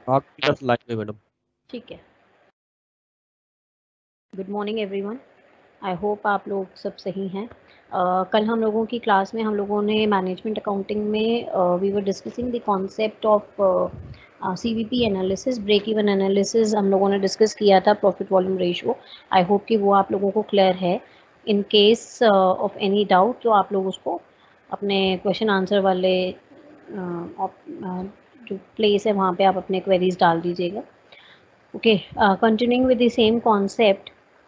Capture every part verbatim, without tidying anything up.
आपकी तरफ लाइव है मैडम। ठीक है। Good morning everyone. I hope आप लोग सब सही हैं। uh, कल हम लोगों की क्लास में हम लोगों ने मैनेजमेंट अकाउंटिंग में we were discussing the concept of CVP analysis, break even analysis हम लोगों ने डिस्कस किया था, profit volume ratio. I hope कि वो आप लोगों को क्लियर है। In case of any doubt तो आप लोग उसको अपने क्वेश्चन आंसर वाले uh, uh, जो प्लेस है वहाँ पे आप अपने क्वेरीज डाल दीजिएगा। Okay, continuing with the same concept,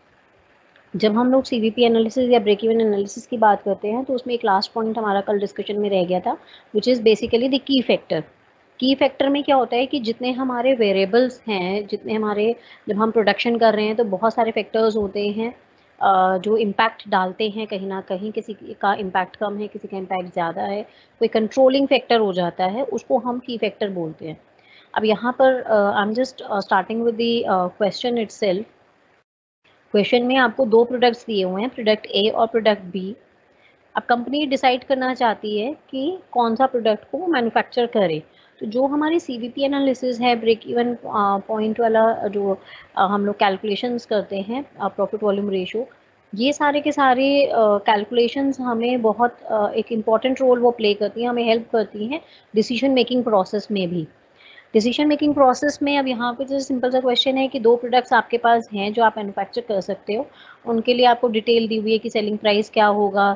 जब हम लोग सीवीपी एनालिसिस या ब्रेक इवन एनालिसिस की बात करते हैं तो उसमें एक लास्ट पॉइंट हमारा कल डिस्कशन में रह गया था, which is basically the key factor. Key factor में क्या होता है कि जितने हमारे वेरिएबल्स हैं, जितने हमारे, जब हम प्रोडक्शन कर रहे हैं तो बहुत सारे फैक्टर्स होते हैं जो इम्पैक्ट डालते हैं कहीं ना कहीं। किसी का इम्पैक्ट कम है, किसी का इम्पैक्ट ज़्यादा है, कोई कंट्रोलिंग फैक्टर हो जाता है, उसको हम की फैक्टर बोलते हैं। अब यहाँ पर I am just starting with the question itself. Question में आपको दो प्रोडक्ट्स दिए हुए हैं, प्रोडक्ट ए और प्रोडक्ट बी। अब कंपनी डिसाइड करना चाहती है कि कौन सा प्रोडक्ट को मैन्युफैक्चर करे। तो जो हमारी सीवीपी एनालिसिस है, ब्रेक इवन पॉइंट वाला जो uh, हम लोग कैलकुलेशंस करते हैं, प्रॉफिट वॉल्यूम रेशियो, ये सारे के सारे कैलकुलेशंस uh, हमें बहुत uh, एक इम्पॉर्टेंट रोल वो प्ले करती हैं, हमें हेल्प करती हैं डिसीजन मेकिंग प्रोसेस में भी। डिसीजन मेकिंग प्रोसेस में अब यहाँ पे जो सिंपल सा क्वेश्चन है कि दो प्रोडक्ट्स आपके पास हैं जो आप मैन्युफैक्चर कर सकते हो, उनके लिए आपको डिटेल दी हुई है कि सेलिंग प्राइस क्या होगा,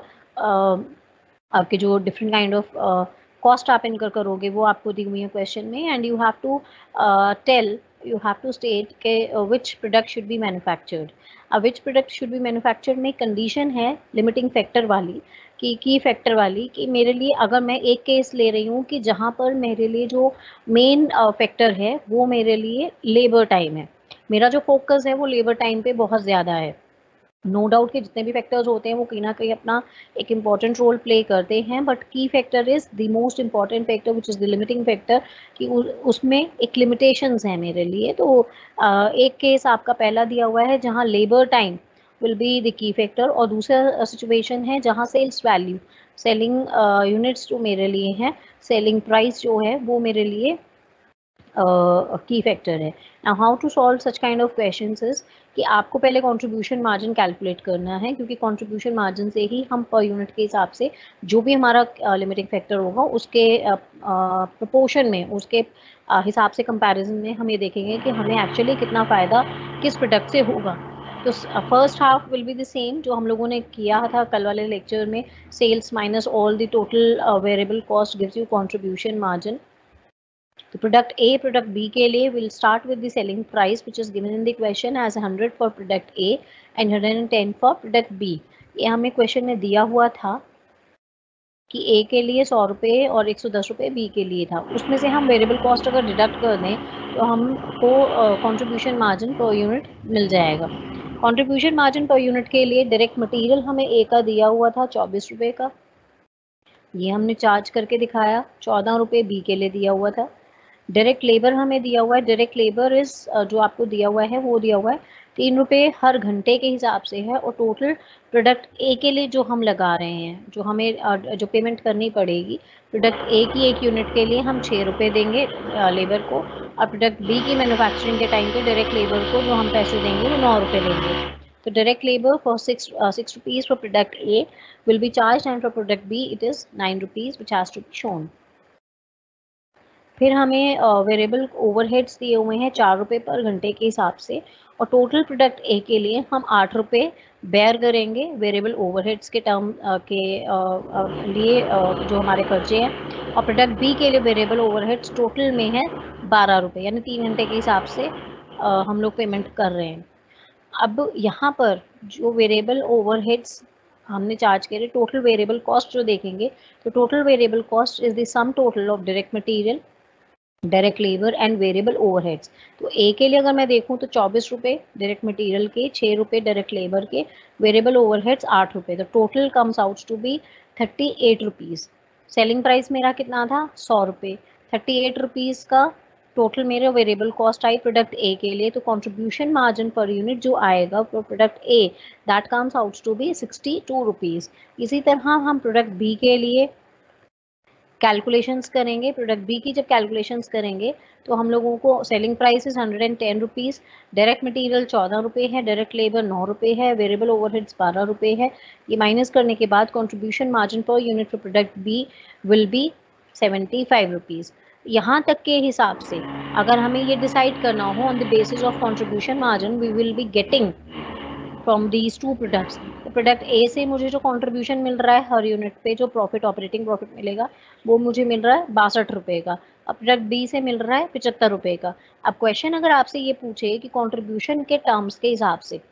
आपके जो डिफरेंट काइंड ऑफ कॉस्ट आप इनकर करोगे वो आपको दी हुई है क्वेश्चन में। And you have to tell, you have to state के which product should be manufactured. अब which product should be manufactured में कंडीशन है लिमिटिंग फैक्टर वाली, कि की फैक्टर वाली, कि मेरे लिए अगर मैं एक केस ले रही हूँ कि जहाँ पर मेरे लिए जो मेन फैक्टर है वो मेरे लिए लेबर टाइम है, मेरा जो फोकस है वो लेबर टाइम पे बहुत ज़्यादा है। नो डाउट कि जितने भी फैक्टर्स होते हैं वो कहीं ना कहीं अपना एक इम्पॉर्टेंट रोल प्ले करते हैं, but key factor is the most important factor which is the limiting factor, कि उ, उसमें एक लिमिटेशंस है मेरे लिए। तो आ, एक केस आपका पहला दिया हुआ है जहां labour time will be the key factor, और दूसरा सिचुएशन है जहां सेल्स वैल्यू, सेलिंग यूनिट्स जो मेरे लिए हैं, सेलिंग प्राइस जो है वो मेरे लिए की फैक्टर है। Now how to solve such kind of questions is कि आपको पहले कंट्रीब्यूशन मार्जिन कैलकुलेट करना है, क्योंकि कंट्रीब्यूशन मार्जिन से ही हम पर यूनिट के हिसाब से जो भी हमारा लिमिटिंग uh, फैक्टर होगा उसके प्रोपोर्शन uh, uh, में, उसके uh, हिसाब से कंपैरिजन में हम ये देखेंगे कि हमें एक्चुअली कितना फ़ायदा किस प्रोडक्ट से होगा। तो first half will be the same जो हम लोगों ने किया था कल वाले लेक्चर में, sales minus all the total variable cost gives you contribution margin. तो प्रोडक्ट ए, प्रोडक्ट बी के लिए will start with the selling price which is given in the question as hundred for product A and hundred and ten for product B. ये हमें question में दिया हुआ था कि ए के लिए सौ रुपये और एक सौ दस रुपये बी के लिए था। उसमें से हम वेरिएबल कॉस्ट अगर डिडक्ट कर दें तो हमको कंट्रीब्यूशन मार्जिन पर यूनिट मिल जाएगा। कंट्रीब्यूशन मार्जिन पर यूनिट के लिए डायरेक्ट मटेरियल हमें ए का दिया हुआ था चौबीस रुपये का, ये हमने चार्ज करके दिखाया। चौदह रुपये बी के लिए दिया हुआ था। डायरेक्ट लेबर हमें दिया हुआ है, डायरेक्ट लेबर इस जो आपको दिया हुआ है वो दिया हुआ है तीन रुपये हर घंटे के हिसाब से है, और टोटल प्रोडक्ट ए के लिए जो हम लगा रहे हैं, जो हमें जो पेमेंट करनी पड़ेगी प्रोडक्ट ए की एक यूनिट के लिए हम छः रुपये देंगे लेबर को, और प्रोडक्ट बी की मैन्युफैक्चरिंग के टाइम पे डायरेक्ट लेबर को जो हम पैसे देंगे वो नौ रुपये देंगे। तो direct labour for six six rupees for product A will be charged, and for product B it is nine rupees which has to be shown. फिर हमें वेरिएबल ओवरहेड्स दिए हुए हैं चार रुपये पर घंटे के हिसाब से, और टोटल प्रोडक्ट ए के लिए हम आठ रुपये बेयर करेंगे वेरिएबल ओवरहेड्स के टर्म के लिए जो हमारे खर्चे हैं, और प्रोडक्ट बी के लिए वेरिएबल ओवरहेड्स टोटल में है बारह रुपये, यानी तीन घंटे के हिसाब से हम लोग पेमेंट कर रहे हैं। अब यहाँ पर जो वेरिएबल ओवरहेड्स हमने चार्ज करे, टोटल वेरिएबल कॉस्ट जो देखेंगे तो total variable cost is the sum total of direct material, direct labour and variable overheads. तो ए के लिए अगर मैं देखूं तो चौबीस रुपये डायरेक्ट मटेरियल के, छः रुपये डायरेक्ट लेबर के, वेरिएबल ओवरहेड्स आठ रुपये, तो total comes out to be thirty eight rupees. Selling price मेरा कितना था, सौ रुपये, थर्टी एट रुपीज़ का टोटल मेरे वेरिएबल कॉस्ट आई प्रोडक्ट ए के लिए। तो कंट्रीब्यूशन मार्जिन पर यूनिट जो आएगा for product A that comes out to be sixty two rupees. इसी तरह हम प्रोडक्ट बी के लिए कैलकुलेशंस करेंगे प्रोडक्ट बी की, जब कैलकुलेशंस करेंगे तो हम लोगों को selling price is hundred and ten rupees, direct material चौदह रुपये है, डायरेक्ट लेबर नौ रुपये है, वेरिएबल ओवरहेड्स बारह रुपये है। ये माइनस करने के बाद contribution margin per unit for product B will be seventy five rupees. यहाँ तक के हिसाब से अगर हमें ये डिसाइड करना हो on the basis of contribution margin, we will be getting from these two products. तो प्रोडक्ट ए से मुझे जो कंट्रीब्यूशन मिल रहा है हर यूनिट पे, जो प्रॉफिट ऑपरेटिंग प्रॉफिट मिलेगा वो मुझे मिल रहा है बासठ रुपये का। अब प्रोडक्ट बी से मिल रहा है पचहत्तर रुपये का। अब क्वेश्चन अगर आपसे ये पूछे कि कंट्रीब्यूशन के टर्म्स के हिसाब से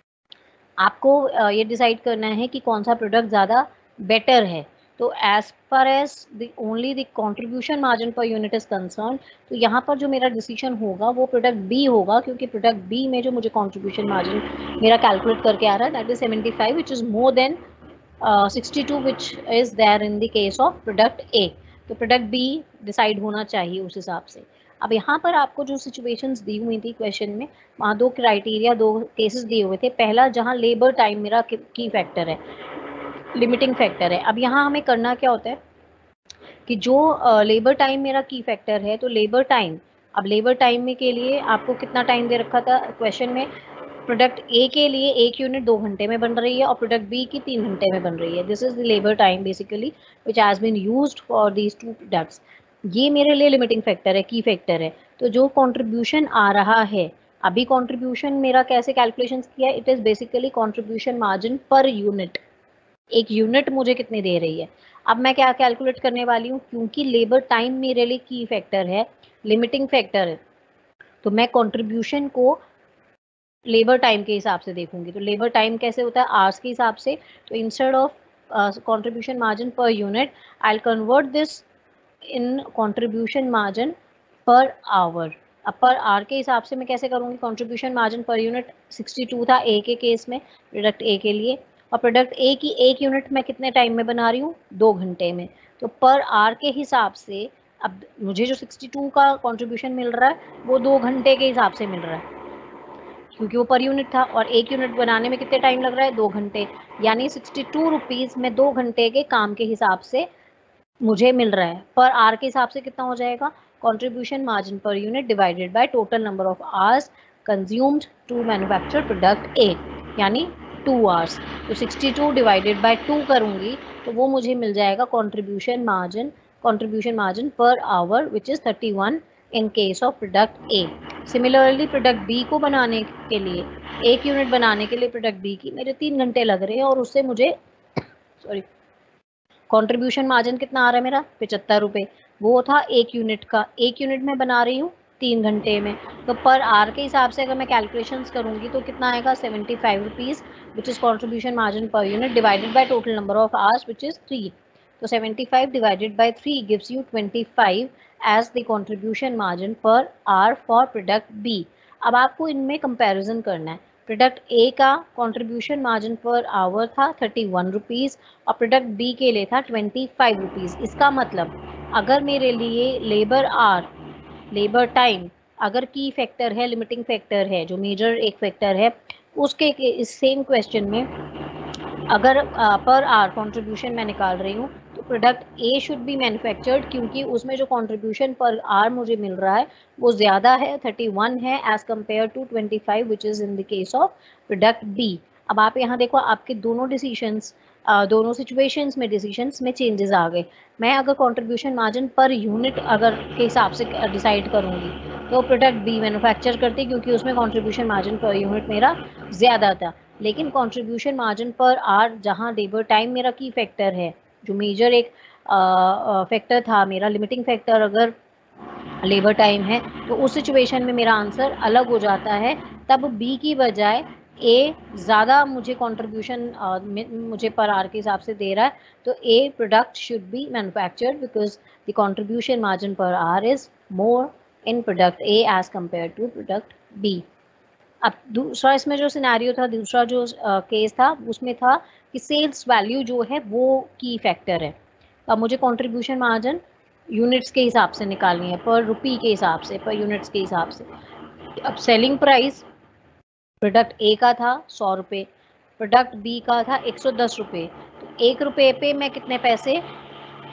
आपको ये डिसाइड करना है कि कौन सा प्रोडक्ट ज़्यादा बेटर है, तो as per as the only the contribution margin per unit is concern, तो यहाँ पर जो मेरा डिसीजन होगा वो प्रोडक्ट बी होगा, क्योंकि प्रोडक्ट बी में जो मुझे कंट्रीब्यूशन मार्जिन मेरा कैलकुलेट करके आ रहा है that is seventy five which is more than sixty two which is there in the case of product A. तो प्रोडक्ट बी डिसाइड होना चाहिए उस हिसाब से। अब यहाँ पर आपको जो सिचुएशंस दी हुई थी क्वेश्चन में, वहाँ दो क्राइटेरिया, दो केसेस दिए हुए थे। पहला जहाँ लेबर टाइम मेरा की फैक्टर है, लिमिटिंग फैक्टर है। अब यहाँ हमें करना क्या होता है कि जो लेबर uh, टाइम मेरा की फैक्टर है, तो लेबर टाइम, अब लेबर टाइम में के लिए आपको कितना टाइम दे रखा था क्वेश्चन में, प्रोडक्ट ए के लिए एक यूनिट दो घंटे में बन रही है और प्रोडक्ट बी की तीन घंटे में बन रही है। This is the labour time basically which has been used for these two products. ये मेरे लिए लिमिटिंग फैक्टर है, की फैक्टर है। तो जो कंट्रीब्यूशन आ रहा है, अभी कंट्रीब्यूशन मेरा कैसे कैलकुलेशन किया, it is basically contribution margin per unit. एक यूनिट मुझे कितनी दे रही है। अब मैं क्या कैलकुलेट करने वाली हूँ, क्योंकि लेबर टाइम मेरे लिए की फैक्टर है, लिमिटिंग फैक्टर है, तो मैं कंट्रीब्यूशन को लेबर टाइम के हिसाब से देखूंगी। तो लेबर टाइम कैसे होता है, आवर्स के हिसाब से। तो instead of contribution margin per unit, I will convert this in contribution margin per hour. अब पर आवर के हिसाब से मैं कैसे करूँगी, contribution margin per unit sixty two था ए के केस में, प्रोडक्ट ए के लिए, और प्रोडक्ट ए की एक यूनिट मैं कितने टाइम में बना रही हूँ, दो घंटे में। तो पर आवर के हिसाब से अब मुझे जो सिक्सटी टू का कंट्रीब्यूशन मिल रहा है वो दो घंटे के हिसाब से मिल रहा है, क्योंकि वो पर यूनिट था, और एक यूनिट बनाने में कितने टाइम लग रहा है, दो घंटे। यानी सिक्सटी टू रुपीज़ में दो घंटे के काम के हिसाब से मुझे मिल रहा है। पर आर के हिसाब से कितना हो जाएगा, contribution margin per unit divided by total number of hours consumed to manufacture product A, यानी टू आवर्स। तो sixty two divided by two करूँगी तो वो मुझे मिल जाएगा contribution margin, contribution margin per hour which is thirty one in case of product A. Similarly product B को बनाने के लिए, एक यूनिट बनाने के लिए प्रोडक्ट बी की मेरे तीन घंटे लग रहे हैं, और उससे मुझे सॉरी कंट्रीब्यूशन मार्जिन कितना आ रहा है मेरा, पचहत्तर रुपये। वो था एक यूनिट का, एक यूनिट में बना रही हूँ तीन घंटे में। तो पर आवर के हिसाब से अगर मैं कैलकुलेशंस करूँगी तो कितना आएगा, seventy five rupees which is contribution margin per unit divided by total number of hours which is three. तो seventy five divided by three gives you twenty five as the contribution margin per hour for product B. अब आपको इनमें comparison करना है। Product A का contribution margin per hour था thirty one rupees और product B के लिए था ट्वेंटी फाइव रुपीज़। इसका मतलब अगर मेरे लिए लेबर आर, लेबर टाइम अगर की फैक्टर है, लिमिटिंग फैक्टर है, जो मेजर एक फैक्टर है, उसके इस सेम क्वेश्चन में अगर पर आर कंट्रीब्यूशन मैं निकाल रही हूँ तो product A should be manufactured, क्योंकि उसमें जो कंट्रीब्यूशन पर आर मुझे मिल रहा है वो ज़्यादा है, थर्टी वन है as compare to twenty five which is in the case of product B. अब आप यहाँ देखो आपके दोनों डिसीशंस, दोनों सिचुएशंस में डिसीशंस में चेंजेस आ गए। मैं अगर कंट्रीब्यूशन मार्जिन पर यूनिट अगर के हिसाब से डिसाइड करूँगी तो प्रोडक्ट बी मैन्युफैक्चर करती, क्योंकि उसमें कंट्रीब्यूशन मार्जिन पर यूनिट मेरा ज़्यादा था। लेकिन कंट्रीब्यूशन मार्जिन पर आर जहाँ लेबर टाइम मेरा की फैक्टर है, जो मेजर एक फैक्टर था मेरा, लिमिटिंग फैक्टर अगर लेबर टाइम है, तो उस सिचुएशन में मेरा आंसर अलग हो जाता है। तब बी की बजाय ए ज़्यादा मुझे कंट्रीब्यूशन मुझे पर आर के हिसाब से दे रहा है, तो A product should be manufactured because the contribution margin per hour is more in product A as compare to product B. अब दूसरा इसमें जो सिनेरियो था, दूसरा जो केस था उसमें था कि सेल्स वैल्यू जो है वो की फैक्टर है। अब मुझे कंट्रीब्यूशन मार्जिन यूनिट्स के हिसाब से निकालनी है, पर रुपी के हिसाब से, पर यूनिट्स के हिसाब से। अब सेलिंग प्राइस प्रोडक्ट ए का था सौ रुपये, प्रोडक्ट बी का था एक सौ दस रुपये। तो एक रुपये पे मैं कितने पैसे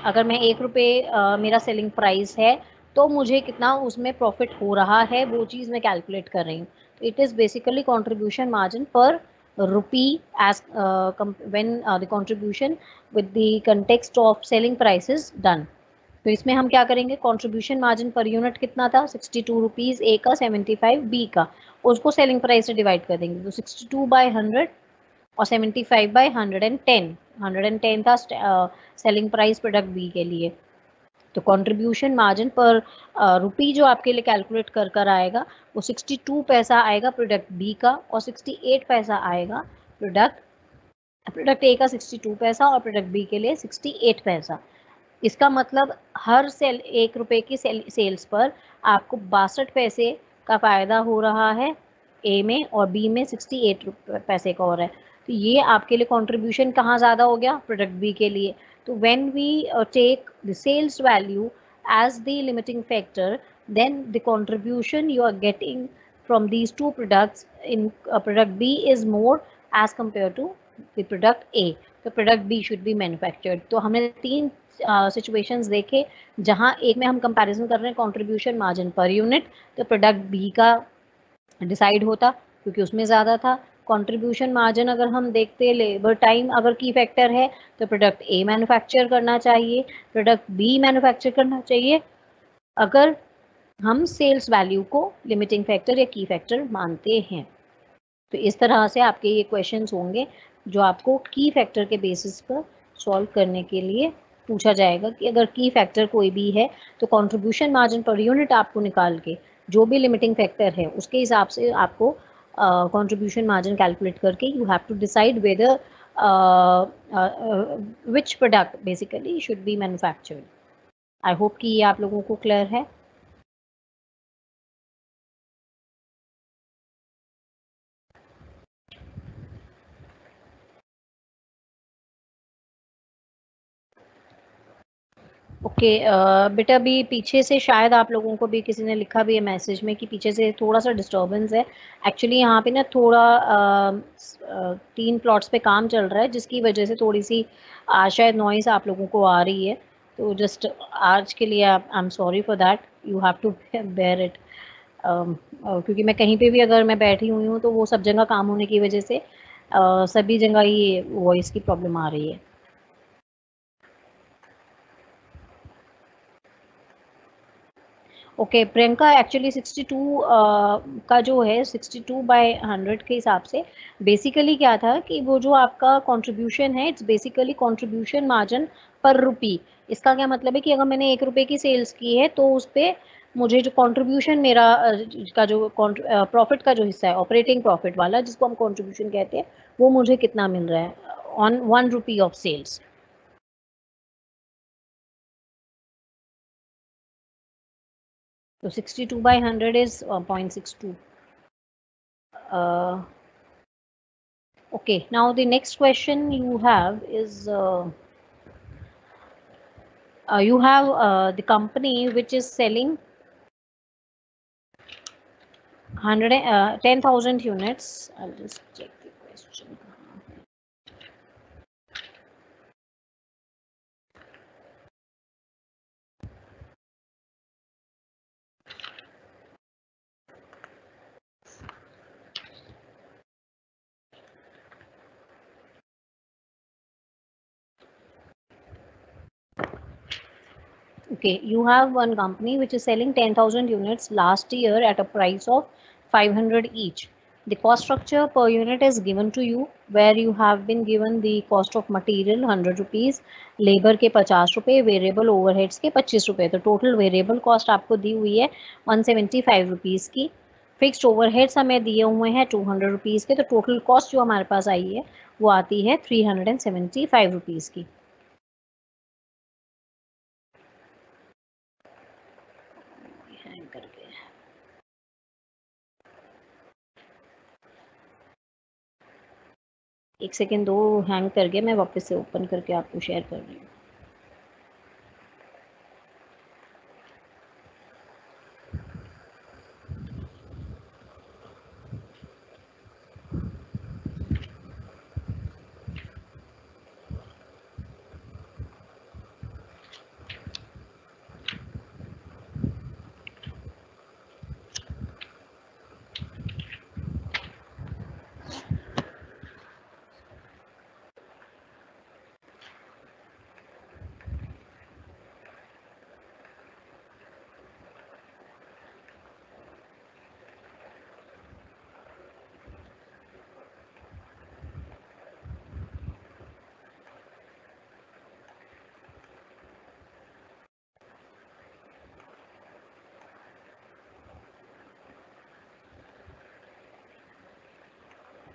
अगर मैं एक रुपये uh, मेरा सेलिंग प्राइस है तो मुझे कितना उसमें प्रॉफिट हो रहा है वो चीज़ मैं कैलकुलेट कर रही हूँ. तो it is basically contribution margin per rupee as uh, when uh, the contribution with the context of selling price is done. तो इसमें हम क्या करेंगे, कंट्रीब्यूशन मार्जिन पर यूनिट कितना था, सिक्सटी टू रुपीज़ ए का, सेवेंटी फाइव बी का, उसको सेलिंग प्राइस से डिवाइड कर देंगे. तो सिक्सटी टू बाई हंड्रेड और seventy five by hundred and ten, hundred and ten था सेलिंग प्राइस प्रोडक्ट बी के लिए. तो कंट्रीब्यूशन मार्जिन पर रुपी जो आपके लिए कैलकुलेट कर कर आएगा वो सिक्सटी टू पैसा आएगा प्रोडक्ट बी का और सिक्सटी एट पैसा आएगा प्रोडक्ट प्रोडक्ट ए का सिक्सटी टू पैसा और प्रोडक्ट बी के लिए सिक्सटी एट पैसा. इसका मतलब हर सेल एक रुपए की सेल, सेल्स पर आपको बासठ पैसे का फ़ायदा हो रहा है ए में और बी में सिक्सटी एट पैसे का हो रहा है. तो ये आपके लिए कंट्रीब्यूशन कहाँ ज़्यादा हो गया, प्रोडक्ट बी के लिए. तो when we take the sales value as the limiting factor, then the contribution you are getting from these two products in uh, product B is more as compared to the product A. तो product B should be manufactured. तो हमने तीन situations uh, देखे जहां एक में हम comparison कर रहे हैं कंट्रीब्यूशन मार्जिन पर यूनिट, तो प्रोडक्ट बी का डिसाइड होता क्योंकि उसमें ज़्यादा था. कंट्रीब्यूशन मार्जिन अगर हम देखते लेबर टाइम अगर की फैक्टर है तो प्रोडक्ट ए मैन्युफैक्चर करना चाहिए, प्रोडक्ट बी मैन्युफैक्चर करना चाहिए अगर हम सेल्स वैल्यू को लिमिटिंग फैक्टर या की फैक्टर मानते हैं. तो इस तरह से आपके ये क्वेश्चंस होंगे जो आपको की फैक्टर के बेसिस पर सॉल्व करने के लिए पूछा जाएगा कि अगर की फैक्टर कोई भी है तो कंट्रीब्यूशन मार्जिन पर यूनिट आपको निकाल के जो भी लिमिटिंग फैक्टर है उसके हिसाब से आपको कंट्रीब्यूशन मार्जिन कैलकुलेट करके you have to decide whether which product basically should be manufactured. I hope कि ये आप लोगों को क्लियर है. ओके okay, uh, बेटा भी पीछे से शायद आप लोगों को भी किसी ने लिखा भी है मैसेज में कि पीछे से थोड़ा सा डिस्टर्बेंस है. एक्चुअली यहाँ पे ना थोड़ा uh, uh, तीन प्लॉट्स पे काम चल रहा है जिसकी वजह से थोड़ी सी uh, शायद नॉइस आप लोगों को आ रही है. तो जस्ट आज के लिए I am sorry for that, you have to bear it. क्योंकि मैं कहीं पे भी अगर मैं बैठी हुई हूँ तो वो सब जगह काम होने की वजह से uh, सभी जगह ही वॉइस की प्रॉब्लम आ रही है. Okay okay, Priyanka actually sixty two uh, का जो है सिक्सटी टू बाय हंड्रेड के हिसाब से बेसिकली क्या था कि वो जो आपका कंट्रीब्यूशन है इट्स बेसिकली कंट्रीब्यूशन मार्जिन पर रुपी. इसका क्या मतलब है कि अगर मैंने एक रुपये की सेल्स की है तो उस पर मुझे जो कंट्रीब्यूशन मेरा uh, का जो प्रॉफिट uh, का जो हिस्सा है ऑपरेटिंग प्रॉफिट वाला जिसको हम कंट्रीब्यूशन कहते हैं वो मुझे कितना मिल रहा है on one rupee of sales. So sixty-two by one hundred is uh, zero point six two. Uh, okay, now the next question you have is uh, uh, you have uh, the company which is selling one hundred uh, ten thousand units. I'll just check the question. Okay, you have one company which is selling ten thousand units last year at a price of five hundred each. The cost structure per unit is given to you where you have been given the cost of material one hundred rupees, labor के पचास रुपये, variable overheads के पच्चीस रुपये. तो total variable cost आपको दी हुई है one seventy-five रुपीज़ की. फिक्स्ड ओवरहेड्स हमें दिए हुए हैं टू हंड्रेड रुपीज़ के. तो टोटल कॉस्ट जो हमारे पास आई है वो आती है three hundred and seventy five rupees की. एक सेकेंड दो, हैंग कर गया, मैं वापस से ओपन करके आपको शेयर कर रही हूँ.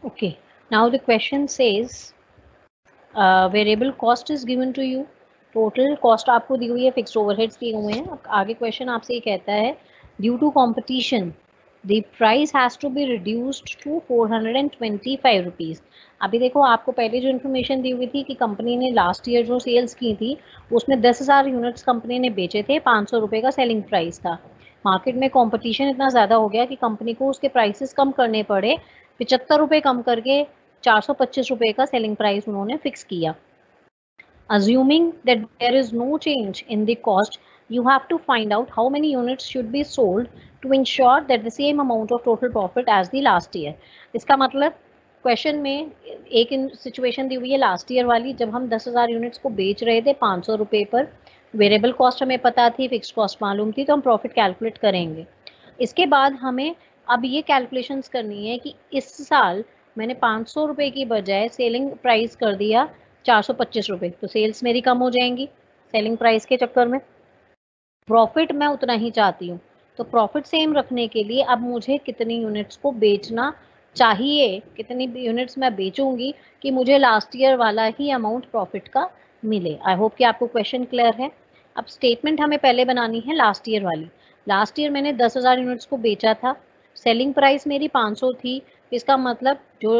Okay, now the question says uh, variable cost is given to you. Total cost आपको दी हुई है, फिक्स्ड ओवरहेड्स दिए हुए हैं. अब आगे क्वेश्चन आपसे ये कहता है due to competition the price has to be reduced to four hundred and twenty five rupees. अभी देखो आपको पहले जो इन्फॉर्मेशन दी हुई थी कि कंपनी ने लास्ट ईयर जो सेल्स की थी उसमें दस हज़ार यूनिट्स कंपनी ने बेचे थे, पाँच सौ रुपये का सेलिंग प्राइस था. मार्केट में कंपटीशन इतना ज़्यादा हो गया कि कंपनी को उसके प्राइसेस कम करने पड़े, पचहत्तर रुपये कम करके चार सौ पच्चीस रुपये का सेलिंग प्राइस उन्होंने फिक्स किया. Assuming that there is no change in the cost, you have to find out how many units should be sold to ensure that the same amount of total profit as the last year. इसका मतलब question में एक situation दी हुई है last year वाली, जब हम दस हज़ार यूनिट्स को बेच रहे थे पाँच सौ रुपये पर, वेरिएबल कॉस्ट हमें पता थी, फिक्स कॉस्ट मालूम थी, तो हम प्रॉफिट कैलकुलेट करेंगे. इसके बाद हमें अब ये कैलकुलेशंस करनी है कि इस साल मैंने पाँच सौ रुपये की बजाय सेलिंग प्राइस कर दिया चार सौ पच्चीस रुपये, तो सेल्स मेरी कम हो जाएंगी सेलिंग प्राइस के चक्कर में. प्रॉफिट मैं उतना ही चाहती हूँ, तो प्रॉफिट सेम रखने के लिए अब मुझे कितनी यूनिट्स को बेचना चाहिए, कितनी यूनिट्स मैं बेचूंगी कि मुझे लास्ट ईयर वाला ही अमाउंट प्रॉफिट का मिले. आई होप कि आपको क्वेश्चन क्लियर है. अब स्टेटमेंट हमें पहले बनानी है लास्ट ईयर वाली. लास्ट ईयर मैंने दस हज़ार यूनिट्स को बेचा था, सेलिंग प्राइस मेरी पाँच सौ थी, इसका मतलब जो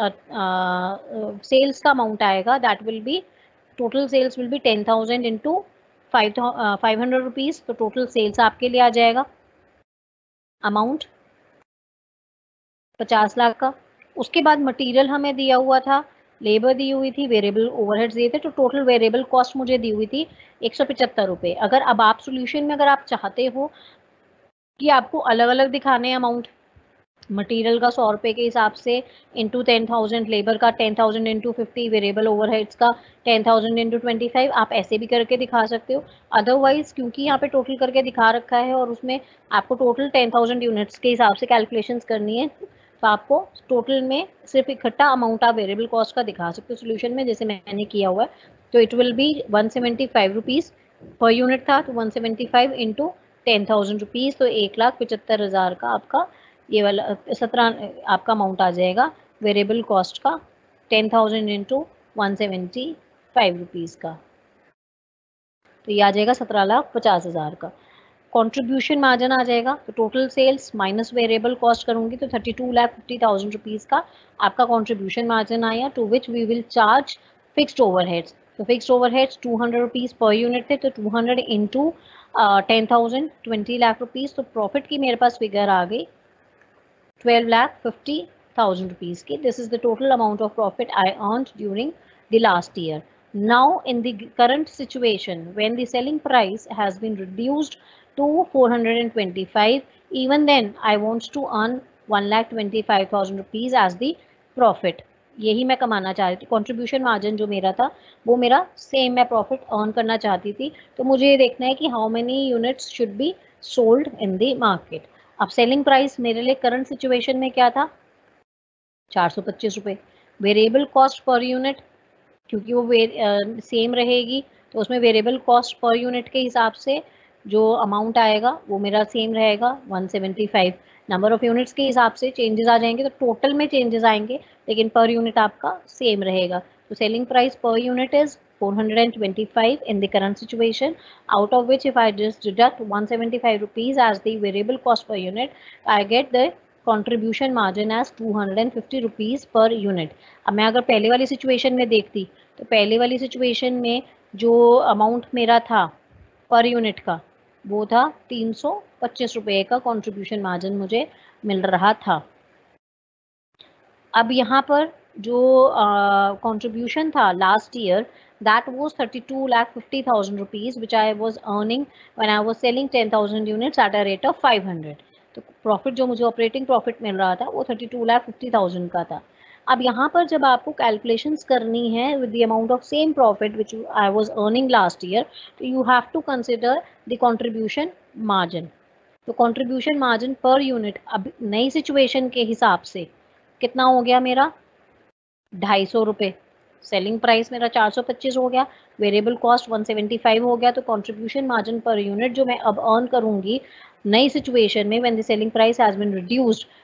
सेल्स का अमाउंट आएगा that will be, total sales will be ten thousand into five five hundred rupees, तो टोटल सेल्स आपके लिए आ जाएगा अमाउंट पचास लाख का. उसके बाद मटेरियल हमें दिया हुआ था, लेबर दी हुई थी, वेरिएबल ओवरहेड्स दिए थे, तो टोटल वेरिएबल कॉस्ट मुझे दी हुई थी एक सौ पचहत्तर रुपये. अगर अब आप सोल्यूशन में अगर आप चाहते हो कि आपको अलग अलग दिखाने अमाउंट, मटेरियल का सौ रुपये के हिसाब से इंटू टेन थाउजेंड, लेबर का ten thousand into fifty, variable overheads का ten thousand into twenty five, आप ऐसे भी करके दिखा सकते हो. अदरवाइज क्योंकि यहाँ पे टोटल करके दिखा रखा है और उसमें आपको टोटल टेन थाउजेंड यूनिट्स के हिसाब से कैलकुलेशंस करनी है, तो आपको टोटल में सिर्फ इकट्ठा अमाउंट आप वेरिएबल कॉस्ट का दिखा सकते हो सोल्यूशन में, जैसे मैंने किया हुआ है. तो it will be one seventy five rupees per unit था, तो one seventy five into ten thousand rupees, तो एक लाख पचहत्तर हज़ार का आपका ये वाला सत्रह आपका अमाउंट आ जाएगा वेरिएबल कॉस्ट का, ten thousand into one seventy five rupees का, तो ये आ जाएगा सत्रह लाख पचास हज़ार का. कंट्रीब्यूशन मार्जिन आ जाएगा, तो total sales minus variable cost करूंगी तो thirty two lakh fifty thousand rupees का आपका कंट्रीब्यूशन मार्जिन आया, to which we will charge fixed overheads. तो fixed overheads two hundred rupees per unit थे, तो two hundred into ten thousand twenty lakh rupees, तो profit की मेरे पास फिगर आ गई twelve lakh fifty thousand rupees ki. This is the total amount of profit I earned during the last year. Now in the current situation when the selling price has been reduced to four hundred twenty-five, even then I want to earn one lakh twenty-five thousand rupees as the profit. यही मैं कमाना चाह रही थी. Contribution margin जो मेरा था वो मेरा सेम मैं प्रॉफिट अर्न करना चाहती थी, तो मुझे ये देखना है कि how many units should be sold in the market. अब सेलिंग प्राइस मेरे लिए करंट सिचुएशन में क्या था, चार सौ पच्चीस रुपये. वेरिएबल कॉस्ट पर यूनिट क्योंकि वो सेम रहेगी, तो उसमें वेरिएबल कॉस्ट पर यूनिट के हिसाब से जो अमाउंट आएगा वो मेरा सेम रहेगा one seventy five. Number of units के हिसाब से चेंजेस आ जाएंगे, तो टोटल में चेंजेस आएंगे लेकिन पर यूनिट आपका सेम रहेगा. तो selling price per unit is four hundred twenty-five in the current situation, out of which if I just deduct one hundred seventy-five rupees as the variable cost per unit, I get the contribution margin as two hundred fifty rupees per unit. अब मैं अगर पहले वाली situation में देखती तो पहले वाली सिचुएशन में जो अमाउंट मेरा था पर यूनिट का वो था तीन सौ पच्चीस रुपये का कंट्रीब्यूशन मार्जिन मुझे मिल रहा था. अब यहाँ पर जो कंट्रीब्यूशन uh, था last year, that was thirty-two lakh fifty thousand rupees which I was earning when I was selling ten thousand units at a rate of five hundred. तो प्रॉफिट जो मुझे ऑपरेटिंग प्रॉफिट मिल रहा था वो thirty-two lakh fifty thousand का था. अब यहाँ पर जब आपको कैलकुलेशंस करनी है with the amount of same profit which I was earning last year, तो you have to consider the contribution margin. तो कंट्रीब्यूशन मार्जिन पर यूनिट अब नई सिचुएशन के हिसाब से कितना हो गया मेरा, ढाई सौ रुपये. सेलिंग प्राइस मेरा चार सौ पच्चीस हो गया, variable cost one seventy five हो गया, तो कंट्रीब्यूशन मार्जिन पर यूनिट जो मैं अब अर्न करूंगी नई सिचुएशन में when the selling price has been reduced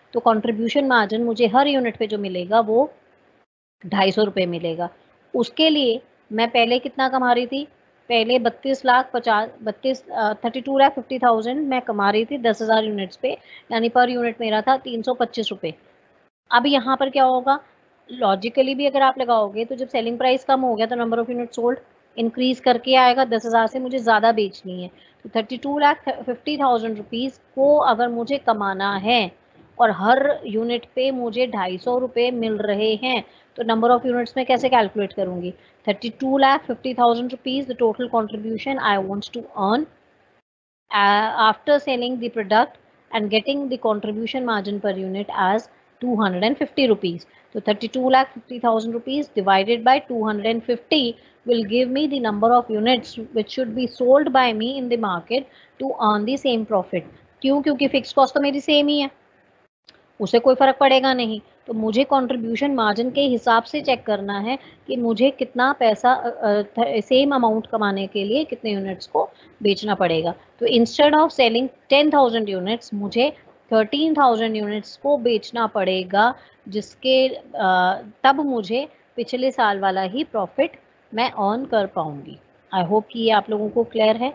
तो कंट्रीब्यूशन मार्जिन मुझे हर यूनिट पे जो मिलेगा वो ढाई सौ रुपये मिलेगा। उसके लिए मैं पहले कितना कमा रही थी, पहले बत्तीस लाख पचास बत्तीस thirty two lakh fifty thousand मैं कमा रही थी दस हज़ार यूनिट्स पे, यानी पर यूनिट मेरा था तीन सौ पच्चीस रुपये। अब यहाँ पर क्या होगा, लॉजिकली भी अगर आप लगाओगे तो जब सेलिंग प्राइस कम हो गया तो number of unit sold increase करके आएगा, दस हज़ार से मुझे ज़्यादा बेचनी है। तो thirty two lakh fifty thousand rupees को अगर मुझे कमाना है और हर यूनिट पे मुझे ढाई सौ रुपये मिल रहे हैं, तो नंबर ऑफ यूनिट्स में कैसे कैलकुलेट करूँगी, thirty two lakh fifty thousand rupees the total contribution I wants to earn after selling the product and getting the contribution margin per unit as two hundred fifty rupees. So thirty-two lakh fifty thousand rupees divided by two hundred fifty will give me the number of units which should be sold by me in the market to earn the same profit. क्यों? क्योंकि fix cost तो मेरी same ही है, उसे कोई फर्क पड़ेगा नहीं। तो मुझे कंट्रीब्यूशन मार्जिन के हिसाब से चेक करना है कि मुझे कितना पैसा सेम अमाउंट कमाने के लिए कितने यूनिट्स को बेचना पड़ेगा। तो instead of selling ten thousand units मुझे थर्टीन थाउजेंड यूनिट्स को बेचना पड़ेगा, जिसके uh, तब मुझे पिछले साल वाला ही प्रॉफिट मैं अर्न कर पाऊंगी। आई होप कि ये आप लोगों को क्लियर है।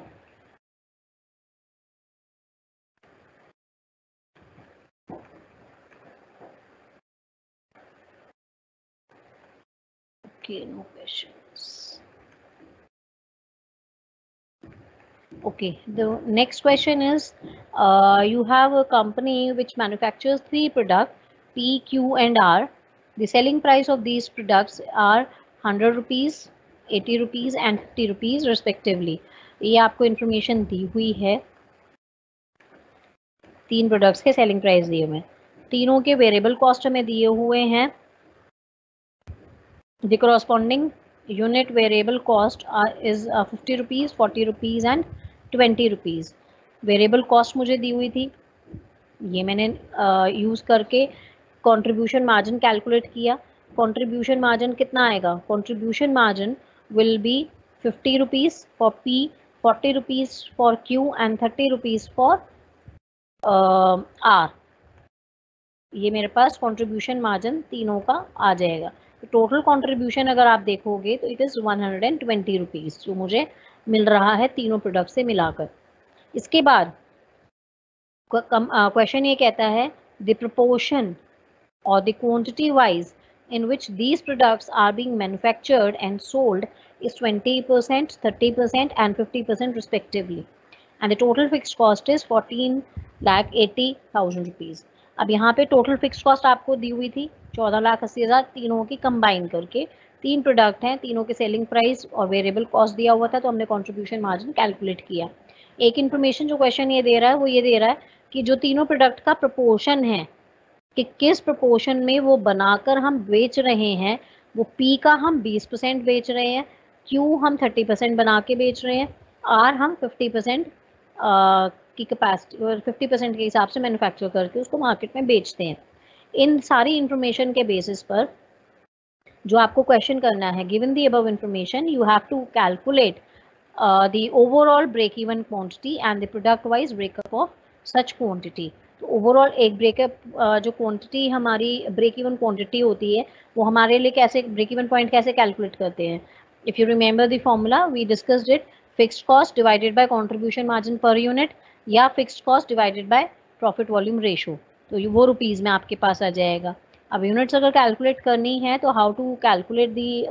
Okay, no questions. Okay, the next question is, uh, you have a company which manufactures three products, P, Q and R. The selling price of these products are one hundred rupees, eighty rupees and fifty rupees respectively. ये आपको information दी हुई है, तीन products के selling price दिए हुए हैं, तीनों के variable cost में दिए हुए हैं। The corresponding unit variable cost are, is uh, fifty rupees, forty rupees and twenty rupees. Variable cost मुझे दी हुई थी, ये मैंने यूज़ uh, करके कंट्रीब्यूशन मार्जिन कैलकुलेट किया। कंट्रीब्यूशन मार्जिन कितना आएगा, contribution margin will be fifty rupees for P, forty rupees for Q and thirty rupees for R. ये मेरे पास कंट्रीब्यूशन मार्जिन तीनों का आ जाएगा। तो टोटल कंट्रीब्यूशन अगर आप देखोगे तो it is one hundred and twenty rupees जो मुझे मिल रहा है तीनों प्रोडक्ट से मिलाकर। इसके बाद क्वेश्चन ये कहता है द प्रोपोर्शन और the quantity wise in which these products are being manufactured and sold is twenty percent, thirty percent and fifty percent respectively, and the total fixed cost is fourteen lakh eighty thousand rupees. अब यहाँ पे total fix cost आपको दी हुई थी चौदह लाख अस्सी हज़ार, तीनों की कंबाइन करके, तीन प्रोडक्ट हैं, तीनों के सेलिंग प्राइस और वेरिएबल कॉस्ट दिया हुआ था, तो हमने कंट्रीब्यूशन मार्जिन कैलकुलेट किया। एक इन्फॉर्मेशन जो क्वेश्चन ये दे रहा है वो ये दे रहा है कि जो तीनों प्रोडक्ट का प्रपोर्शन है कि किस प्रपोर्शन में वो बनाकर हम बेच रहे हैं, वो पी का हम बीस परसेंट बेच रहे हैं, क्यू हम थर्टी परसेंट बना के बेच रहे हैं, आर हम फिफ्टी परसेंट की कैपेसिटी फिफ्टी परसेंट के हिसाब से मैन्युफैक्चर करके उसको मार्केट में बेचते हैं। इन सारी इंफॉर्मेशन के बेसिस पर जो आपको क्वेश्चन करना है, given the above information you have to calculate the overall break even quantity and the product wise breakup of such quantity. तो ओवरऑल एक ब्रेकअप uh, जो क्वांटिटी हमारी ब्रेक इवन क्वांटिटी होती है वो हमारे लिए कैसे ब्रेक इवन पॉइंट कैसे कैलकुलेट करते हैं। If you remember the formula we discussed it, fixed cost divided by contribution margin per unit या fixed cost divided by profit volume ratio, तो वो रुपीज़ में आपके पास आ जाएगा। अब यूनिट्स अगर कैलकुलेट करनी है तो how to calculate the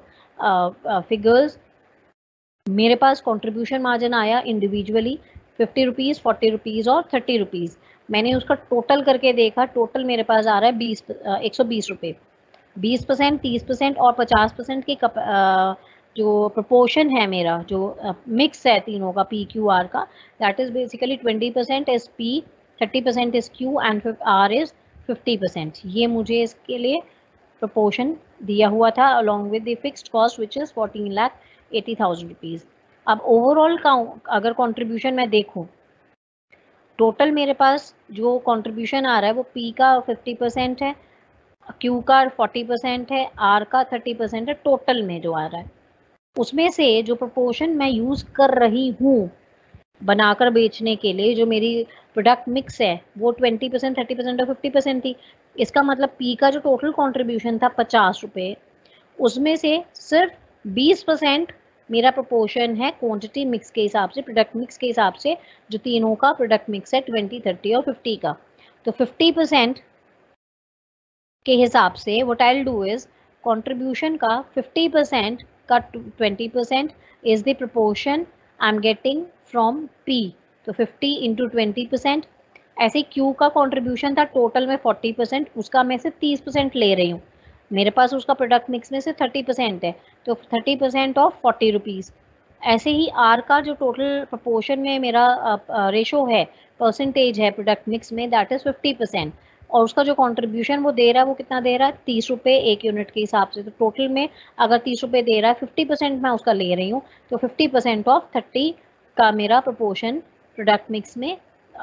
figures. मेरे पास कंट्रीब्यूशन मार्जिन आया individually fifty rupees, forty rupees और थर्टी रुपीज़। मैंने उसका टोटल करके देखा, टोटल मेरे पास आ रहा है बीस एक सौ बीस रुपये। बीस परसेंट, तीस परसेंट और पचास परसेंट की कप, आ, जो प्रोपोर्शन है मेरा, जो मिक्स है तीनों का पी क्यू आर का, that is basically twenty percent is P, thirty percent is Q and R is fifty percent. ये मुझे इसके लिए प्रोपोर्शन दिया हुआ था along with the fixed cost which is fourteen lakh eighty thousand rupees. अब overall का अगर कंट्रीब्यूशन मैं देखूँ, टोटल मेरे पास जो कंट्रीब्यूशन आ रहा है वो पी का फिफ्टी परसेंट है, क्यू का फोर्टी परसेंट है, आर का थर्टी परसेंट है, टोटल में जो आ रहा है उसमें से जो प्रोपोर्शन मैं यूज़ कर रही हूँ बनाकर बेचने के लिए, जो मेरी प्रोडक्ट मिक्स है वो ट्वेंटी परसेंट थर्टी परसेंट और फिफ्टी परसेंट थी। इसका मतलब पी का जो टोटल कॉन्ट्रीब्यूशन था पचास रुपये, उसमें से सिर्फ बीस परसेंट मेरा प्रोपोर्शन है क्वांटिटी मिक्स के हिसाब से, प्रोडक्ट मिक्स के हिसाब से, जो तीनों का प्रोडक्ट मिक्स है ट्वेंटी थर्टी और फिफ्टी का। तो फिफ्टी परसेंट के हिसाब से what I will do is contribution का फिफ्टी परसेंट का twenty percent is the proportion I am getting from P. तो फिफ्टी इंटू ट्वेंटी परसेंट। ऐसे क्यू का कंट्रीब्यूशन था टोटल में फोर्टी परसेंट, उसका मैं सिर्फ तीस परसेंट ले रही हूँ, मेरे पास उसका प्रोडक्ट मिक्स में से थर्टी परसेंट है, तो thirty percent of forty rupees. ऐसे ही आर का जो टोटल प्रपोर्शन में मेरा रेशो uh, है, परसेंटेज है प्रोडक्ट मिक्स में, दैट इज़ फिफ्टी परसेंट, और उसका जो कंट्रीब्यूशन वो दे रहा है वो कितना दे रहा है, तीस रुपये एक यूनिट के हिसाब से। तो टोटल में अगर तीस रुपये दे रहा है, फिफ्टी परसेंट मैं उसका ले रही हूँ, तो फिफ्टी परसेंट ऑफ थर्टी का मेरा प्रपोर्शन प्रोडक्ट मिक्स में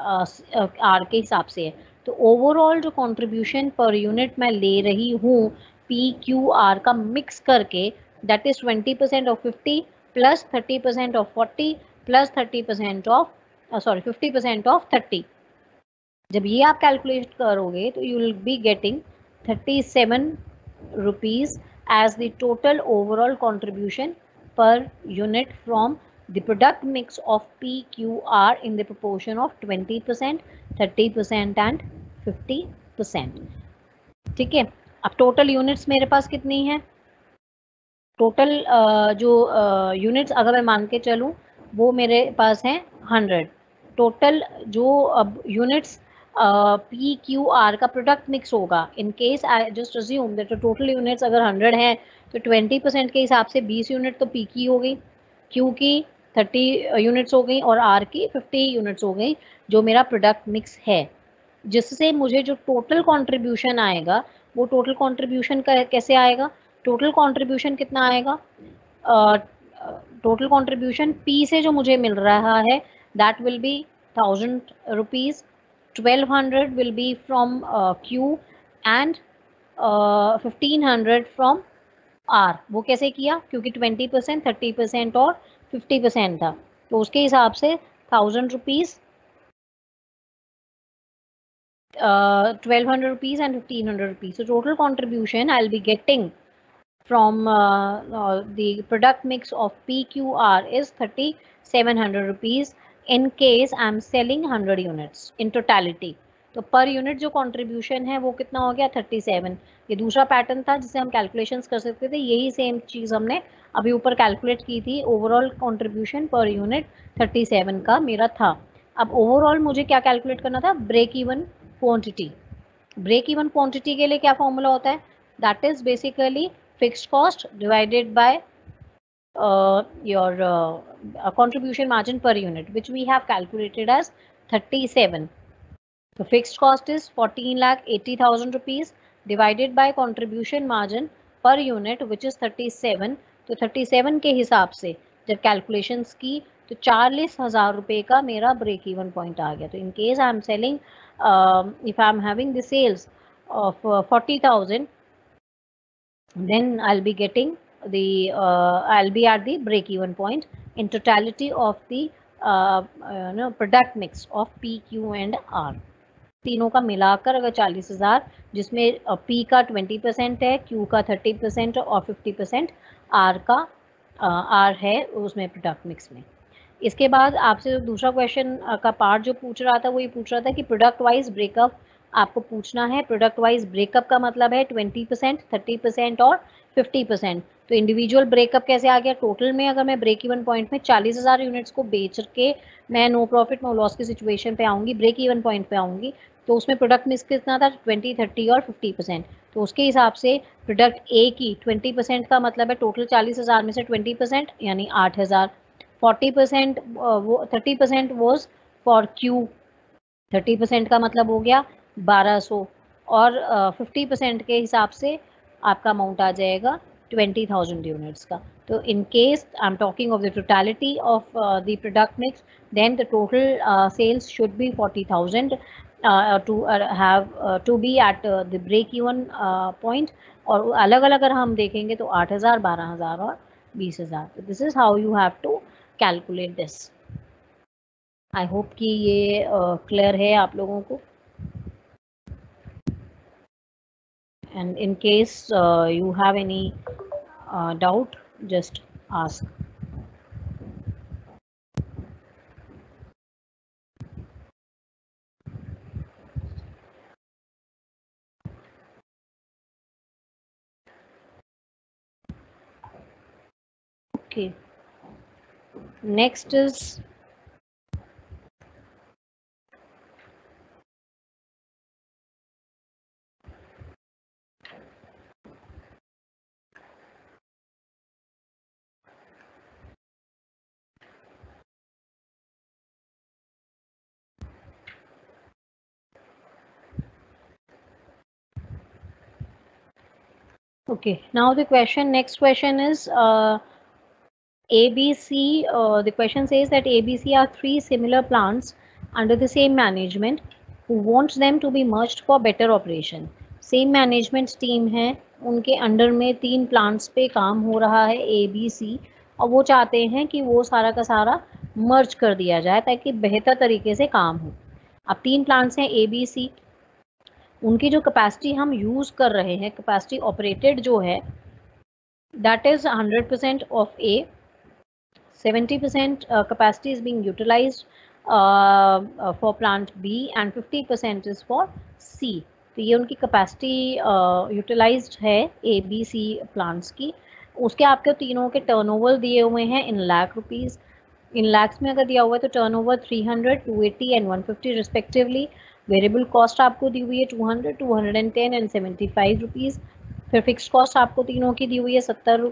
आर के हिसाब से है। तो ओवरऑल जो कंट्रीब्यूशन पर यूनिट मैं ले रही हूँ पी क्यू आर का मिक्स करके, that is twenty percent of fifty plus thirty percent of forty plus thirty percent of sorry fifty percent of thirty. जब ये आप कैलकुलेट करोगे तो you will be getting thirty seven rupees as the total overall contribution per unit from the product mix of P Q R in the proportion of twenty percent, thirty percent and fifty percent। ठीक है, अब total units मेरे पास कितनी है, total uh, जो units uh, अगर मैं मान के चलूँ वो मेरे पास हैं हंड्रेड। टोटल जो अब यूनिट्स पी क्यू आर का प्रोडक्ट मिक्स होगा, in case I just assume that total units अगर हंड्रेड हैं तो ट्वेंटी परसेंट के हिसाब से बीस यूनिट तो पी की हो गई, क्यू की थर्टी यूनिट्स हो गई और आर की फिफ्टी यूनिट्स हो गई, जो मेरा प्रोडक्ट मिक्स है, जिससे मुझे जो टोटल कंट्रीब्यूशन आएगा वो टोटल कंट्रीब्यूशन का कैसे आएगा, टोटल कंट्रीब्यूशन कितना आएगा, टोटल कंट्रीब्यूशन पी से जो मुझे मिल रहा है that will be thousand rupees, twelve hundred will be from uh, Q and uh, fifteen hundred from R। वो कैसे किया, क्योंकि ट्वेंटी परसेंट थर्टी परसेंट और फिफ्टी परसेंट था, तो उसके हिसाब से thousand rupees, twelve hundred rupees and fifteen hundred rupees. So total contribution I'll be getting from uh, uh, the product mix of P Q R is thirty-seven hundred rupees in case I'm selling hundred units in totality। तो पर unit जो contribution है वो कितना हो गया thirty seven. ये दूसरा पैटर्न था जिसे हम कैलकुलेशंस कर सकते थे, यही सेम चीज़ हमने अभी ऊपर कैलकुलेट की थी। Overall contribution per unit thirty seven का मेरा था। अब ओवरऑल मुझे क्या कैलकुलेट करना था, break even quantity. Break even quantity के लिए क्या फॉर्मूला होता है, that is basically fixed cost divided by uh, your uh, contribution margin per unit, which we have calculated as thirty-seven। So fixed cost is fourteen lakh eighty thousand rupees divided by contribution margin per unit which is thirty-seven। तो thirty-seven के हिसाब से जब calculations की तो चालीस हजार रुपये का मेरा ब्रेक इवन पॉइंट आ गया। तो in case I am selling, if I am having the sales of forty thousand, then I'll be getting the uh, I'll be at the break even point in totality of the uh, uh, you know, product mix of P, Q and R। तीनों का मिलाकर अगर चालीस हजार, जिसमें P का twenty percent है, Q का थर्टी परसेंट और फिफ्टी परसेंट R का uh, R है उसमें प्रोडक्ट मिक्स में। इसके बाद आपसे दूसरा क्वेश्चन का पार्ट जो पूछ रहा था वो ये पूछ रहा था कि प्रोडक्ट वाइज ब्रेकअप आपको पूछना है। प्रोडक्ट वाइज ब्रेकअप का मतलब है ट्वेंटी परसेंट, थर्टी परसेंट और फिफ्टी परसेंट। तो इंडिविजुअल ब्रेकअप कैसे आ गया, टोटल में अगर मैं ब्रेक इवन पॉइंट में चालीस हज़ार यूनिट्स को बेच के मैं नो प्रॉफिट नो लॉस की सिचुएशन पे आऊँगी, ब्रेक इवन पॉइंट पे आऊँगी, तो उसमें प्रोडक्ट मिक्स कितना था, ट्वेंटी, थर्टी और फिफ्टी परसेंट। तो उसके हिसाब से प्रोडक्ट ए की ट्वेंटी परसेंट का मतलब है टोटल चालीस हज़ार में से ट्वेंटी परसेंट यानी आठ हज़ार, फोर्टी परसेंट वो thirty percent was for Q, thirty percent का मतलब हो गया बारह सौ, और फिफ्टी परसेंट के हिसाब से आपका अमाउंट आ जाएगा ट्वेंटी थाउजेंड यूनिट्स का। तो in case I am talking of the totality of the product mix, then the total sales should be forty thousand to have to be at the break even point. और अलग अलग अगर हम देखेंगे तो आठ हज़ार, बारह हज़ार और बीस हज़ार। This is how you have to calculate this। I hope कि ये क्लियर uh, है आप लोगों को. And in case uh, you have any uh, doubt, just ask. Okay. Next is okay. Now the question. Next question is uh, A B C. Uh, the question says that A B C are three similar plants under the same management who wants them to be merged for better operation. Same management team है, उनके under में तीन plants पे काम हो रहा है A B C, और वो चाहते हैं कि वो सारा का सारा मर्ज कर दिया जाए ताकि बेहतर तरीके से काम हो. अब तीन प्लांट्स हैं A B C, उनकी जो कैपेसिटी हम यूज़ कर रहे हैं, कैपेसिटी ऑपरेटेड जो है, that is hundred percent of A, seventy percent uh, capacity is being utilized uh, uh, for plant B and fifty percent is for C. तो ये उनकी कैपेसिटी यूटिलाइज्ड है ए बी सी प्लांट्स की. उसके आपके तीनों के टर्नओवर दिए हुए हैं in lakh rupees. In lakhs में अगर दिया हुआ है तो turnover three hundred, two eighty and one fifty respectively. Variable cost आपको दी हुई है two hundred, two hundred ten and seventy five rupees. फिर फिक्स कॉस्ट आपको तीनों की दी हुई है सत्तर,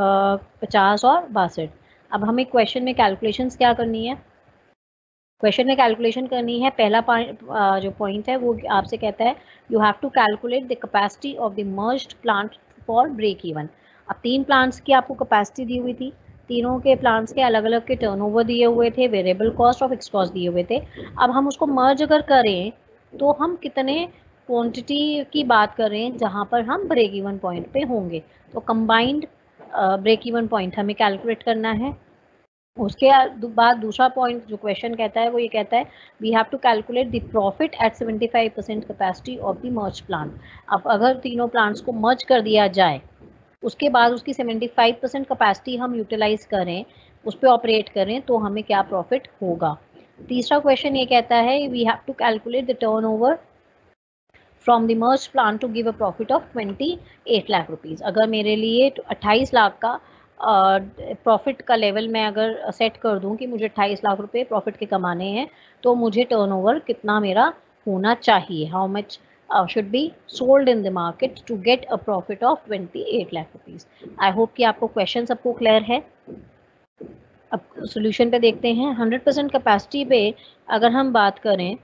पचास और बासठ. अब हमें क्वेश्चन में कैलकुलेशंस क्या करनी है? क्वेश्चन में कैलकुलेशन करनी है. पहला जो पॉइंट है वो आपसे कहता है you have to calculate the capacity of the merged plant for break even. अब तीन प्लांट्स की आपको कैपेसिटी दी हुई थी, तीनों के प्लांट्स के अलग अलग के टर्नओवर दिए हुए थे, वेरिएबल कॉस्ट और फिक्स कॉस्ट दिए हुए थे. अब हम उसको मर्ज अगर करें तो हम कितने क्वांटिटी की बात कर रहे हैं जहाँ पर हम ब्रेक इवन पॉइंट पे होंगे. तो कंबाइंड ब्रेक इवन पॉइंट हमें कैलकुलेट करना है. उसके बाद दूसरा पॉइंट जो क्वेश्चन कहता है वो ये कहता है we have to calculate the profit at seventy five percent capacity of the merge plant. अब अगर तीनों प्लांट्स को मर्ज कर दिया जाए, उसके बाद उसकी सेवेंटी फाइव परसेंट कैपेसिटी हम यूटिलाइज करें, उस पर ऑपरेट करें, तो हमें क्या प्रॉफिट होगा. तीसरा क्वेश्चन ये कहता है we have to calculate the turnover from the merge plant to give a profit of twenty eight lakh rupees. अगर मेरे लिए अट्ठाईस लाख का प्रॉफिट uh, का लेवल मैं अगर सेट कर दूं कि मुझे अट्ठाईस लाख रुपए प्रॉफिट के कमाने हैं, तो मुझे टर्नओवर कितना मेरा होना चाहिए, how much should be sold in the market to get a profit of twenty eight lakh rupees. I hope कि आपको क्वेश्चन सबको क्लियर है. अब सोल्यूशन पे देखते हैं. हंड्रेड परसेंट कैपेसिटी पे अगर हम बात करें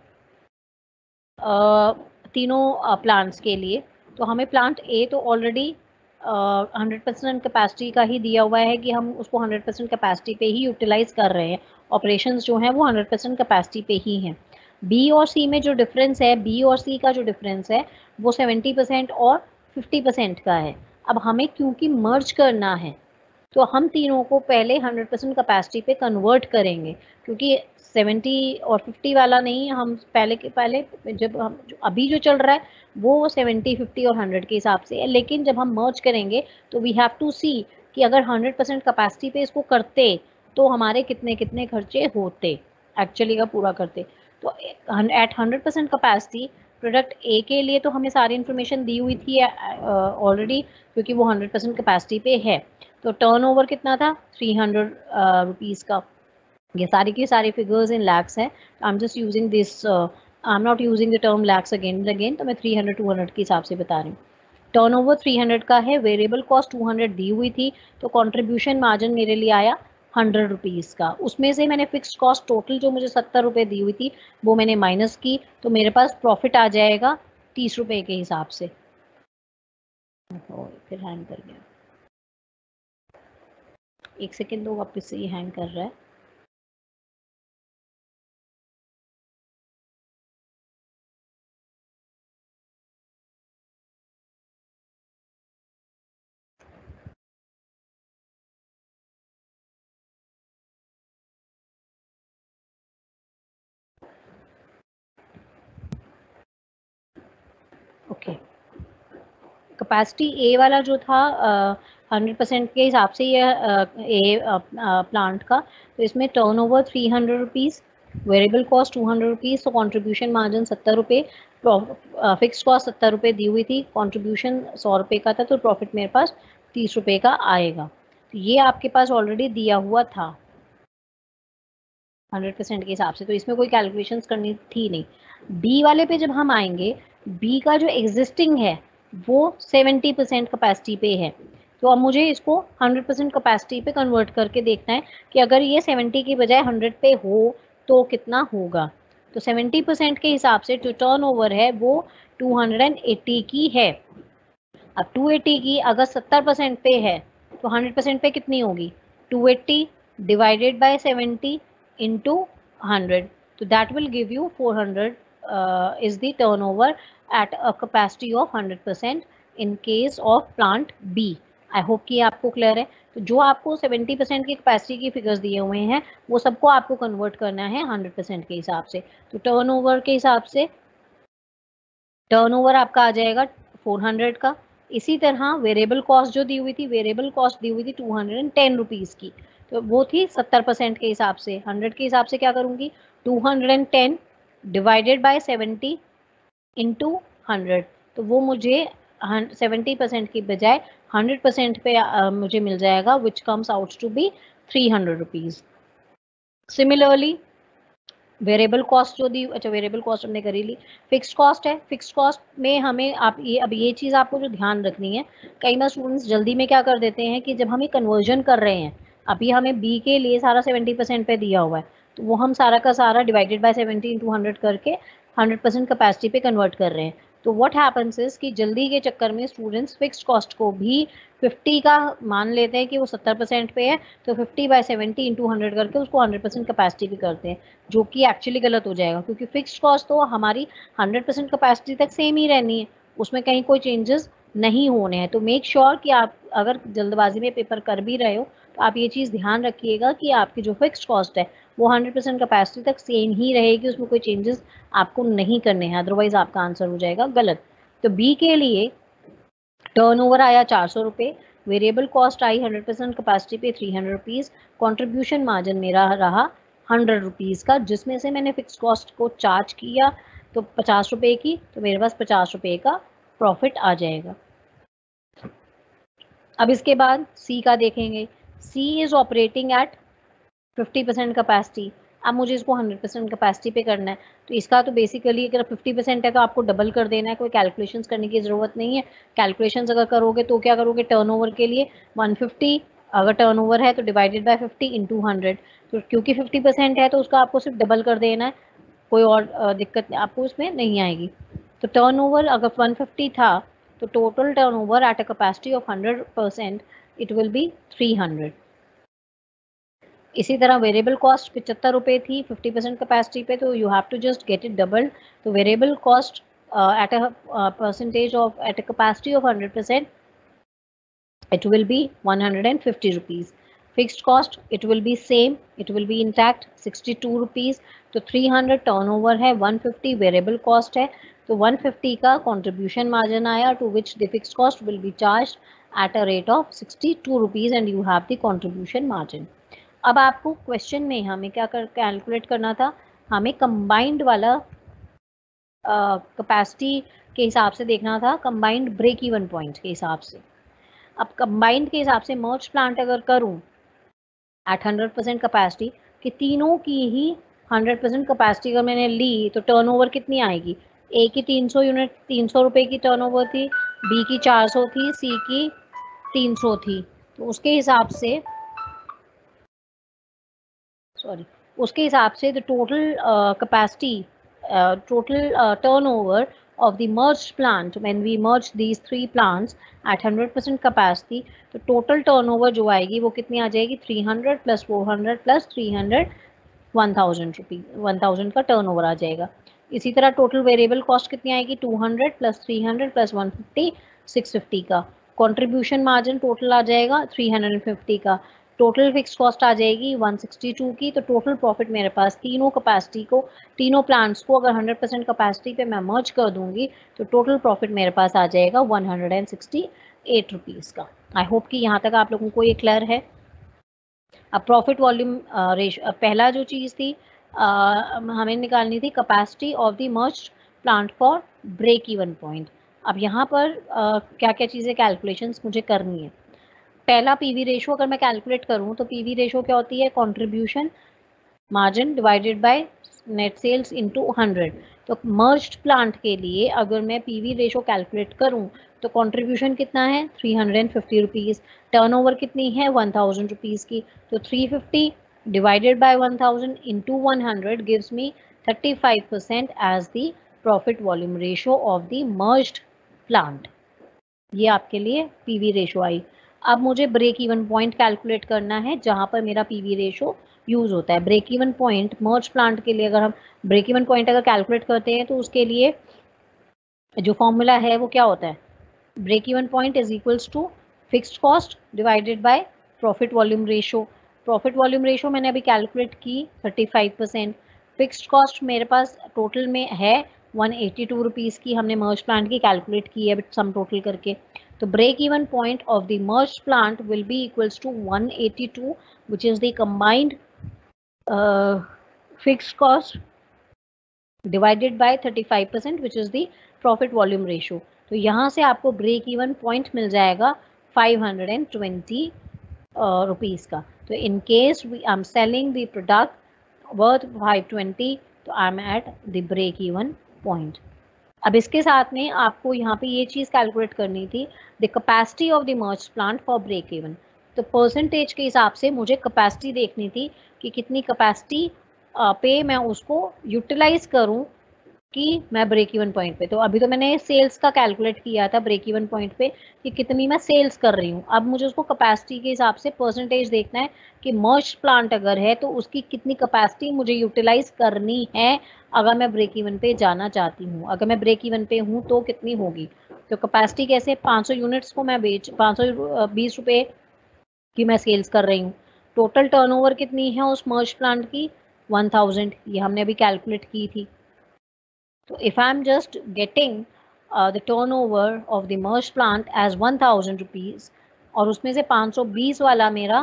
uh, तीनों प्लांट्स के लिए, तो हमें प्लांट ए तो ऑलरेडी हंड्रेड परसेंट कैपेसिटी का ही दिया हुआ है कि हम उसको हंड्रेड परसेंट कैपेसिटी पे ही यूटिलाइज कर रहे हैं. ऑपरेशंस जो हैं वो हंड्रेड परसेंट कैपेसिटी पे ही हैं. बी और सी में जो डिफरेंस है, बी और सी का जो डिफरेंस है वो सेवेंटी परसेंट और फिफ्टी परसेंट का है. अब हमें क्योंकि मर्ज करना है तो हम तीनों को पहले हंड्रेड परसेंट कैपेसिटी पे कन्वर्ट करेंगे, क्योंकि सेवेंटी और फिफ्टी वाला नहीं, हम पहले के पहले जब हम जो अभी जो चल रहा है वो सेवेंटी, फिफ्टी और हंड्रेड के हिसाब से है. लेकिन जब हम मर्ज करेंगे तो वी हैव टू सी कि अगर हंड्रेड परसेंट कैपेसिटी पे इसको करते तो हमारे कितने कितने खर्चे होते एक्चुअली का पूरा करते. तो at hundred percent capacity product A के लिए तो हमें सारी इन्फॉर्मेशन दी हुई थी ऑलरेडी, क्योंकि वो हंड्रेड परसेंट कैपेसिटी पे है. तो टर्नओवर कितना था? थ्री हंड्रेड रुपीज़ का. ये सारी की सारी फिगर्स इन लैक्स है. I am just using this, I am not using the term lakhs again and again. तो मैं थ्री हंड्रेड टू हंड्रेड के हिसाब से बता रही हूँ. टर्नओवर थ्री हंड्रेड का है, वेरिएबल कॉस्ट टू हंड्रेड दी हुई थी, तो कंट्रीब्यूशन मार्जिन मेरे लिए आया हंड्रेड रुपीज़ का. उसमें से मैंने फिक्स कॉस्ट टोटल जो मुझे सत्तर रुपये दी हुई थी वो मैंने माइनस की, तो मेरे पास प्रॉफिट आ जाएगा तीस रुपये के हिसाब से. और फिर हैंग कर गया, एक सेकेंड दो, वापस से ये हैंग कर रहा है. ओके, कैपेसिटी ए वाला जो था हंड्रेड परसेंट के हिसाब से ये ए प्लांट का, तो इसमें turnover three hundred rupees, variable cost two hundred rupees, तो कंट्रीब्यूशन मार्जिन सत्तर रुपये, फिक्स कॉस्ट सत्तर रुपये दी हुई थी, कंट्रीब्यूशन सौ रुपये का था, तो प्रॉफिट मेरे पास तीस रुपये का आएगा। तो ये आपके पास ऑलरेडी दिया हुआ था हंड्रेड परसेंट के हिसाब से, तो इसमें कोई कैलकुलेशंस करनी थी नहीं। बी वाले पे जब हम आएंगे, बी का जो एग्जिस्टिंग है वो सेवेंटी परसेंट कैपेसिटी पे है, तो अब मुझे इसको हंड्रेड परसेंट कैपेसिटी पे कन्वर्ट करके देखना है कि अगर ये सेवेंटी की बजाय हंड्रेड पे हो तो कितना होगा। तो सेवेंटी परसेंट के हिसाब से जो टर्न ओवर है वो टू हंड्रेड एटी की है। अब टू एटी की अगर सत्तर परसेंट पे है तो हंड्रेड परसेंट पे कितनी होगी, two eighty divided by seventy into one hundred, so that will give you four hundred uh, is the turnover at a capacity of one hundred percent in case of plant B. I hope कि आपको clear है। तो जो आपको seventy percent की capacity की figures दिए हुए हैं वो सबको आपको कन्वर्ट करना है हंड्रेड परसेंट के हिसाब से। तो टर्नओवर के हिसाब से टर्नओवर आपका आ जाएगा फोर हंड्रेड का। इसी तरह वेरिएबल कॉस्ट जो दी हुई थी, वेरिएबल कॉस्ट दी हुई थी टू हंड्रेड टेन रुपीज़ की, तो वो थी सत्तर परसेंट के हिसाब से। हंड्रेड के हिसाब से क्या करूँगी, two hundred ten divided by seventy into hundred, तो वो मुझे सेवेंटी परसेंट की बजाय हंड्रेड परसेंट पे uh, मुझे मिल जाएगा, which comes out to be three hundred rupees. Similarly variable cost जो दी, अच्छा वेरिएबल कॉस्ट हमने करी ली, फिक्स्ड कॉस्ट है। फिक्स्ड कॉस्ट में हमें आप ये अब ये चीज़ आपको जो ध्यान रखनी है, कई बार स्टूडेंट्स जल्दी में क्या कर देते हैं कि जब हम ये कन्वर्जन कर रहे हैं, अभी हमें बी के लिए सारा सेवेंटी परसेंट पे दिया हुआ है, तो वो हम सारा का सारा divided by seventy into hundred करके हंड्रेड परसेंट कैपेसिटी पे कन्वर्ट कर रहे हैं। तो व्हाट हैपन्स इज कि जल्दी के चक्कर में स्टूडेंट्स फिक्स्ड कॉस्ट को भी फिफ्टी का मान लेते हैं कि वो सत्तर परसेंट पे है, तो fifty by seventy into hundred करके उसको हंड्रेड परसेंट कैपेसिटी पे करते हैं, जो कि एक्चुअली गलत हो जाएगा, क्योंकि फिक्स्ड कॉस्ट तो हमारी हंड्रेड परसेंट कैपेसिटी तक सेम ही रहनी है, उसमें कहीं कोई चेंजेस नहीं होने हैं। तो मेक श्योर sure कि आप अगर जल्दबाजी में पेपर कर भी रहे हो तो आप ये चीज़ ध्यान रखिएगा कि आपकी जो फिक्स्ड कॉस्ट है वो हंड्रेड परसेंट कैपेसिटी तक सेम ही रहेगी, उसमें कोई चेंजेस आपको नहीं करने हैं, अदरवाइज आपका आंसर हो जाएगा गलत। तो बी के लिए टर्नओवर आया चार सौ रुपये, वेरिएबल कॉस्ट आई हंड्रेड परसेंट कैपेसिटी पे three hundred rupees, contribution margin मेरा रहा हंड्रेड रुपीज़ का, जिसमें से मैंने फिक्स कॉस्ट को चार्ज किया तो पचास रुपये की, तो मेरे पास पचास रुपये का प्रॉफिट आ जाएगा। अब इसके बाद सी का देखेंगे। C is operating at fifty percent capacity. अब मुझे इसको हंड्रेड परसेंट कैपेसिटी पे करना है, तो इसका तो बेसिकली अगर फिफ्टी परसेंट है तो आपको डबल कर देना है, कोई कैलकुलेशंस करने की ज़रूरत नहीं है। कैलकुलेशंस अगर करोगे तो क्या करोगे, टर्नओवर के लिए वन फिफ्टी अगर टर्नओवर है तो divided by fifty into hundred, तो क्योंकि फिफ्टी परसेंट है तो उसका आपको सिर्फ डबल कर देना है, कोई और दिक्कत आपको इसमें नहीं आएगी। तो टर्नओवर अगर वन फिफ्टी था तो total turnover at a capacity of hundred percent it will be three hundred. इसी तरह वेरिएबल कॉस्ट पचहत्तर रुपये थी फिफ्टी परसेंट कैपेसिटी पे, तो you have to just get it double. तो variable cost at a percentage of at a capacity of hundred percent it will be one hundred fifty rupees. Fixed cost it will be same, it will be intact sixty-two rupees. तो three hundred turnover है, one fifty variable cost है, तो one fifty का contribution margin आया, to which the fixed cost will be charged at a rate of sixty-two rupees and you have the contribution margin. अब आपको question में हमें क्या कर कैलकुलेट करना था, हमें कंबाइंड वाला कैपेसिटी uh, के हिसाब से देखना था, कंबाइंड ब्रेक इवन पॉइंट के हिसाब से। अब कंबाइंड के हिसाब से मर्ज प्लांट अगर करूं एट हंड्रेड परसेंट कैपेसिटी कि तीनों की ही हंड्रेड परसेंट कैपेसिटी अगर मैंने ली तो टर्नओवर कितनी आएगी, ए की तीन सौ यूनिट तीन सौ रुपये की टर्नओवर थी, बी की चार सौ थी, सी की तीन सौ थी, तो उसके हिसाब से सॉरी उसके हिसाब से the total capacity total turnover of the merged plant when we merge these three plants at hundred percent capacity, तो total turnover जो आएगी वो कितनी आ जाएगी, three hundred plus four hundred plus three hundred one thousand rupees one thousand का turnover आ जाएगा। इसी तरह टोटल वेरिएबल कॉस्ट कितनी आएगी, two hundred plus three hundred plus one fifty six fifty का। कंट्रीब्यूशन मार्जिन टोटल आ जाएगा थ्री हंड्रेड फिफ्टी का। टोटल फिक्स कॉस्ट आ जाएगी वन सिक्सटी टू की, तो टोटल प्रॉफिट मेरे पास तीनों कैपेसिटी को, तीनों प्लांट्स को अगर हंड्रेड परसेंट कैपेसिटी पे मैं मर्ज कर दूंगी तो टोटल प्रॉफिट मेरे पास आ जाएगा one hundred sixty eight rupees का। आई होप कि यहाँ तक आप लोगों को ये क्लियर है। अब प्रॉफिट वॉल्यूम रेशियो, पहला जो चीज़ थी uh, हमें निकालनी थी capacity of the merged plant for break even point. अब यहाँ पर uh, क्या क्या चीज़ें कैलकुलेशंस मुझे करनी है। पहला पीवी रेशो अगर मैं कैलकुलेट करूँ तो पीवी रेशो क्या होती है, contribution margin divided by net sales into hundred. तो मर्ज्ड प्लांट के लिए अगर मैं पीवी रेशो कैलकुलेट करूँ तो कंट्रीब्यूशन कितना है three hundred fifty rupees, turnover कितनी है वन थाउजेंड रुपीज़ की, तो three fifty divided by one thousand into one hundred gives me thirty five percent as the profit volume ratio of the merged plant. ये आपके लिए PV ratio आई। अब मुझे break even point calculate करना है जहाँ पर मेरा पीवी रेशो यूज़ होता है। Break even point merge plant के लिए अगर हम ब्रेक इवन पॉइंट अगर कैलकुलेट करते हैं तो उसके लिए जो फॉर्मूला है वो क्या होता है, break even point is equals to fixed cost divided by profit volume ratio. Profit volume ratio मैंने अभी कैलकुलेट की thirty five percent, fixed cost मेरे पास टोटल में है वन एटी टू रुपीज़ की, हमने मर्ज प्लांट की कैलकुलेट की है सम टोटल करके। तो break even point of the merged plant will be equals to one eighty-two, which is the combined uh, fixed cost divided by thirty-five percent, which is the profit volume ratio. तो यहाँ से आपको break even point मिल जाएगा five hundred twenty rupees का। तो in case we I'm selling the product worth five twenty, तो I'm at the break even point. अब इसके साथ में आपको यहाँ पे ये चीज़ कैलकुलेट करनी थी, the capacity of the merge plant for break even. तो परसेंटेज के हिसाब से मुझे कैपेसिटी देखनी थी कि कितनी कैपेसिटी पे मैं उसको यूटिलाइज करूँ कि मैं ब्रेक इवन पॉइंट पे। तो अभी तो मैंने सेल्स का कैलकुलेट किया था ब्रेक इवन पॉइंट पे कि कितनी मैं सेल्स कर रही हूँ। अब मुझे उसको कैपेसिटी के हिसाब से परसेंटेज देखना है कि मर्ज प्लांट अगर है तो उसकी कितनी कैपेसिटी मुझे यूटिलाइज करनी है अगर मैं ब्रेक इवन पे जाना चाहती हूँ। अगर मैं ब्रेक इवन पे हूँ तो कितनी होगी, तो कैपेसिटी कैसे, पाँच सौ यूनिट्स को मैं बेच पाँच सौ बीस रुपये की मैं सेल्स कर रही हूँ। टोटल टर्नओवर कितनी है उस मर्ज प्लांट की, वन थाउजेंड, ये हमने अभी कैलकुलेट की थी। So if I'm just getting uh, the turnover of the merged plant as one thousand rupees और उसमें से पाँच सौ बीस वाला मेरा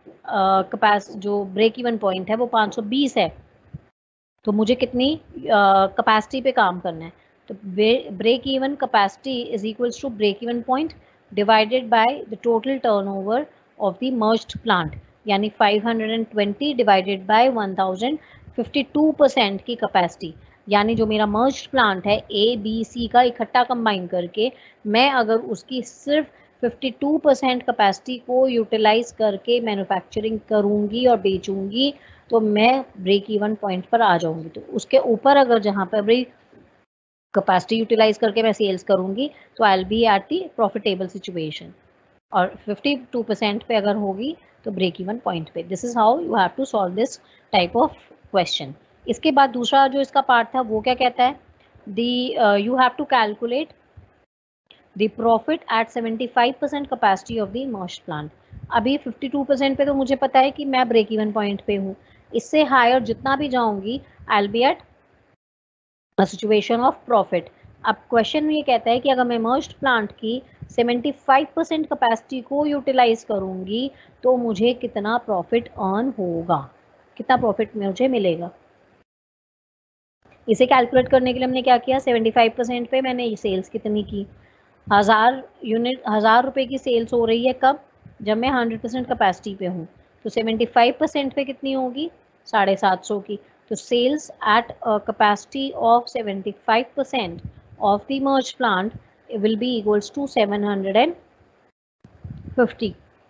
कैपेस uh, जो ब्रेक इवन पॉइंट है वो पाँच सौ बीस है, तो मुझे कितनी कैपेसिटी uh, पे काम करना है। तो break even capacity is equals to break even point divided by the total turnover of the merged plant, यानी five hundred twenty divided by one thousand, fifty two percent की कैपेसिटी। यानी जो मेरा मर्ज्ड प्लांट है A B C का इकट्ठा combine करके मैं अगर उसकी सिर्फ फिफ्टी टू परसेंट कैपेसिटी को यूटिलाइज करके मैन्युफैक्चरिंग करूंगी और बेचूंगी तो मैं ब्रेक इवन पॉइंट पर आ जाऊंगी। तो उसके ऊपर अगर जहाँ पर भी कैपेसिटी यूटिलाइज करके मैं सेल्स करूंगी तो I will be at the profitable situation, और फिफ्टी टू परसेंट पे अगर होगी तो ब्रेक इवन पॉइंट पे। This is how you have to solve this type of question. इसके बाद दूसरा जो इसका पार्ट था वो क्या कहता है, the you have to calculate the profit at seventy five percent capacity of the merged plant. अभी फिफ्टी टू परसेंट पे तो मुझे पता है कि मैं ब्रेक इवन पॉइंट पे हूँ, इससे हायर जितना भी जाऊंगी I will be at a situation of profit. अब क्वेश्चन ये कहता है कि अगर मैं मर्ज्ड प्लांट की सेवेंटी फाइव परसेंट कैपेसिटी को यूटिलाइज करूंगी तो मुझे कितना प्रॉफिट अर्न होगा, कितना प्रॉफिट मुझे मिलेगा। इसे कैलकुलेट करने के लिए हमने क्या किया, सेवेंटी फाइव परसेंट पे मैंने सेल्स कितनी की, हज़ार यूनिट हज़ार रुपये की सेल्स हो रही है कब, जब मैं हंड्रेड परसेंट कैपेसिटी पे हूँ। तो सेवेंटी फाइव परसेंट पे कितनी होगी, साढ़े सात सौ की। तो sales at capacity of seventy five percent of the merge plant will be equals to seven hundred fifty.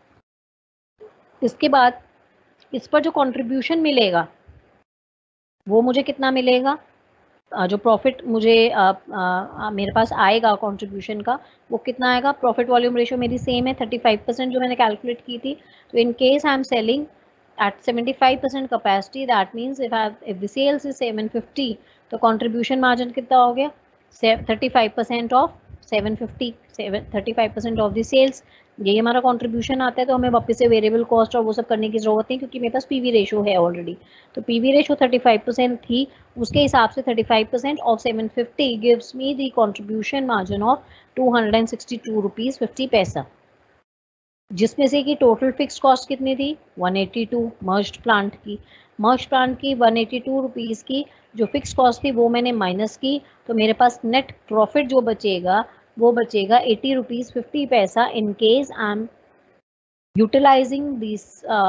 इसके बाद इस पर जो कंट्रीब्यूशन मिलेगा वो मुझे कितना मिलेगा, जो प्रॉफिट मुझे आ, आ, मेरे पास आएगा कंट्रीब्यूशन का वो कितना आएगा। प्रॉफिट वॉल्यूम रेशो मेरी सेम है थर्टी फाइव परसेंट जो मैंने कैलकुलेट की थी। तो in case I am selling at seventy five percent capacity, that means if if the sales is seven fifty तो कंट्रीब्यूशन मार्जिन कितना हो गया, thirty five percent of seven fifty, thirty five percent of the sales ये हमारा contribution आता है, तो हमें वापस से वेरिएबल कॉस्ट और वो सब करने की जरूरत नहीं, क्योंकि मेरे पास पीवी रेशो है ऑलरेडी। तो PV ratio thirty five percent थी, उसके हिसाब से thirty five percent of seven fifty gives me the contribution margin of two hundred sixty two rupees fifty paisa, जिसमें से कि टोटल फिक्स कॉस्ट कितनी थी one eighty two merged plant की। मर्ज्ड प्लांट की वन एटी टू रुपीज़ की जो fix cost थी वो मैंने माइनस की, तो मेरे पास नेट प्रॉफिट जो बचेगा वो बचेगा eighty rupees fifty paisa in case I am utilizing this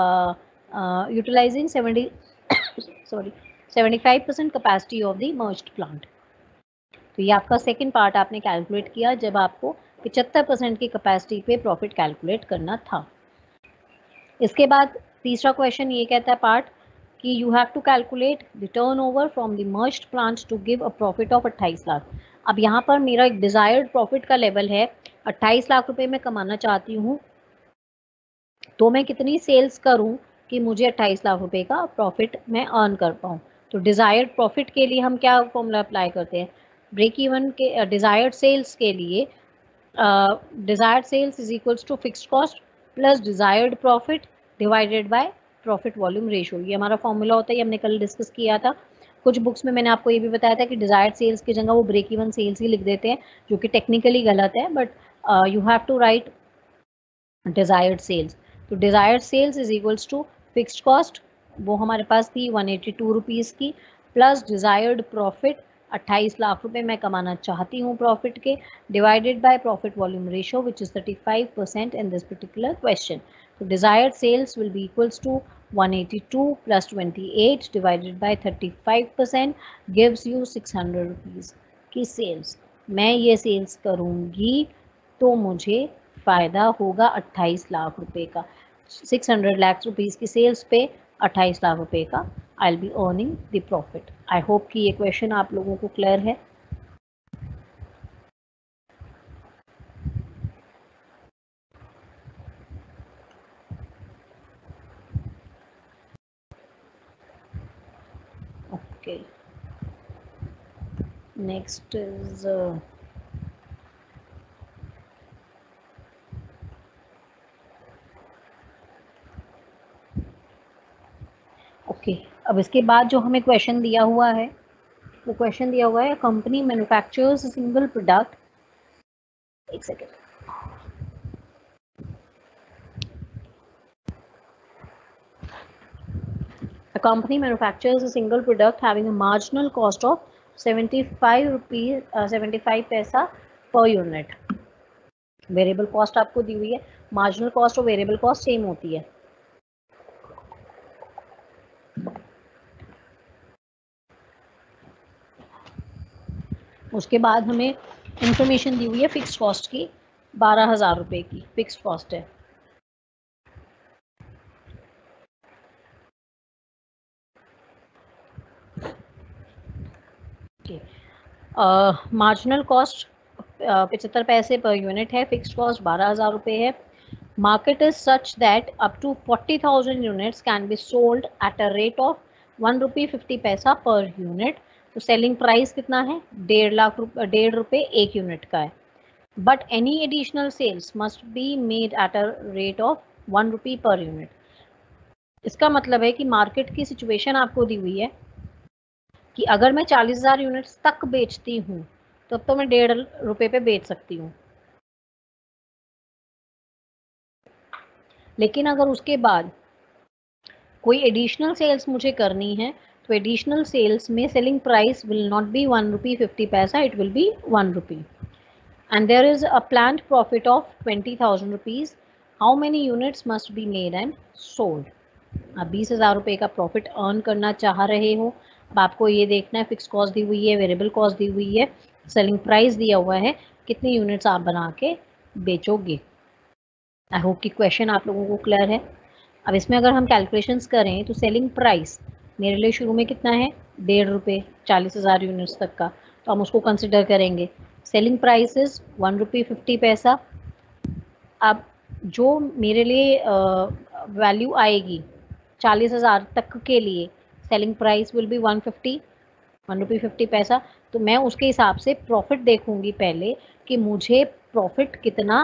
utilizing seventy sorry seventy five percent capacity of the merged plant. तो ये आपका सेकेंड पार्ट आपने कैलकुलेट किया जब आपको पचहत्तर परसेंट की कैपेसिटी पे प्रॉफिट कैलकुलेट करना था। इसके बाद तीसरा क्वेश्चन ये कहता है पार्ट कि you have to calculate the turnover from the merged plant to give a profit of अट्ठाईस लाख। अब यहाँ पर मेरा एक डिजायर्ड प्रॉफिट का लेवल है अट्ठाईस लाख रुपए मैं कमाना चाहती हूँ, तो मैं कितनी सेल्स करूँ कि मुझे अट्ठाईस लाख रुपए का प्रॉफिट मैं अर्न कर पाऊँ। तो डिजायर्ड प्रॉफिट के लिए हम क्या फॉर्मूला अप्लाई करते हैं, ब्रेक इवन के डिजायर्ड सेल्स के लिए desired sales is equals to fixed cost plus desired profit divided by profit volume ratio. ये हमारा फॉर्मूला होता है, ये हमने कल डिस्कस किया था। कुछ बुक्स में मैंने आपको ये भी बताया था कि डिजायर्ड सेल्स की जगह वो ब्रेक इवन सेल्स ही लिख देते हैं, जो कि टेक्निकली गलत है, but you have to write desired sales. तो desired sales is equals to fixed cost, वो हमारे पास थी वन एटी टू रुपीज़ की, प्लस डिजायर्ड प्रॉफिट अट्ठाईस लाख रुपए मैं कमाना चाहती हूँ प्रॉफिट के, divided by profit volume ratio which is thirty five percent in this particular question. तो desired sales will be equals to one eighty two plus twenty eight divided by thirty five percent gives you six hundred rupees की sales. मैं ये sales करूँगी तो मुझे फ़ायदा होगा अट्ठाईस लाख रुपए का। सिक्स हंड्रेड लाख रुपीज़ की सेल्स पे अट्ठाईस लाख रुपए का I will be earning the profit. I hope कि ये क्वेश्चन आप लोगों को क्लियर है। Okay, next is okay okay, अब इसके बाद जो हमें क्वेश्चन दिया हुआ है वो क्वेश्चन दिया हुआ है कंपनी मैन्युफैक्चर्स सिंगल प्रोडक्ट, एक second, A company manufactures a single product having a marginal cost of seventy-five rupees uh, seventy-five पैसा per unit। वेरिएबल कॉस्ट आपको दी हुई है, मार्जिनल कॉस्ट और वेरिएबल कॉस्ट सेम होती है। उसके बाद हमें इंफॉर्मेशन दी हुई है फिक्स कॉस्ट की, बारह हजार रुपए की फिक्स कॉस्ट है। मार्जिनल कॉस्ट पचहत्तर पैसे पर यूनिट है, फिक्स कॉस्ट बारह हजार रुपये है। Market is such that up to forty thousand units can be sold at a rate of one rupee fifty paisa per unit. तो सेलिंग प्राइस कितना है, डेढ़ लाख रुपये डेढ़ रुपये एक यूनिट का है। But any additional sales must be made at a rate of one rupee per unit. इसका मतलब है कि मार्केट की सिचुएशन आपको दी हुई है कि अगर मैं चालीस हजार यूनिट्स तक बेचती हूँ तब तो मैं डेढ़ रुपए पे बेच सकती हूँ, लेकिन अगर उसके बाद कोई एडिशनल सेल्स मुझे करनी है तो एडिशनल सेल्स में selling price will not be one rupee fifty paisa, it will be one rupee and there is a planned profit of twenty thousand rupees. How many units must be made and sold. आप बीस हजार रुपये का profit earn करना चाह रहे हो। अब आपको ये देखना है फिक्स कॉस्ट दी हुई है, वेरिएबल कॉस्ट दी हुई है, सेलिंग प्राइस दिया हुआ है, कितनी यूनिट्स आप बना के बेचोगे। आई होप कि क्वेश्चन आप लोगों को क्लियर है। अब इसमें अगर हम कैलकुलेशंस करें तो सेलिंग प्राइस मेरे लिए शुरू में कितना है, डेढ़ रुपये चालीस हज़ार यूनिट्स तक का, तो हम उसको कंसिडर करेंगे। Selling price is one rupee fifty paisa. अब जो मेरे लिए वैल्यू uh, आएगी चालीस हज़ार तक के लिए, selling price will be one fifty one rupee fifty paisa. तो मैं उसके हिसाब से प्रॉफिट देखूंगी पहले कि मुझे प्रॉफिट कितना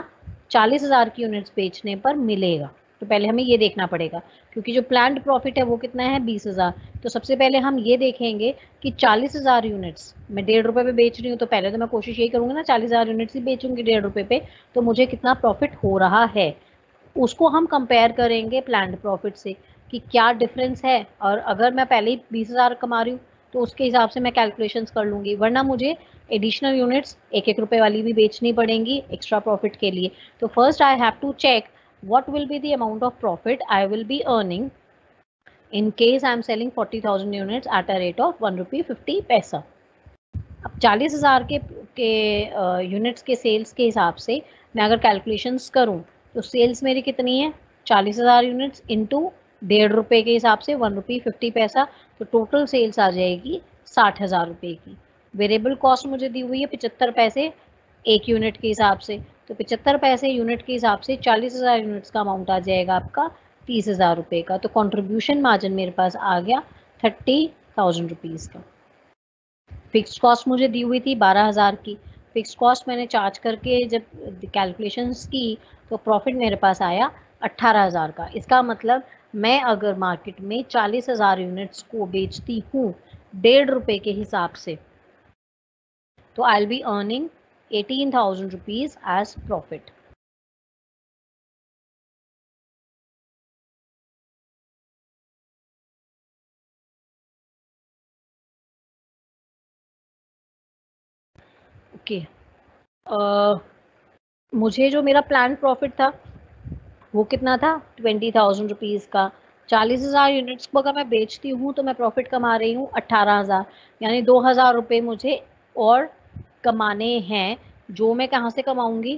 चालीस हज़ार की यूनिट्स बेचने पर मिलेगा। तो पहले हमें ये देखना पड़ेगा, क्योंकि जो प्लान्ड प्रॉफिट है वो कितना है, बीस हज़ार। तो सबसे पहले हम ये देखेंगे कि चालीस हज़ार यूनिट्स मैं डेढ़ रुपये पे बेच रही हूँ, तो पहले तो मैं कोशिश यही करूँगी ना, चालीस हज़ार यूनिट्स ही बेचूंगी डेढ़ रुपये पे, तो मुझे कितना प्रॉफिट हो रहा है उसको हम कंपेयर करेंगे प्लान्ड प्रॉफिट से कि क्या डिफरेंस है। और अगर मैं पहले ही बीस हज़ार कमा रही हूँ तो उसके हिसाब से मैं कैलकुलेशंस कर लूँगी, वरना मुझे एडिशनल यूनिट्स एक एक रुपये वाली भी बेचनी पड़ेंगी एक्स्ट्रा प्रॉफिट के लिए। तो first I have to check what will be the amount of profit I will be earning in case I am selling forty thousand units at a rate of one rupee fifty पैसा। अब चालीस हज़ार के के units के sales के हिसाब से मैं अगर कैलकुलेशंस करूं तो सेल्स मेरी कितनी है, चालीस हज़ार यूनिट्स इंटू डेढ़ रुपये के हिसाब से वन रुपी फिफ्टी पैसा, तो टोटल सेल्स आ जाएगी साठ हज़ार रुपये की। वेरिएबल कॉस्ट मुझे दी हुई है पचहत्तर पैसे एक यूनिट के हिसाब से, तो पचहत्तर पैसे यूनिट के हिसाब से चालीस हज़ार यूनिट्स का अमाउंट आ जाएगा आपका तीस हज़ार रुपये का। तो कंट्रीब्यूशन मार्जिन मेरे पास आ गया थर्टी थाउजेंड रुपीज़ का। फिक्स्ड कॉस्ट मुझे दी हुई थी बारह हज़ार की, फिक्स्ड कॉस्ट मैंने चार्ज करके जब कैलकुलेशंस की तो प्रॉफिट मेरे पास आया अट्ठारह हज़ार का। इसका मतलब मैं अगर मार्केट में चालीस हज़ार यूनिट्स को बेचती हूँ डेढ़ रुपये के हिसाब से, तो I will be earning eighteen thousand rupees as profit. Okay okay. uh, मुझे जो मेरा प्लान प्रॉफिट था वो कितना था, ट्वेंटी थाउजेंड रुपीज़ का। चालीस हज़ार यूनिट्स को अगर मैं बेचती हूँ तो मैं प्रॉफिट कमा रही हूँ अट्ठारह हज़ार, यानी दो हज़ार रुपये मुझे और कमाने हैं, जो मैं कहाँ से कमाऊँगी,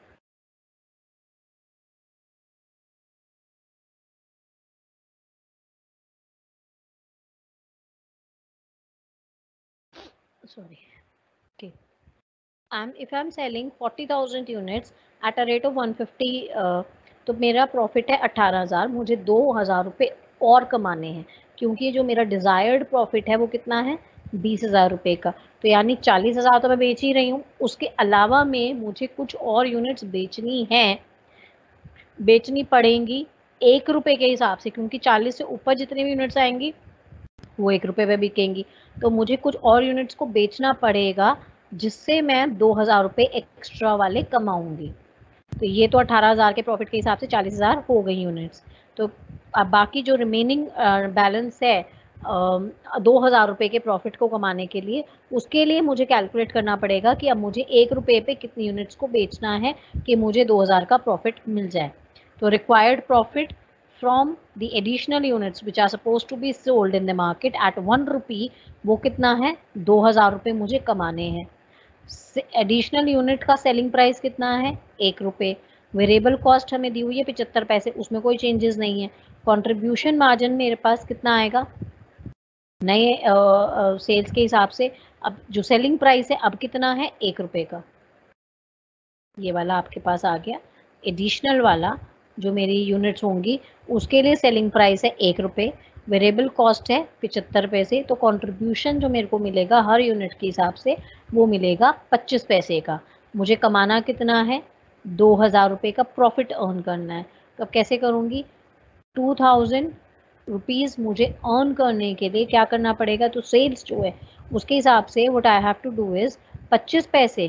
sorry okay I am if I am selling forty thousand units at a rate of one fifty, तो मेरा प्रॉफिट है अट्ठारह हज़ार, मुझे दो हज़ार रुपये और कमाने हैं, क्योंकि जो मेरा डिज़ायर्ड प्रॉफिट है वो कितना है, बीस हज़ार रुपये का। तो यानी चालीस हज़ार तो मैं बेच ही रही हूँ, उसके अलावा में मुझे कुछ और यूनिट्स बेचनी हैं, बेचनी पड़ेंगी एक रुपये के हिसाब से, क्योंकि चालीस से ऊपर जितनी भी यूनिट्स आएंगी वो एक रुपये पे बिकेंगी। तो मुझे कुछ और यूनिट्स को बेचना पड़ेगा जिससे मैं दो हज़ार रुपये एक्स्ट्रा वाले कमाऊंगी। तो ये तो अठारह हज़ार के प्रॉफिट के हिसाब से चालीस हज़ार हो गई यूनिट्स। तो अब बाकी जो रिमेनिंग बैलेंस है दो हज़ार रुपये के प्रॉफिट को कमाने के लिए, उसके लिए मुझे कैलकुलेट करना पड़ेगा कि अब मुझे एक रुपये पे कितनी यूनिट्स को बेचना है कि मुझे दो हज़ार का प्रॉफिट मिल जाए। तो required profit from the additional units which are supposed to be sold in the market at one rupee, वो कितना है, दो हज़ार रुपये मुझे कमाने हैं। एडिशनल यूनिट का सेलिंग प्राइस कितना है, एक रुपये। वेरिएबल कॉस्ट हमें दी हुई है पचहत्तर पैसे, उसमें कोई चेंजेस नहीं है। कंट्रीब्यूशन मार्जिन मेरे पास कितना आएगा नए सेल्स के हिसाब से, अब जो सेलिंग प्राइस है अब कितना है, एक रुपये का, ये वाला आपके पास आ गया। एडिशनल वाला जो मेरी यूनिट्स होंगी उसके लिए सेलिंग प्राइस है एक रुपये, वेरिएबल कॉस्ट है पचहत्तर पैसे, तो कंट्रीब्यूशन जो मेरे को मिलेगा हर यूनिट के हिसाब से वो मिलेगा पच्चीस पैसे का। मुझे कमाना कितना है, दो हज़ार रुपये का प्रॉफिट अर्न करना है। तो अब कैसे करूँगी, टू थाउजेंड रुपीज़ मुझे अर्न करने के लिए क्या करना पड़ेगा, तो सेल्स जो है उसके हिसाब से what I have to do is पच्चीस पैसे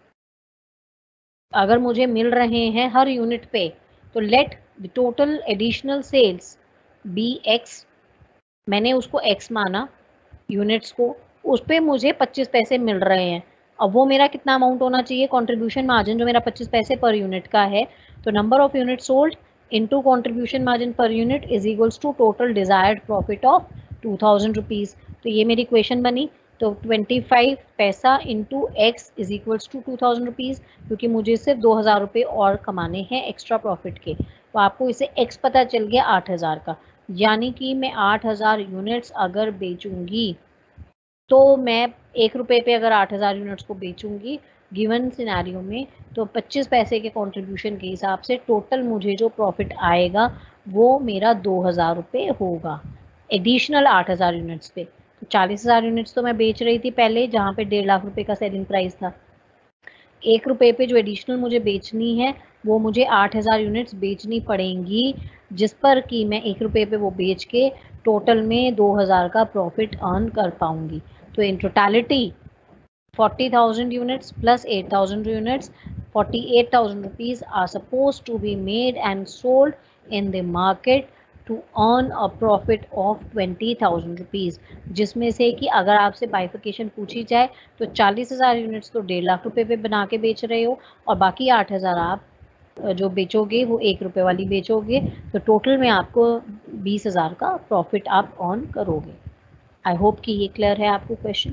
अगर मुझे मिल रहे हैं हर यूनिट पे, तो let the total additional sales be X, मैंने उसको एक्स माना यूनिट्स को, उस पर मुझे पच्चीस पैसे मिल रहे हैं। अब वो मेरा कितना अमाउंट होना चाहिए, कंट्रीब्यूशन मार्जिन जो मेरा पच्चीस पैसे पर यूनिट का है, तो number of unit sold into contribution margin per unit is equals to total desired profit of two thousand rupees. तो ये मेरी इक्वेशन बनी। तो twenty five paisa into X is equals to two thousand rupees, क्योंकि मुझे सिर्फ दो हज़ार रुपये और कमाने हैं एक्स्ट्रा प्रॉफिट के। तो आपको इसे एक्स पता चल गया आठ हज़ार का, यानी कि मैं आठ हज़ार यूनिट्स अगर बेचूंगी तो मैं एक रुपये पे अगर आठ हज़ार यूनिट्स को बेचूंगी गिवन सिनेरियो में, तो पच्चीस पैसे के कंट्रीब्यूशन के हिसाब से टोटल मुझे जो प्रॉफिट आएगा वो मेरा दो हज़ार रुपये होगा एडिशनल आठ हज़ार यूनिट्स पे। तो चालीस हज़ार यूनिट्स तो मैं बेच रही थी पहले, जहाँ पे डेढ़ लाख रुपए का सेलिंग प्राइस था। एक रुपए पे जो एडिशनल मुझे बेचनी है वो मुझे आठ हज़ार यूनिट्स बेचनी पड़ेंगी, जिस पर कि मैं एक रुपए पे वो बेच के टोटल में दो हज़ार का प्रॉफिट अर्न कर पाऊंगी। तो in totality forty thousand units plus eight thousand units, forty-eight thousand rupees are supposed to be made and sold in the market to earn a profit of twenty thousand rupees, जिसमें से कि अगर आपसे बाइफिकेशन पूछी जाए तो चालीस हज़ार यूनिट्स तो डेढ़ लाख रुपए पे बना के बेच रहे हो और बाकी आठ हज़ार आप जो बेचोगे वो एक रुपए वाली बेचोगे, तो टोटल में आपको बीस हज़ार का प्रॉफिट आप अर्न करोगे। आई होप कि ये क्लियर है आपको क्वेश्चन।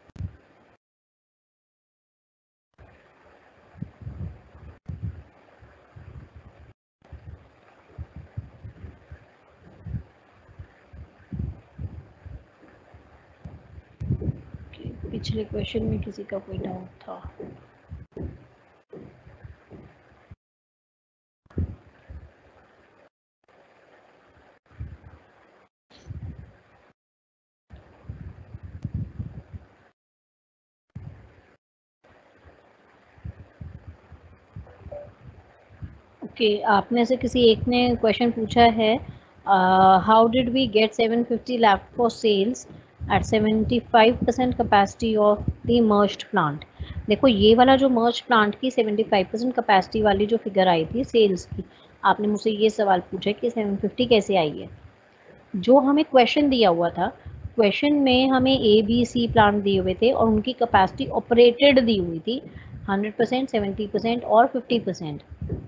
पिछले क्वेश्चन में किसी का कोई डाउट था? ओके okay, आप में से किसी एक ने क्वेश्चन पूछा है, how did we get seven fifty lakh for sales at seventy five percent capacity of the merged plant. देखो ये वाला जो मर्ज प्लांट की सेवेंटी फाइव परसेंट कैपेसिटी वाली जो फिगर आई थी सेल्स की, आपने मुझसे ये सवाल पूछा कि सेवन फिफ्टी कैसे आई है। जो हमें क्वेश्चन दिया हुआ था, क्वेश्चन में हमें ए बी सी प्लांट दिए हुए थे और उनकी कैपेसिटी ऑपरेटेड दी हुई थी हंड्रेड परसेंट, सेवेंटी परसेंट और फिफ्टी परसेंट।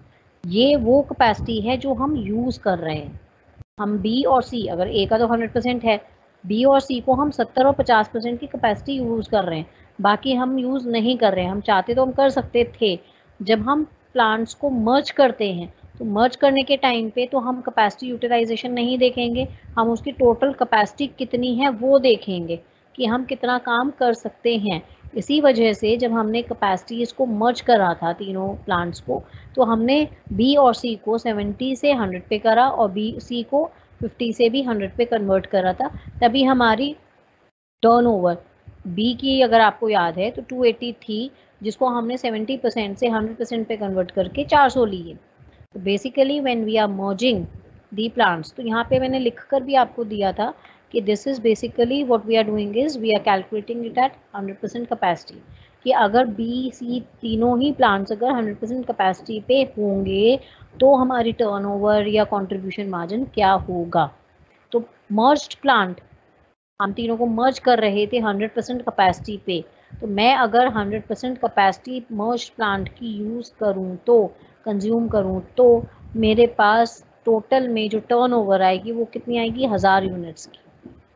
ये वो कैपेसिटी है जो हम यूज़ कर रहे हैं। हम बी और सी, अगर ए का तो हंड्रेड परसेंट है, बी और सी को हम सत्तर और पचास परसेंट की कैपेसिटी यूज़ कर रहे हैं, बाकी हम यूज़ नहीं कर रहे हैं। हम चाहते तो हम कर सकते थे। जब हम प्लांट्स को मर्ज करते हैं तो मर्ज करने के टाइम पे तो हम कैपेसिटी यूटिलाइजेशन नहीं देखेंगे, हम उसकी टोटल कैपेसिटी कितनी है वो देखेंगे कि हम कितना काम कर सकते हैं। इसी वजह से जब हमने कैपेसिटीज़ को मर्ज करा था तीनों प्लांट्स को, तो हमने बी और सी को सेवेंटी से हंड्रेड पे करा और बी सी को फिफ्टी से भी हंड्रेड पे कन्वर्ट करा था, तभी हमारी टर्नओवर बी की अगर आपको याद है तो टू एटी थी, जिसको हमने सेवेंटी परसेंट से हंड्रेड परसेंट पे कन्वर्ट करके चार सौ ली है। तो basically when we are merging the plants, तो यहाँ पे मैंने लिख कर भी आपको दिया था कि this is basically what we are doing is we are calculating it at hundred percent capacity, कि अगर बी सी तीनों ही प्लांट्स अगर हंड्रेड परसेंट कैपेसिटी पे होंगे तो हमारी टर्नओवर या कंट्रीब्यूशन मार्जिन क्या होगा। तो मर्ज्ड प्लांट हम तीनों को मर्ज कर रहे थे हंड्रेड परसेंट कैपेसिटी पे, तो मैं अगर hundred percent capacity merge plant की यूज़ करूँ तो कंज्यूम करूँ तो मेरे पास टोटल में जो टर्नओवर आएगी वो कितनी आएगी, हज़ार यूनिट्स की।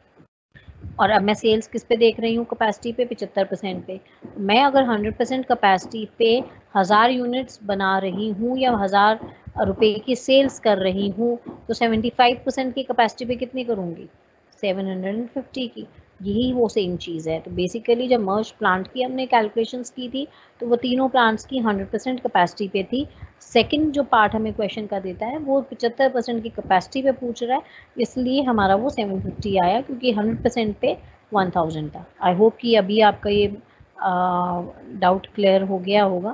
और अब मैं सेल्स किस पे देख रही हूँ, कैपेसिटी पे पचहत्तर परसेंट पे। मैं अगर हंड्रेड परसेंट कैपेसिटी पे हज़ार यूनिट्स बना रही हूँ या हज़ार रुपए की सेल्स कर रही हूँ, तो सेवेंटी फाइव परसेंट की कैपेसिटी पे कितनी करूँगी, सेवन हंड्रेड फिफ्टी की। यही वो सेम चीज़ है। तो बेसिकली जब मर्ज प्लांट की हमने कैलकुलेशंस की थी तो वो तीनों प्लांट्स की हंड्रेड परसेंट कैपेसिटी पे थी। सेकंड जो पार्ट हमें क्वेश्चन का देता है वो पचहत्तर परसेंट की कैपेसिटी पे पूछ रहा है, इसलिए हमारा वो सेवन फिफ्टी आया, क्योंकि हंड्रेड परसेंट पे वन थाउजेंड था। आई होप कि अभी आपका ये डाउट क्लियर हो गया होगा।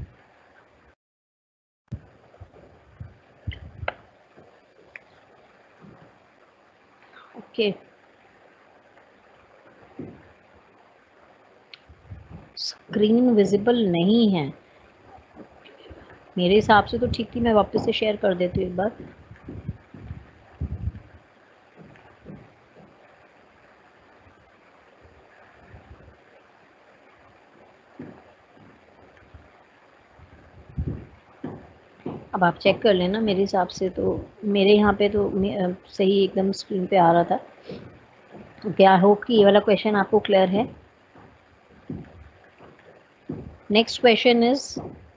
ओके, स्क्रीन विजिबल नहीं है मेरे हिसाब से तो ठीक थी, मैं वापस से शेयर कर देती हूँ एक बार। अब आप चेक कर लेना, मेरे हिसाब से तो मेरे यहाँ पे तो सही एकदम स्क्रीन पे आ रहा था। ओके, आई होप कि ये वाला क्वेश्चन आपको क्लियर है। नेक्स्ट क्वेश्चन इज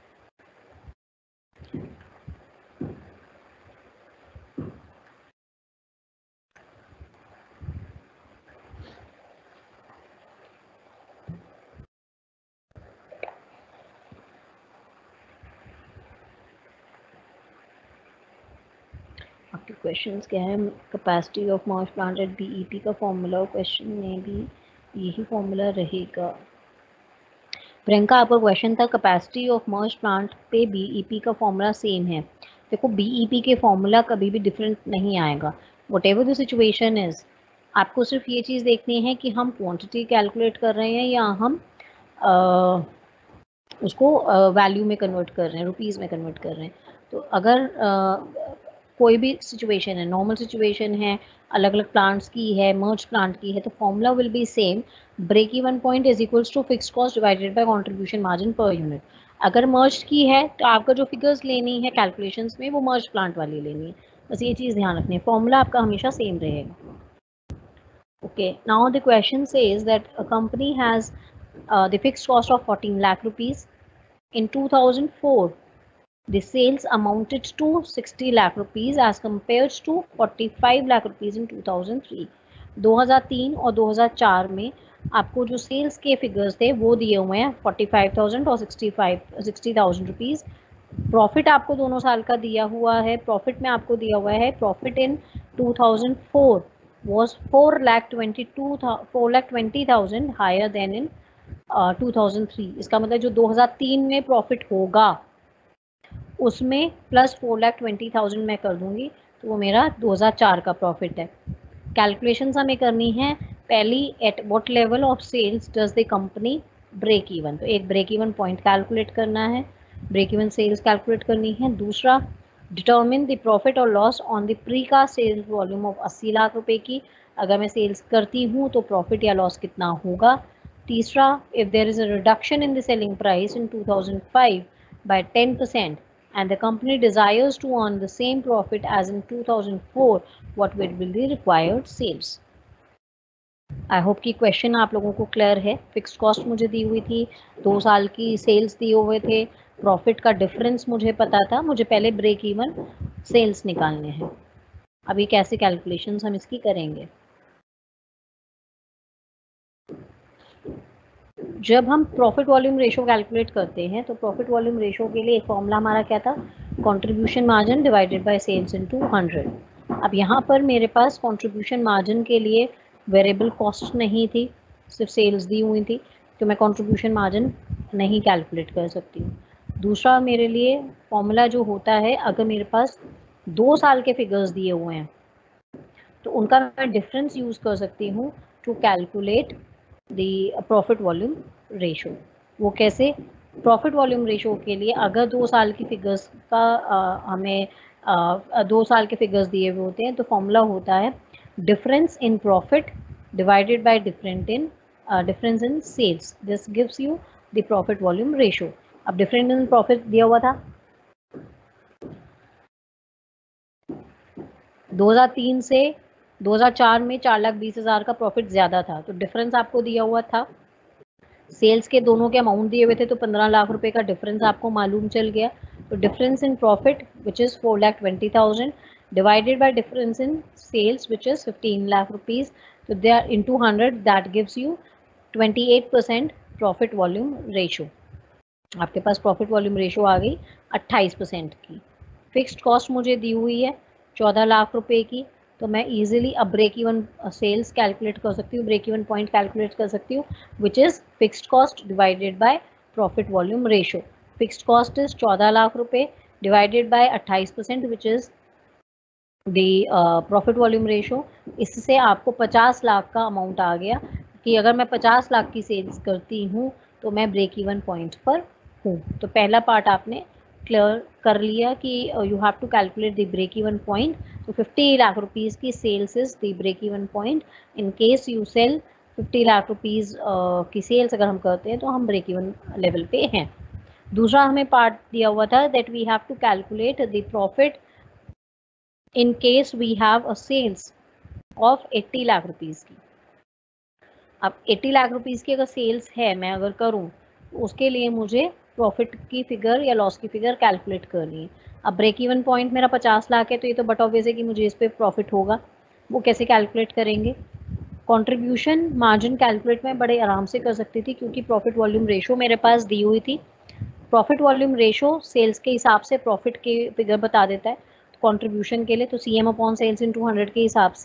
आपके क्वेश्चंस क्या है, capacity of merge plant at BEP का फॉर्मूला, और क्वेश्चन में भी यही फॉर्मूला रहेगा। प्रियंका, आपका क्वेश्चन था कैपेसिटी ऑफ मर्ज प्लांट पे बीईपी का फॉर्मूला सेम है। देखो, बीईपी के फॉर्मूला कभी भी डिफरेंट नहीं आएगा, whatever the situation is. आपको सिर्फ ये चीज़ देखनी है कि हम क्वांटिटी कैलकुलेट कर रहे हैं या हम आ, उसको वैल्यू में कन्वर्ट कर रहे हैं, रुपीज़ में कन्वर्ट कर रहे हैं। तो अगर आ, कोई भी सिचुएशन है, नॉर्मल सिचुएशन है, अलग अलग प्लांट्स की है, मर्ज प्लांट की है, तो formula will be same. Break even point is equals to fixed cost divided by contribution margin per unit. अगर मर्ज की है तो आपका जो फिगर्स लेनी है कैलकुलेशंस में वो मर्ज प्लांट वाली लेनी है, बस ये चीज़ ध्यान रखनी है, फॉर्मूला आपका हमेशा सेम रहेगा। Okay, now the question says that a company has the fixed cost of fourteen lakh rupees. In two thousand four, the sales amounted to sixty lakh rupees as compared to forty-five lakh rupees in two thousand three. दो हज़ार तीन और दो हज़ार चार में आपको जो सेल्स के फिगर्स थे वो दिए हुए हैं पैंतालीस हज़ार और पैंसठ साठ हज़ार रुपीस। प्रॉफिट आपको दोनों साल का दिया हुआ है। प्रॉफिट में आपको दिया हुआ है profit in two thousand four was four lakh twenty-two four lakh twenty thousand higher than in uh, two thousand three। इसका मतलब जो दो हज़ार तीन में प्रॉफिट होगा उसमें plus four lakh twenty thousand मैं कर दूंगी, तो वो मेरा दो हज़ार चार का प्रॉफिट है। कैलकुलेशंस हमें करनी है पहली, at what level of sales does the company break even. तो एक ब्रेक इवन पॉइंट कैलकुलेट करना है, ब्रेक इवन सेल्स कैलकुलेट करनी है। दूसरा, डिटर्मिन द प्रॉफिट और loss on the precast sales volume of अस्सी लाख रुपए की। अगर मैं सेल्स करती हूँ तो प्रॉफिट या लॉस कितना होगा। तीसरा, if there is a reduction in the selling price in two thousand five by ten percent and the company desires to earn the same profit as in two thousand four, what will be the required sales? I hope कि question आप लोगों को clear है। Fixed cost मुझे दी हुई थी, दो साल की सेल्स दिए हुए थे, प्रॉफिट का डिफरेंस मुझे पता था, मुझे पहले ब्रेक इवन सेल्स निकालने हैं। अभी कैसे कैलकुलेशंस हम इसकी करेंगे। जब हम प्रॉफिट वॉल्यूम रेशो कैलकुलेट करते हैं तो प्रॉफिट वॉल्यूम रेशो के लिए एक फॉर्मूला हमारा क्या था, contribution margin divided by sales into hundred. अब यहाँ पर मेरे पास कंट्रीब्यूशन मार्जिन के लिए वेरिएबल कॉस्ट नहीं थी, सिर्फ सेल्स दी हुई थी, तो मैं कंट्रीब्यूशन मार्जिन नहीं कैलकुलेट कर सकती हूँ। दूसरा, मेरे लिए फॉर्मूला जो होता है, अगर मेरे पास दो साल के फिगर्स दिए हुए हैं तो उनका मैं डिफरेंस यूज़ कर सकती हूँ to calculate the profit volume ratio. वो कैसे, प्रॉफिट वॉल्यूम रेशो के लिए अगर दो साल की फिगर्स का आ, हमें आ, दो साल के फिगर्स दिए हुए होते हैं तो फॉर्मूला होता है difference in profit divided by different in difference in sales, this gives you the profit volume ratio. अब डिफरेंस इन प्रॉफिट दिया हुआ था दो हज़ार तीन से दो हज़ार चार में चार लाख बीस हज़ार का प्रॉफिट ज़्यादा था, तो डिफरेंस आपको दिया हुआ था। सेल्स के दोनों के अमाउंट दिए हुए थे तो पंद्रह लाख रुपए का डिफरेंस आपको मालूम चल गया। तो difference in profit which is four lakh twenty thousand divided by difference in sales which is fifteen lakh rupees, तो they are into hundred, that gives you twenty eight percent profit volume ratio. आपके पास profit volume ratio आ गई अट्ठाईस percent की। Fixed cost मुझे दी हुई है चौदह लाख रुपए की, तो मैं इजीली अब ब्रेक इवन सेल्स कैलकुलेट कर सकती हूँ, ब्रेक इवन पॉइंट कैलकुलेट कर सकती हूँ, which is fixed cost divided by profit volume ratio. Fixed cost is चौदह लाख रुपए डिवाइडेड बाय अट्ठाईस percent which is the profit volume ratio. इससे आपको पचास लाख का अमाउंट आ गया कि अगर मैं पचास लाख की सेल्स करती हूँ तो मैं ब्रेक इवन पॉइंट पर हूँ। तो पहला पार्ट आपने क्लियर कर लिया कि you have to calculate the break even point. तो फिफ्टी लाख रुपीज़ की sales is the break even point. In case you sell fifty lakh rupees की सेल्स अगर हम करते हैं तो हम ब्रेक इवन लेवल पे हैं। दूसरा हमें पार्ट दिया हुआ था that we have to calculate the profit in case we have a sales of अस्सी लाख रुपीज़ की। अब अस्सी लाख रुपीज़ की अगर सेल्स है, मैं अगर करूं तो उसके लिए मुझे प्रॉफिट की फिगर या लॉस की फिगर कैलकुलेट करनी है। अब ब्रेक इवन पॉइंट मेरा पचास लाख है तो ये तो बट ऑब्वियस है कि मुझे इस पर प्रॉफिट होगा। वो कैसे कैलकुलेट करेंगे, कंट्रीब्यूशन मार्जिन कैलकुलेट मैं बड़े आराम से कर सकती थी क्योंकि प्रॉफिट वॉल्यूम रेशो मेरे पास दी हुई थी। प्रॉफिट वॉल्यूम रेशो सेल्स के हिसाब से प्रॉफिट के फिगर बता देता है। कंट्रीब्यूशन के लिए तो C M upon sales in to hundred के हिसाब से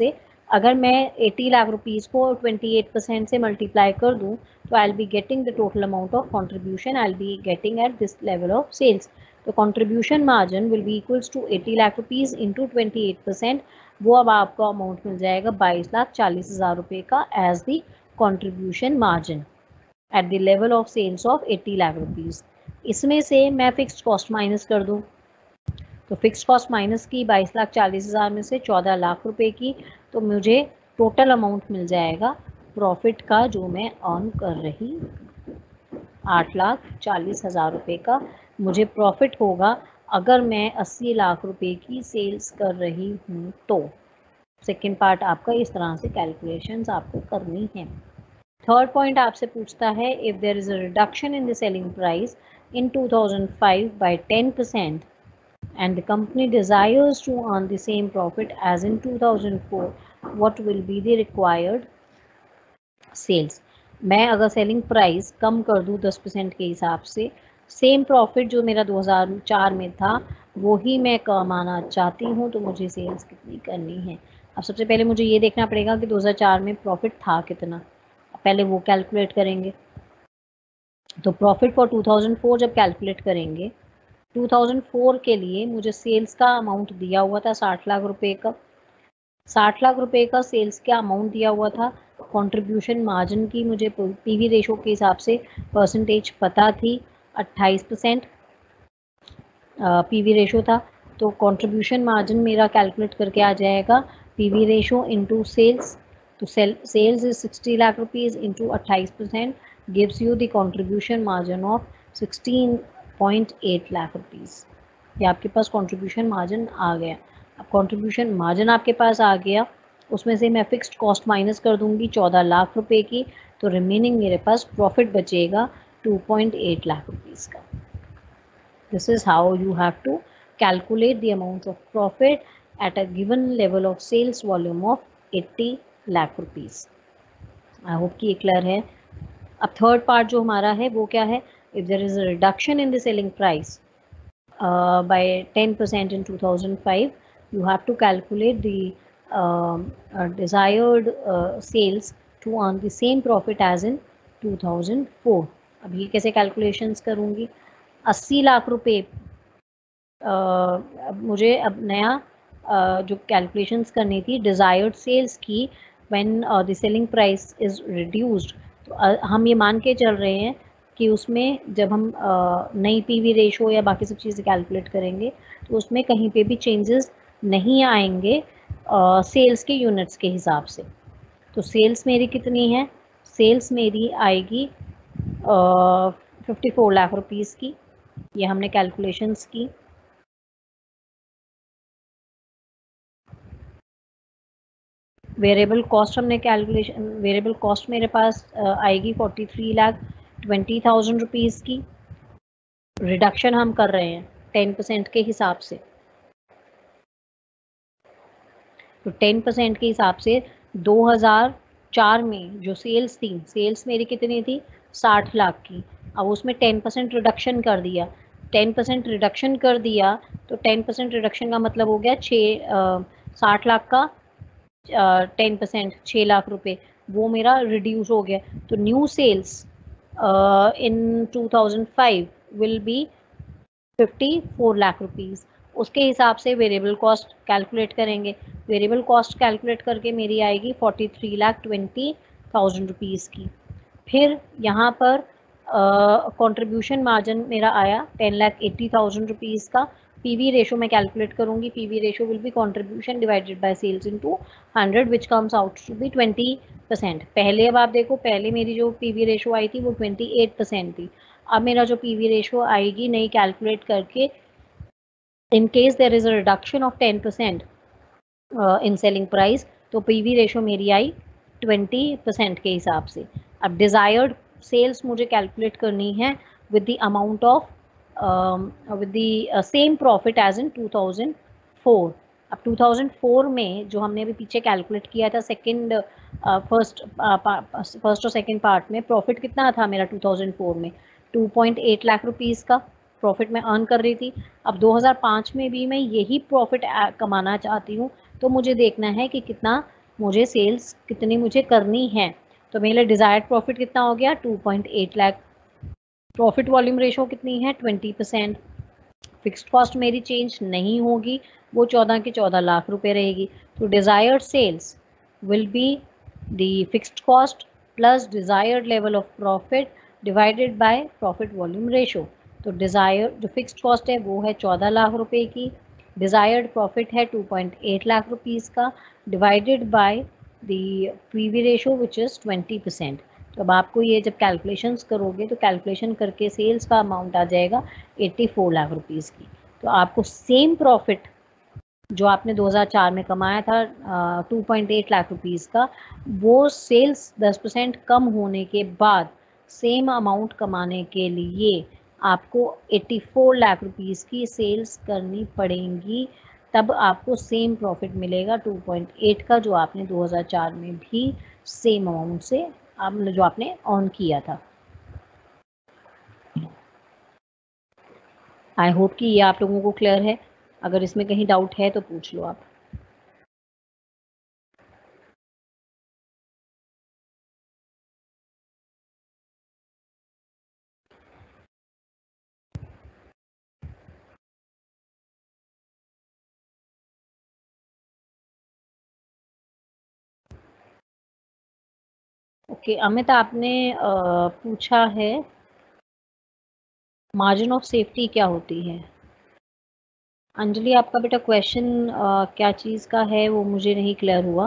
अगर मैं अस्सी लाख रुपीज़ को अट्ठाईस परसेंट से मल्टीप्लाई कर दूं तो I will be getting the total amount of contribution I will be getting at this level of sales. तो contribution margin will be equals to अस्सी लाख रुपीज़ इंटू अट्ठाईस परसेंट, वो अब आपको अमाउंट मिल जाएगा बाईस लाख चालीस हज़ार रुपये का as the contribution margin at the level of sales of अस्सी लाख रुपीज़। इसमें से मैं फिक्स्ड कॉस्ट माइनस कर दूं, तो फिक्स कॉस्ट माइनस की बाईस लाख चालीस हज़ार में से चौदह लाख रुपए की, तो मुझे टोटल अमाउंट मिल जाएगा प्रॉफिट का जो मैं अर्न कर रही आठ लाख चालीस हज़ार रुपये का मुझे प्रॉफिट होगा अगर मैं अस्सी लाख रुपए की सेल्स कर रही हूँ। तो सेकेंड पार्ट आपका इस तरह से कैलकुलेशंस आपको करनी है। थर्ड पॉइंट आपसे पूछता है if there is a reduction in the selling price in two thousand five by ten percent and the company desires to earn the same profit as in two thousand four, what will be the required sales? मैं अगर selling price कम कर दूँ दस percent के हिसाब से, same profit जो मेरा दो हज़ार चार में था वो ही मैं कमाना चाहती हूँ, तो मुझे सेल्स कितनी करनी है? अब सबसे पहले मुझे ये देखना पड़ेगा कि दो हज़ार चार में प्रॉफिट था कितना, पहले वो कैलकुलेट करेंगे। तो प्रॉफिट फॉर दो हज़ार चार जब कैलकुलेट करेंगे, दो हज़ार चार के लिए मुझे सेल्स का अमाउंट दिया हुआ था साठ लाख रुपए का, साठ लाख रुपए का सेल्स का अमाउंट दिया हुआ था। कंट्रीब्यूशन मार्जिन की मुझे पीवी रेशो के हिसाब से परसेंटेज पता थी, अट्ठाईस परसेंट पीवी रेशो था, तो कंट्रीब्यूशन मार्जिन मेरा कैलकुलेट करके आ जाएगा पीवी रेशो इनटू सेल्स। तो sale sales is sixty lakh rupees into अट्ठाईस percent gives you the contribution margin of sixteen point eight lakh rupees. ये आपके पास कंट्रीब्यूशन मार्जिन आ गया। अब कंट्रीब्यूशन मार्जिन आपके पास आ गया, उसमें से मैं फिक्स्ड कॉस्ट माइनस कर दूंगी चौदह लाख रुपए की, तो रिमेनिंग मेरे पास प्रॉफिट बचेगा two point eight lakh rupees का। This is how you have to calculate the amount of profit at a given level of sales volume of अस्सी लाख रुपीज़। आई होप कि ये क्लियर है। अब थर्ड पार्ट जो हमारा है वो क्या है, if there is a reduction in the selling price by ten percent in two thousand five, you have to calculate the uh, uh, desired uh, sales to earn the same profit as in two thousand four। अब ये कैसे calculations करूँगी? अस्सी लाख रुपए मुझे अब नया uh, जो कैलकुलेशंस करनी थी डिज़ायर्ड सेल्स की when the selling price is reduced, तो uh, हम ये मान के चल रहे हैं कि उसमें जब हम uh, नई पीवी रेशो या बाकी सब चीज़ें कैलकुलेट करेंगे तो उसमें कहीं पे भी चेंजेस नहीं आएंगे सेल्स uh, के यूनिट्स के हिसाब से। तो सेल्स मेरी कितनी है? सेल्स मेरी आएगी फिफ्टी फोर लाख रुपीज़ की, ये हमने कैलकुलेशंस की। वेरिएबल कॉस्ट हमने कैलकुलेशन, वेरिएबल कॉस्ट मेरे पास uh, आएगी forty three lakh twenty thousand rupees की। रिडक्शन हम कर रहे हैं टेन परसेंट के हिसाब से, तो टेन परसेंट के हिसाब से दो हज़ार चार में जो सेल्स थी, सेल्स मेरी कितनी थी? साठ लाख की। अब उसमें टेन परसेंट रिडक्शन कर दिया, टेन परसेंट रिडक्शन कर दिया तो टेन परसेंट रिडक्शन का मतलब हो गया छः साठ लाख का टेन परसेंट छः लाख रुपए, वो मेरा रिड्यूस हो गया। तो new sales in two thousand five will be fifty four lakh rupees. उसके हिसाब से वेरिएबल कॉस्ट कैलकुलेट करेंगे, वेरिएबल कॉस्ट कैलकुलेट करके मेरी आएगी forty three lakh twenty thousand rupees की। फिर यहाँ पर कंट्रीब्यूशन uh, मार्जिन मेरा आया ten lakh eighty thousand rupees का। पीवी रेशो में कैलकुलेट करूँगी, PV ratio will be contribution divided by sales into hundred which comes out to B twenty percent. पहले अब आप देखो, पहले मेरी जो पीवी रेशो आई थी वो ट्वेंटी एट परसेंट थी। अब मेरा जो पीवी रेशो आएगी नई कैलकुलेट करके, in case there is a reduction of ten percent in selling price, तो पीवी रेशो मेरी आई ट्वेंटी परसेंट के हिसाब से। अब डिज़ायर्ड सेल्स मुझे कैलकुलेट करनी है with the amount of with the same profit as in two thousand four. अब टू थाउजेंड फोर में जो हमने अभी पीछे कैलकुलेट किया था सेकंड फर्स्ट फर्स्ट और सेकंड पार्ट में, प्रॉफिट कितना था मेरा टू थाउजेंड फोर में? Two point eight lakh rupees का प्रॉफिट मैं अर्न कर रही थी। अब दो हज़ार पाँच में भी मैं यही प्रॉफिट कमाना चाहती हूँ, तो मुझे देखना है कि कितना मुझे सेल्स कितनी मुझे करनी है, तो मेरे लिए डिजायर्ड प्रॉफिट कितना हो गया two point eight lakh. Profit volume ratio कितनी है ट्वेंटी परसेंट। फिक्स्ड कॉस्ट मेरी चेंज नहीं होगी, वो चौदह की चौदह लाख रुपए रहेगी। तो desired sales will be the fixed cost plus desired level of profit divided by profit volume ratio. तो डिजायर जो फिक्स्ड कॉस्ट है वो है चौदह लाख रुपए की, डिजायर्ड प्रॉफिट है two point eight lakh rupees का, divided by the PV ratio which is twenty percent. तो अब आपको ये जब कैलकुलेशंस करोगे तो कैलकुलेशन करके सेल्स का अमाउंट आ जाएगा चौरासी लाख रुपीस की। तो आपको सेम प्रॉफिट जो आपने दो हज़ार चार में कमाया था two point eight lakh rupees का, वो सेल्स दस परसेंट कम होने के बाद सेम अमाउंट कमाने के लिए आपको चौरासी लाख रुपीस की सेल्स करनी पड़ेंगी, तब आपको सेम प्रॉफिट मिलेगा टू पॉइंट एट का, जो आपने दो हज़ार चार में भी सेम अमाउंट से आप जो आपने ऑन किया था। आई होप कि ये आप लोगों को क्लियर है। अगर इसमें कहीं डाउट है तो पूछ लो आप। ओके अमित, आपने आ, पूछा है मार्जिन ऑफ सेफ्टी क्या होती है। अंजलि, आपका बेटा क्वेश्चन क्या चीज़ का है वो मुझे नहीं क्लियर हुआ।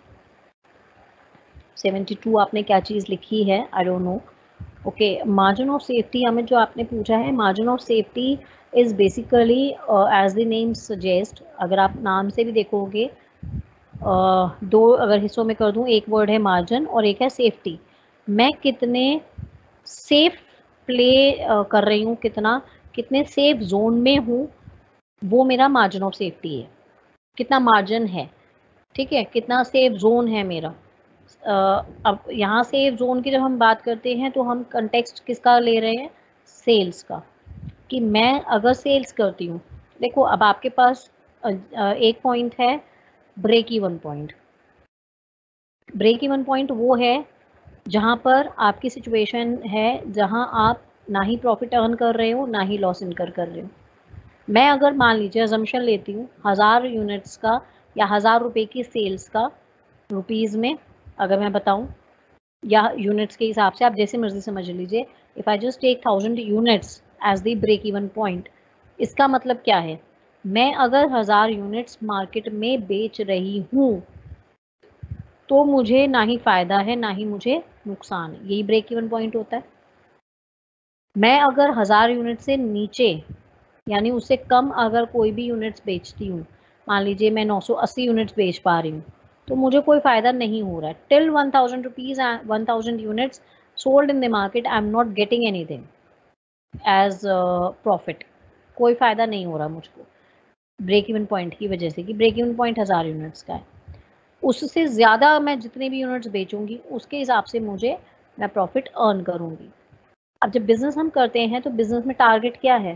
सेवेंटी टू आपने क्या चीज़ लिखी है, I don't know. Okay, margin of safety हमें जो आपने पूछा है, margin of safety is basically as the name suggest, अगर आप नाम से भी देखोगे uh, दो अगर हिस्सों में कर दूं, एक वर्ड है मार्जिन और एक है सेफ्टी। मैं कितने सेफ प्ले uh, कर रही हूँ, कितना कितने सेफ जोन में हूँ, वो मेरा मार्जिन ऑफ सेफ्टी है। कितना मार्जिन है, ठीक है, कितना सेफ जोन है मेरा। uh, अब यहाँ सेफ जोन की जब हम बात करते हैं तो हम कंटेक्स्ट किसका ले रहे हैं, सेल्स का। कि मैं अगर सेल्स करती हूँ, देखो अब आपके पास uh, uh, एक पॉइंट है break even point. Break even point वो है जहाँ पर आपकी सिचुएशन है जहाँ आप ना ही प्रॉफिट अर्न कर रहे हो ना ही लॉस इनकर कर रहे हो। मैं अगर मान लीजिए अजम्पशन लेती हूँ हज़ार यूनिट्स का या हज़ार रुपए की सेल्स का, रुपीज़ में अगर मैं बताऊँ या यूनिट्स के हिसाब से, आप जैसे मर्जी समझ लीजिए। If I just take thousand units as the break even point, इसका मतलब क्या है, मैं अगर हज़ार यूनिट्स मार्केट में बेच रही हूँ तो मुझे ना ही फ़ायदा है ना ही मुझे नुकसान है, यही ब्रेक इवन पॉइंट होता है। मैं अगर हज़ार यूनिट से नीचे यानी उससे कम अगर कोई भी यूनिट्स बेचती हूँ, मान लीजिए मैं नौ सौ अस्सी यूनिट्स बेच पा रही हूँ, तो मुझे कोई फ़ायदा नहीं हो रहा है। Till one thousand rupees one thousand units sold in the market, I am not getting anything as profit. कोई फ़ायदा नहीं हो रहा मुझको ब्रेक इवन पॉइंट की वजह से, कि ब्रेक इवन पॉइंट हज़ार यूनिट्स का है। उससे ज़्यादा मैं जितने भी यूनिट्स बेचूंगी उसके हिसाब से मुझे मैं प्रॉफिट अर्न करूंगी। अब जब बिजनेस हम करते हैं तो बिजनेस में टारगेट क्या है,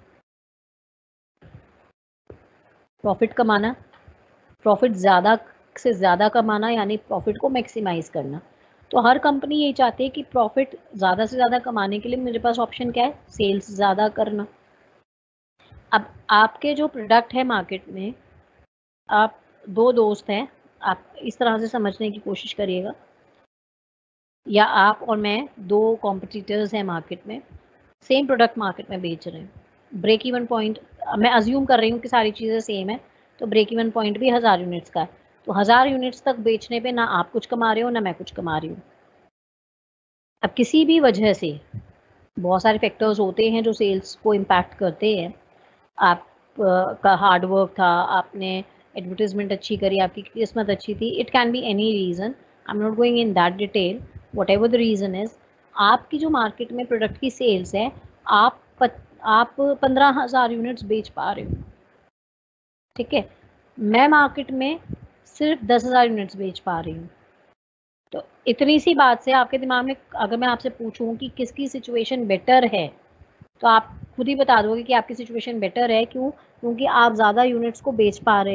प्रॉफिट कमाना, प्रॉफिट ज़्यादा से ज़्यादा कमाना, यानी प्रॉफिट को मैक्सिमाइज करना। तो हर कंपनी यही चाहती है कि प्रॉफिट ज़्यादा से ज़्यादा कमाने के लिए मेरे पास ऑप्शन क्या है, सेल्स ज़्यादा करना। अब आपके जो प्रोडक्ट है मार्केट में, आप दो दोस्त हैं, आप इस तरह से समझने की कोशिश करिएगा, या आप और मैं दो कॉम्पिटिटर्स हैं मार्केट में, सेम प्रोडक्ट मार्केट में बेच रहे हैं। ब्रेक इवन पॉइंट मैं अज्यूम कर रही हूँ कि सारी चीज़ें सेम है, तो ब्रेक इवन पॉइंट भी हज़ार यूनिट्स का है। तो हज़ार यूनिट्स तक बेचने पे ना आप कुछ कमा रहे हो ना मैं कुछ कमा रही हूँ। अब किसी भी वजह से बहुत सारे फैक्टर्स होते हैं जो सेल्स को इम्पैक्ट करते हैं। आप uh, का हार्ड वर्क था, आपने एडवर्टीजमेंट अच्छी करी, आपकी किस्मत अच्छी थी, it can be any reason, I am not going in that detail, whatever the reason is. आपकी जो मार्केट में प्रोडक्ट की सेल्स है, आप पत, आप पंद्रह हज़ार यूनिट्स बेच पा रहे हो, ठीक है, मैं मार्केट में सिर्फ दस हज़ार यूनिट्स बेच पा रही हूँ। तो इतनी सी बात से आपके दिमाग में अगर मैं आपसे पूछूं कि किसकी सिचुएशन बेटर है, तो आप खुद ही बता दोगे कि आपकी सिचुएशन बेटर है। क्यों? क्योंकि आप ज़्यादा यूनिट्स को बेच पा रहे हो,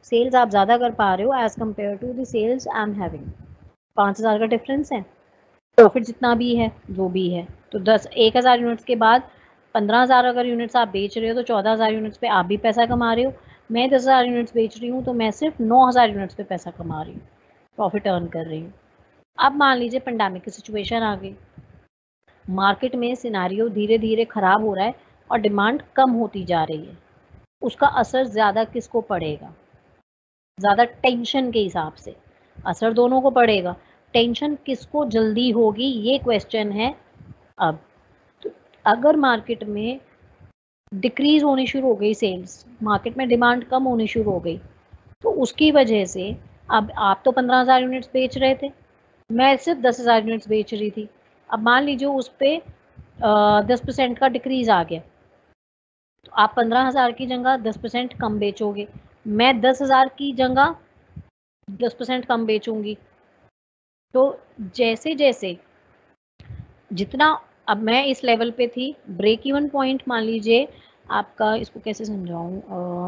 सेल्स आप ज़्यादा कर पा रहे हो as compare to the sales I am having. पाँच हज़ार का डिफरेंस है, प्रॉफिट जितना भी है जो भी है, तो दस एक हज़ार यूनिट्स के बाद पंद्रह हज़ार अगर यूनिट्स आप बेच रहे हो तो चौदह हज़ार यूनिट्स पे आप भी पैसा कमा रहे हो। मैं दस हज़ार यूनिट्स बेच रही हूँ तो मैं सिर्फ नौ हज़ार यूनिट्स पे पैसा कमा रही हूँ, प्रॉफिट अर्न कर रही हूँ। अब मान लीजिए पेंडेमिक की सिचुएशन आ गई, मार्केट में सिनारियो धीरे धीरे खराब हो रहा है और डिमांड कम होती जा रही है। उसका असर ज़्यादा किसको पड़ेगा? ज़्यादा टेंशन के हिसाब से असर दोनों को पड़ेगा। टेंशन किसको जल्दी होगी ये क्वेश्चन है। अब तो अगर मार्केट में डिक्रीज होनी शुरू हो गई, सेल्स मार्केट में डिमांड कम होनी शुरू हो गई, तो उसकी वजह से अब आप तो पंद्रह हज़ार यूनिट्स बेच रहे थे, मैं सिर्फ दस हज़ार यूनिट्स बेच रही थी। अब मान लीजिए उस पर दस परसेंट का डिक्रीज आ गया, तो आप पंद्रह हज़ार की जगह दस परसेंट कम बेचोगे, मैं दस हज़ार की जगह दस परसेंट कम बेचूंगी। तो जैसे जैसे जितना अब मैं इस लेवल पे थी, ब्रेक इवन पॉइंट मान लीजिए आपका, इसको कैसे समझाऊं,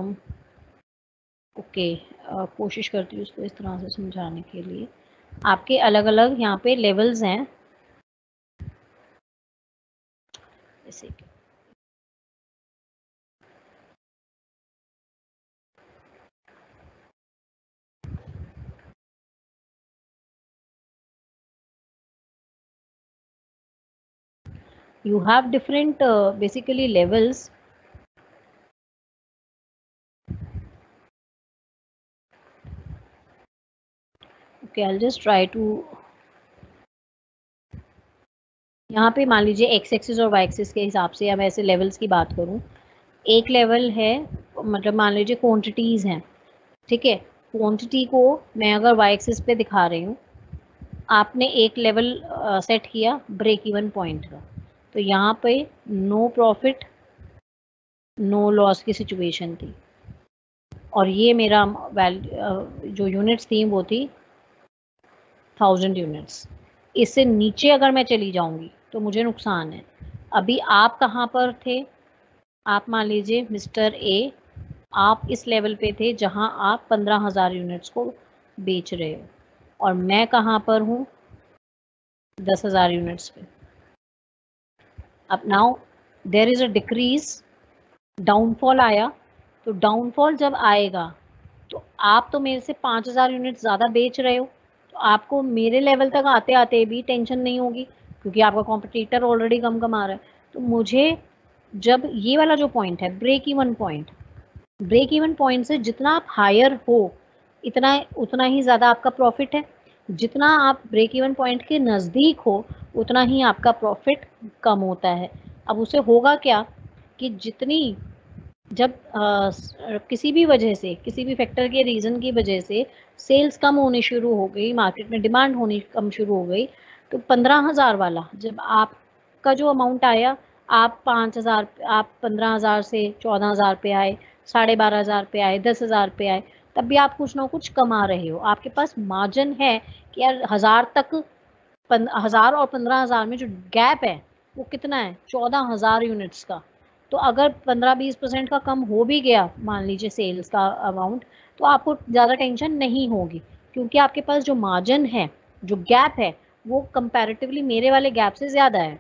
ओके कोशिश करती हूँ इसको इस तरह से समझाने के लिए। आपके अलग अलग यहाँ पे लेवल्स हैं, जैसे कि you have different uh, basically levels. Okay, I'll just try to, यहाँ पे मान लीजिए एक्स एक्सिस और वाई एक्सिस के हिसाब से, या मैं ऐसे लेवल्स की बात करूँ, एक लेवल है मतलब मान लीजिए क्वांटिटीज़ हैं, ठीक है, क्वांटिटी को मैं अगर वाई एक्सिस पे दिखा रही हूँ, आपने एक लेवल सेट किया ब्रेक इवन पॉइंट का, तो यहाँ पे नो प्रॉफिट नो लॉस की सिचुएशन थी, और ये मेरा वैल्यू जो यूनिट्स थी वो थी थाउजेंड यूनिट्स। इससे नीचे अगर मैं चली जाऊंगी तो मुझे नुकसान है। अभी आप कहाँ पर थे? आप मान लीजिए मिस्टर ए, आप इस लेवल पे थे जहां आप पंद्रह हज़ार यूनिट्स को बेच रहे हो, और मैं कहाँ पर हूँ? दस हज़ार यूनिट्स पे। अब now there is a decrease, downfall आया, तो डाउनफॉल जब आएगा तो आप तो मेरे से पाँच हज़ार यूनिट ज़्यादा बेच रहे हो, तो आपको मेरे लेवल तक आते आते भी टेंशन नहीं होगी, क्योंकि आपका कॉम्पिटिटर ऑलरेडी कम कमा रहा है। तो मुझे जब ये वाला जो पॉइंट है break even point, break even point से जितना आप हायर हो इतना उतना ही ज़्यादा आपका प्रॉफिट है, जितना आप ब्रेक इवन पॉइंट के नज़दीक हो उतना ही आपका प्रॉफिट कम होता है। अब उसे होगा क्या कि जितनी जब आ, किसी भी वजह से, किसी भी फैक्टर के रीज़न की वजह से सेल्स कम होनी शुरू हो गई, मार्केट में डिमांड होनी कम शुरू हो गई, तो पंद्रह हज़ार वाला जब आपका जो अमाउंट आया, आप पाँच हज़ार आप पंद्रह हज़ार से चौदह हज़ार पे आए, साढ़े बारह हज़ार पे आए, दस हज़ार पे आए, तब भी आप कुछ ना कुछ कमा रहे हो, आपके पास मार्जिन है कि यार हज़ार तक, हज़ार और पंद्रह हज़ार में जो गैप है वो कितना है? चौदह हज़ार यूनिट्स का। तो अगर पंद्रह बीस परसेंट का कम हो भी गया मान लीजिए सेल्स का अमाउंट, तो आपको ज़्यादा टेंशन नहीं होगी, क्योंकि आपके पास जो मार्जिन है, जो गैप है, वो कंपैरेटिवली मेरे वाले गैप से ज़्यादा है।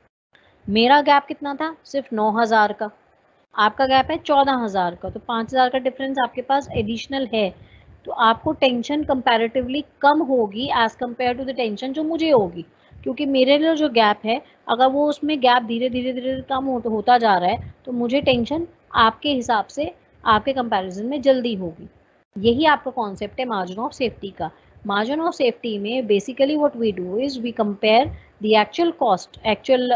मेरा गैप कितना था? सिर्फ नौ हज़ार का, आपका गैप है चौदह हज़ार का, तो पाँच हज़ार का डिफरेंस आपके पास एडिशनल है, तो आपको टेंशन कंपैरेटिवली कम होगी as compare to the tension जो मुझे होगी, क्योंकि मेरे लिए जो गैप है, अगर वो उसमें गैप धीरे धीरे धीरे कम हो, होता जा रहा है, तो मुझे टेंशन आपके हिसाब से, आपके कंपैरिजन में जल्दी होगी। यही आपका कॉन्सेप्ट है मार्जिन ऑफ सेफ्टी का। मार्जिन ऑफ सेफ्टी में basically what we do is we compare the actual cost, actual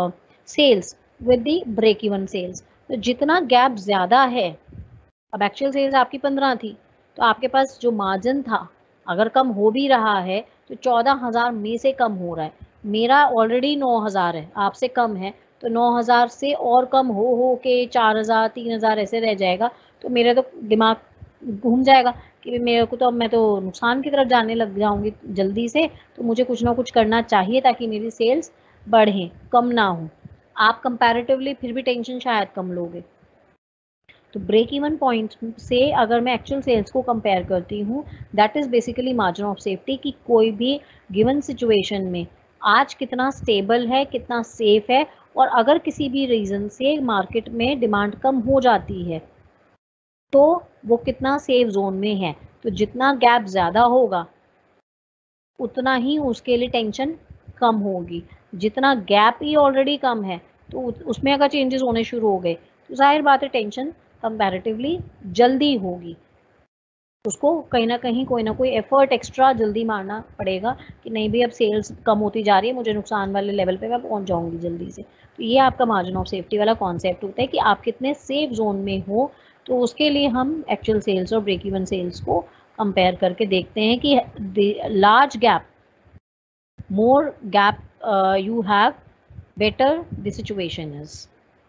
sales with the break even sales. तो जितना गैप ज़्यादा है, अब एक्चुअल सेल्स आपकी पंद्रह थी, तो आपके पास जो मार्जिन था अगर कम हो भी रहा है तो चौदह हज़ार में से कम हो रहा है, मेरा ऑलरेडी नौ हज़ार है, आपसे कम है, तो नौ हज़ार से और कम हो हो के चार हज़ार तीन हज़ार ऐसे रह जाएगा, तो मेरा तो दिमाग घूम जाएगा कि मेरे को तो अब मैं तो नुकसान की तरफ जाने लग जाऊंगी जल्दी से, तो मुझे कुछ ना कुछ करना चाहिए ताकि मेरी सेल्स बढ़ें, कम ना हो। आप कंपैरेटिवली फिर भी टेंशन शायद कम लोगे। तो ब्रेक इवन पॉइंट से अगर मैं एक्चुअल सेल्स को कंपेयर करती हूँ, that is basically margin of safety, कि कोई भी गिवन सिचुएशन में आज कितना स्टेबल है, कितना सेफ है, और अगर किसी भी रीज़न से मार्केट में डिमांड कम हो जाती है तो वो कितना सेफ जोन में है। तो जितना गैप ज़्यादा होगा उतना ही उसके लिए टेंशन कम होगी। जितना गैप ही ऑलरेडी कम है तो उसमें अगर चेंजेस होने शुरू हो गए तो जाहिर बात है टेंशन कंपैरेटिवली जल्दी होगी। उसको कहीं ना कहीं कोई ना कोई एफर्ट एक्स्ट्रा जल्दी मारना पड़ेगा कि नहीं भी अब सेल्स कम होती जा रही है, मुझे नुकसान वाले लेवल पे मैं पहुंच जाऊंगी जल्दी से। तो ये आपका मार्जिन ऑफ सेफ्टी वाला कॉन्सेप्ट होता है कि आप कितने सेफ जोन में हो। तो उसके लिए हम एक्चुअल सेल्स और ब्रेक इवन सेल्स को कंपेयर करके देखते हैं कि large gap, more gap you have, better the situation is.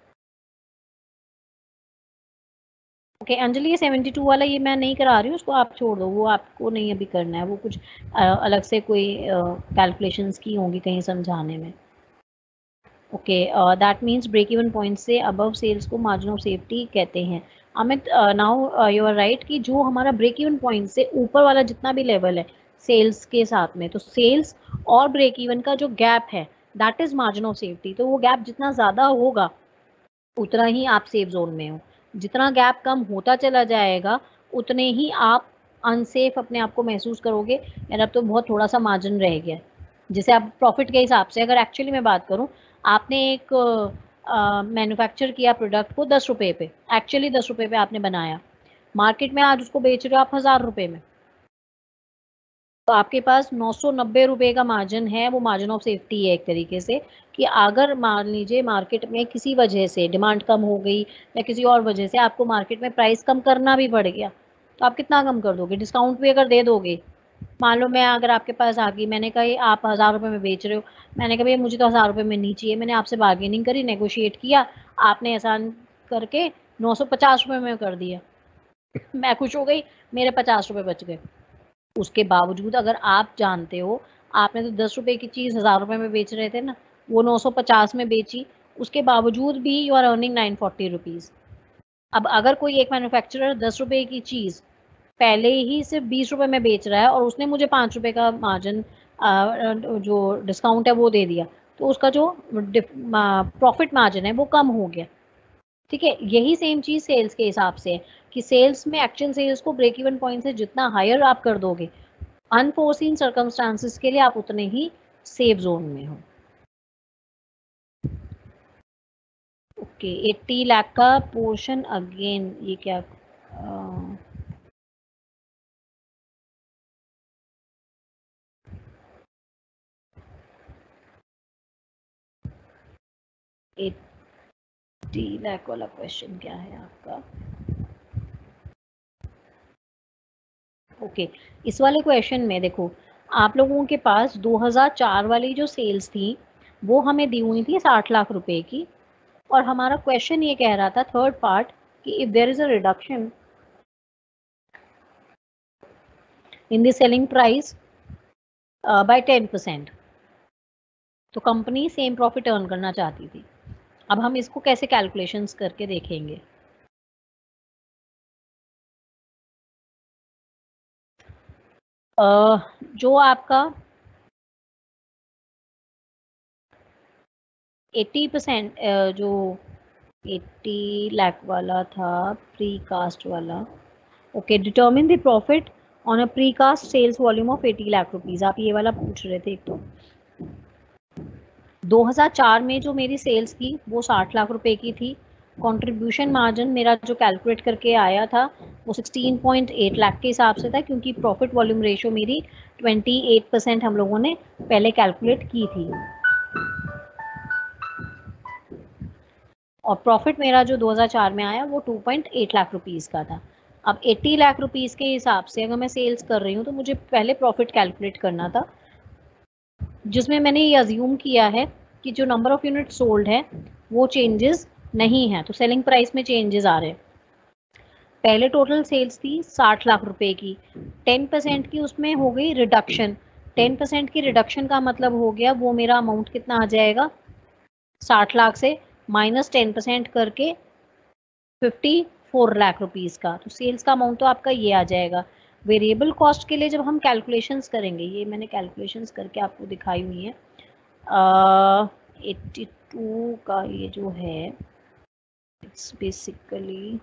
Okay okay, Anjali, ये सेवेंटी टू वाला ये मैं नहीं करा रही हूँ, उसको आप छोड़ दो, वो आपको नहीं अभी करना है, वो कुछ आ, अलग से कोई कैलकुलेशंस की होंगी कहीं समझाने में। Okay, that means break even point से अबव सेल्स को मार्जिन ऑफ सेफ्टी कहते हैं। Amit, now you are right कि जो हमारा ब्रेक इवन पॉइंट से ऊपर वाला जितना भी लेवल है सेल्स के साथ में, तो सेल्स और ब्रेक इवन का जो गैप है that is margin of safety. तो वो गैप जितना ज़्यादा होगा उतना ही आप सेफ जोन में हो। जितना गैप कम होता चला जाएगा उतने ही आप अनसेफ अपने आप को महसूस करोगे, यार अब तो बहुत थोड़ा सा मार्जिन रह गया। जैसे आप प्रॉफिट के हिसाब से, अगर एक्चुअली मैं बात करूं, आपने एक मैन्युफैक्चर uh, किया प्रोडक्ट को दस रुपये पे, एक्चुअली दस रुपये पे आपने बनाया, मार्केट में आज उसको बेच रहे हो आप हज़ार रुपये में, तो आपके पास नौ सौ नब्बे रुपये का मार्जिन है। वो मार्जिन ऑफ सेफ्टी है एक तरीके से, कि अगर मान लीजिए मार्केट में किसी वजह से डिमांड कम हो गई या किसी और वजह से आपको मार्केट में प्राइस कम करना भी पड़ गया, तो आप कितना कम कर दोगे? डिस्काउंट भी अगर दे दोगे, मान लो मैं अगर आपके पास आ गई, मैंने कहा ये आप हज़ार रुपये में बेच रहे हो, मैंने कहा भैया मुझे तो हज़ार रुपये में नहीं चाहिए, मैंने आपसे बार्गेनिंग करी, नेगोशिएट किया, आपने आसान करके नौ सौ पचास रुपये में कर दिया, मैं खुश हो गई, मेरे पचास रुपये बच गए। उसके बावजूद अगर आप जानते हो आपने तो दस रुपए की चीज़ हज़ार रुपए में बेच रहे थे ना, वो नौ सौ पचास में बेची, उसके बावजूद भी you are earning nine forty rupees. अब अगर कोई एक मैन्युफैक्चरर दस रुपए की चीज़ पहले ही सिर्फ बीस रुपए में बेच रहा है और उसने मुझे पाँच रुपए का मार्जिन जो डिस्काउंट है वो दे दिया, तो उसका जो प्रॉफिट मार्जिन है वो कम हो गया। ठीक है, यही सेम चीज़ सेल्स के हिसाब से है कि सेल्स में एक्चुअल सेल्स को ब्रेक इवन पॉइंट से जितना हायर आप कर दोगे, अनफोर्सीन सर्कमस्टांसिस के लिए आप उतने ही सेफ जोन में हो। ओके, अस्सी लाख का पोर्शन अगेन, ये क्या अस्सी लाख वाला क्वेश्चन क्या है आपका? ओके okay, इस वाले क्वेश्चन में देखो, आप लोगों के पास दो हज़ार चार वाली जो सेल्स थी वो हमें दी हुई थी साठ लाख रुपए की, और हमारा क्वेश्चन ये कह रहा था थर्ड पार्ट कि if there is a reduction in the selling price by ten percent, तो कंपनी सेम प्रॉफिट अर्न करना चाहती थी। अब हम इसको कैसे कैलकुलेशंस करके देखेंगे? uh, जो आपका अस्सी परसेंट जो अस्सी लाख वाला था प्री कास्ट वाला, okay, determine the profit on a precast sales volume of अस्सी लाख रुपीस, आप ये वाला पूछ रहे थे। एक तो दो हज़ार चार में जो मेरी सेल्स थी वो साठ लाख रुपए की थी, कंट्रीब्यूशन मार्जिन मेरा जो कैलकुलेट करके आया था वो सोलह पॉइंट आठ लाख के हिसाब से था, क्योंकि प्रॉफिट वॉल्यूम रेशियो मेरी अट्ठाईस परसेंट हम लोगों ने पहले कैलकुलेट की थी, और प्रॉफिट मेरा जो दो हज़ार चार में आया वो दो पॉइंट आठ लाख रुपीस का था। अब अस्सी लाख रुपीस के हिसाब से अगर मैं सेल्स कर रही हूँ तो मुझे पहले प्रॉफिट कैलकुलेट करना था, जिसमें मैंने ये अज्यूम किया है कि जो नंबर ऑफ यूनिट सोल्ड है वो चेंजेस नहीं है, तो सेलिंग प्राइस में चेंजेस आ रहे हैं। पहले टोटल सेल्स थी साठ लाख रुपए की, टेन परसेंट की उसमें हो गई रिडक्शन, टेन परसेंट की रिडक्शन का मतलब हो गया वो मेरा अमाउंट कितना आ जाएगा, साठ लाख से माइनस टेन परसेंट करके फिफ्टी फोर लाख रुपीज़ का, तो सेल्स का अमाउंट तो आपका ये आ जाएगा। वेरिएबल कॉस्ट के लिए जब हम कैलकुलेशंस करेंगे, ये मैंने कैलकुलेशंस करके आपको दिखाई हुई है, एट्टी टू का ये जो है, इट्स बेसिकली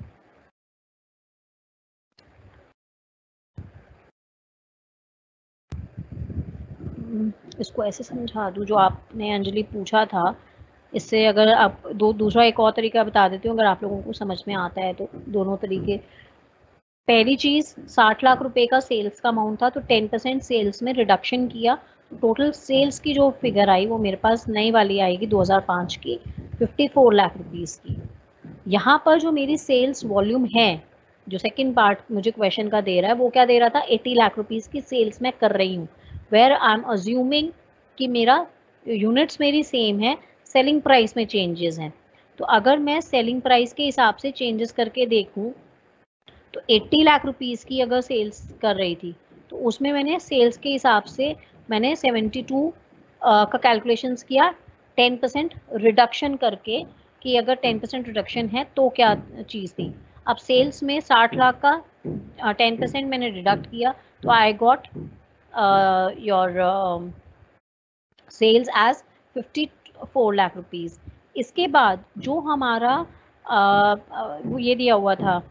इसको ऐसे समझा दूँ जो आपने अंजलि पूछा था, इससे अगर आप दो दूसरा एक और तरीका बता देती हूँ अगर आप लोगों को समझ में आता है तो, दोनों तरीके। पहली चीज़, साठ लाख रुपए का सेल्स का अमाउंट था, तो टेन परसेंट सेल्स में रिडक्शन किया, तो टोटल सेल्स की जो फिगर आई वो मेरे पास नई वाली आएगी दो हज़ार पाँच की, चौवन लाख रुपीस की। यहाँ पर जो मेरी सेल्स वॉल्यूम है, जो सेकंड पार्ट मुझे क्वेश्चन का दे रहा है, वो क्या दे रहा था, अस्सी लाख रुपीस की सेल्स मैं कर रही हूँ, वेयर आई एम अज्यूमिंग कि मेरा यूनिट्स मेरी सेम है, सेलिंग प्राइस में चेंजेस हैं। तो अगर मैं सेलिंग प्राइस के हिसाब से चेंजेस करके देखूँ, तो अस्सी लाख रुपीस की अगर सेल्स कर रही थी, तो उसमें मैंने सेल्स के हिसाब से मैंने बहत्तर का कैलकुलेशंस किया, टेन परसेंट रिडक्शन करके, कि अगर टेन परसेंट रिडक्शन है तो क्या चीज़ थी। अब सेल्स में साठ लाख का टेन परसेंट मैंने डिडक्ट किया, तो I got your sales as fifty four lakh rupees. इसके बाद जो हमारा uh, uh, वो ये दिया हुआ था,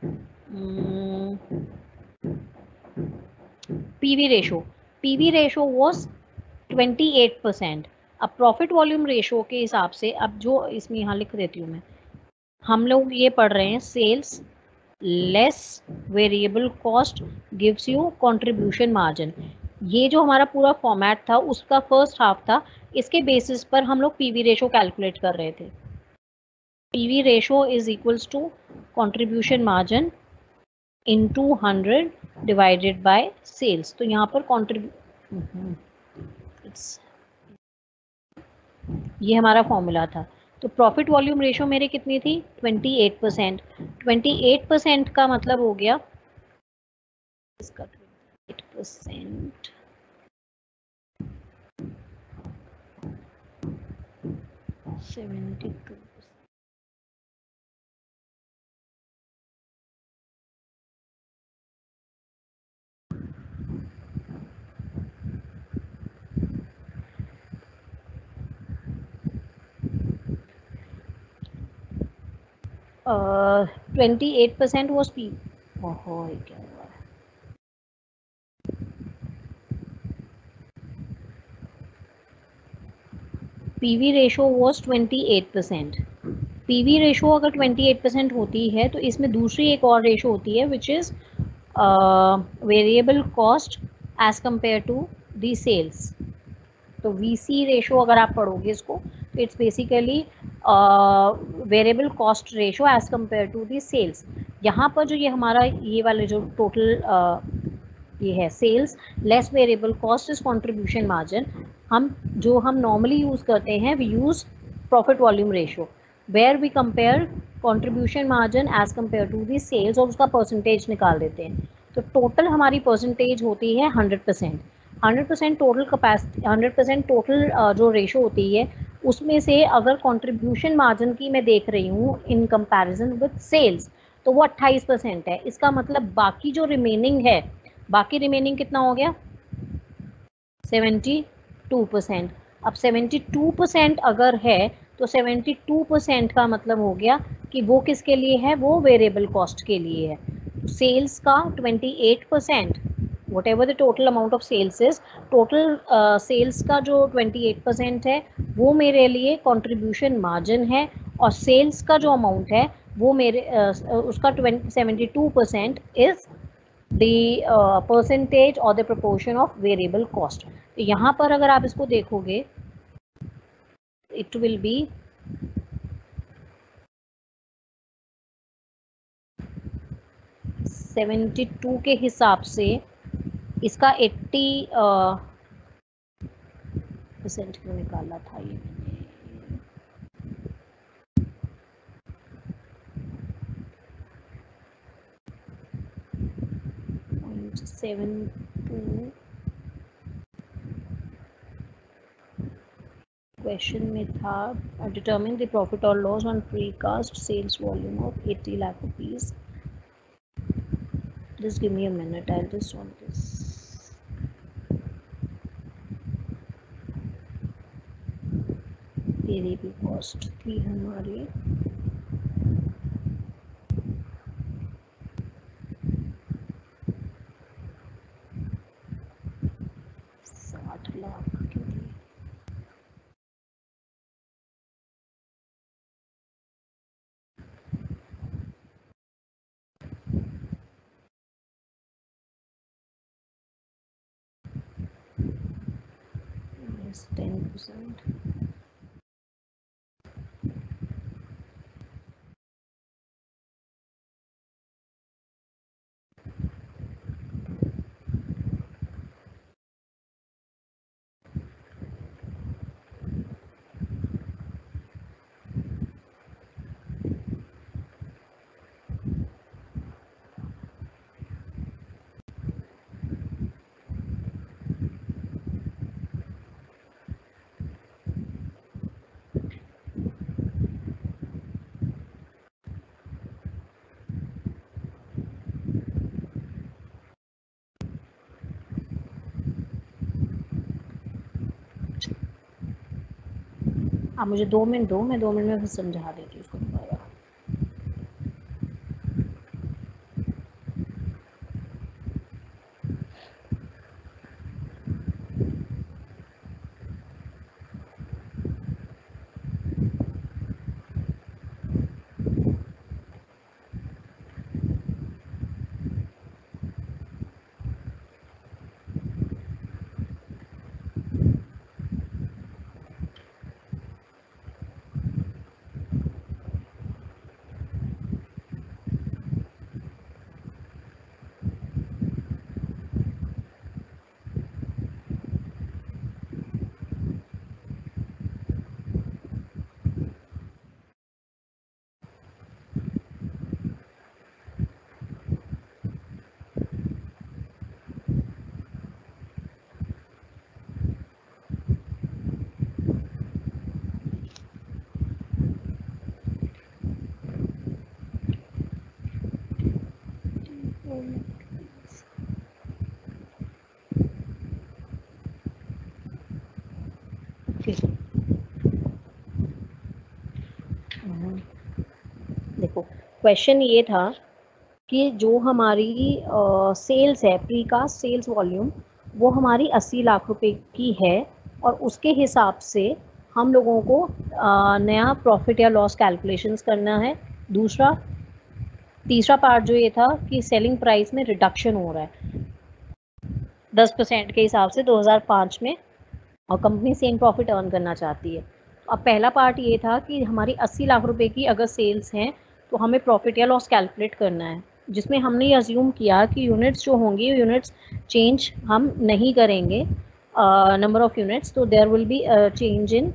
PV ratio, PV ratio was twenty eight percent. अब प्रॉफिट वॉल्यूम रेशो के हिसाब से, अब जो इसमें यहाँ लिख देती हूँ मैं, हम लोग ये पढ़ रहे हैं sales less variable cost gives you contribution margin. ये जो हमारा पूरा फॉर्मेट था उसका फर्स्ट हाफ था, इसके बेसिस पर हम लोग पीवी रेशो कैलकुलेट कर रहे थे। PV ratio is equals to contribution margin into hundred divided by sales. तो यहाँ पर कंट्रीब्यू ये हमारा फॉर्मूला था। तो प्रॉफिट वॉल्यूम रेशो मेरी कितनी थी, अट्ठाईस परसेंट। अट्ठाईस परसेंट का मतलब हो गया इसका अट्ठाईस percent seventy two twenty eight percent was P. ओहो ये क्या हुआ है, PV ratio was twenty eight percent. PV ratio अगर ट्वेंटी एट परसेंट होती है तो इसमें दूसरी एक और रेशो होती है which is variable cost as compare to the sales. तो वीसी रेशो अगर आप पढ़ोगे इसको, तो it's basically variable cost ratio as compare to the sales. यहाँ पर जो ये हमारा ये वाले जो टोटल uh, ये है sales less variable cost is contribution margin, हम जो हम नॉर्मली यूज़ करते हैं, we use profit volume ratio where we compare contribution margin as compare to the sales, और उसका परसेंटेज निकाल देते हैं। तो टोटल हमारी परसेंटेज होती है hundred percent. Hundred percent total capacity, hundred percent total जो रेशो होती है, उसमें से अगर कंट्रीब्यूशन मार्जिन की मैं देख रही हूँ इन कंपैरिजन विद सेल्स, तो वो अट्ठाईस परसेंट है। इसका मतलब बाकी जो रिमेनिंग है, बाकी रिमेनिंग कितना हो गया, सेवेंटी टू परसेंट। अब सेवेंटी टू परसेंट अगर है तो सेवेंटी टू परसेंट का मतलब हो गया कि वो किसके लिए है, वो वेरिएबल कॉस्ट के लिए है। सेल्स का twenty eight percent, whatever the total amount of sales is, total sales का जो ट्वेंटी एट परसेंट है वो मेरे लिए कंट्रीब्यूशन मार्जिन है, और सेल्स का जो अमाउंट है वो मेरे uh, उसका seventy two percent is the uh, percentage or the proportion of variable cost। तो यहाँ पर अगर आप इसको देखोगे, it will be seventy two के हिसाब से इसका एट्टी परसेंट क्यों निकाला था ये मैंने, सेवन टू क्वेश्चन में था डिटरमिन द प्रॉफिट और loss on precast sales volume of eighty lakh rupees. Just give me a minute, I'll just solve this. Variable cost थी हमारी साठ लाख की थी. Ten percent. आप मुझे दो मिनट दो, मैं दो मिनट में फिर समझा देती हूँ उसको दोबारा. देखो क्वेश्चन ये था कि जो हमारी सेल्स है, प्रीकास्ट सेल्स वॉल्यूम, वो हमारी अस्सी लाख रुपए की है और उसके हिसाब से हम लोगों को आ, नया प्रॉफिट या लॉस कैलकुलेशंस करना है. दूसरा तीसरा पार्ट जो ये था कि सेलिंग प्राइस में रिडक्शन हो रहा है दस परसेंट के हिसाब से दो हज़ार पाँच में और कंपनी सेम प्रॉफिट अर्न करना चाहती है. अब पहला पार्ट ये था कि हमारी अस्सी लाख रुपए की अगर सेल्स हैं तो हमें प्रॉफिट या लॉस कैलकुलेट करना है, जिसमें हमने ये अज्यूम किया कि यूनिट्स जो होंगी यूनिट्स चेंज हम नहीं करेंगे नंबर ऑफ यूनिट्स, तो there will be change in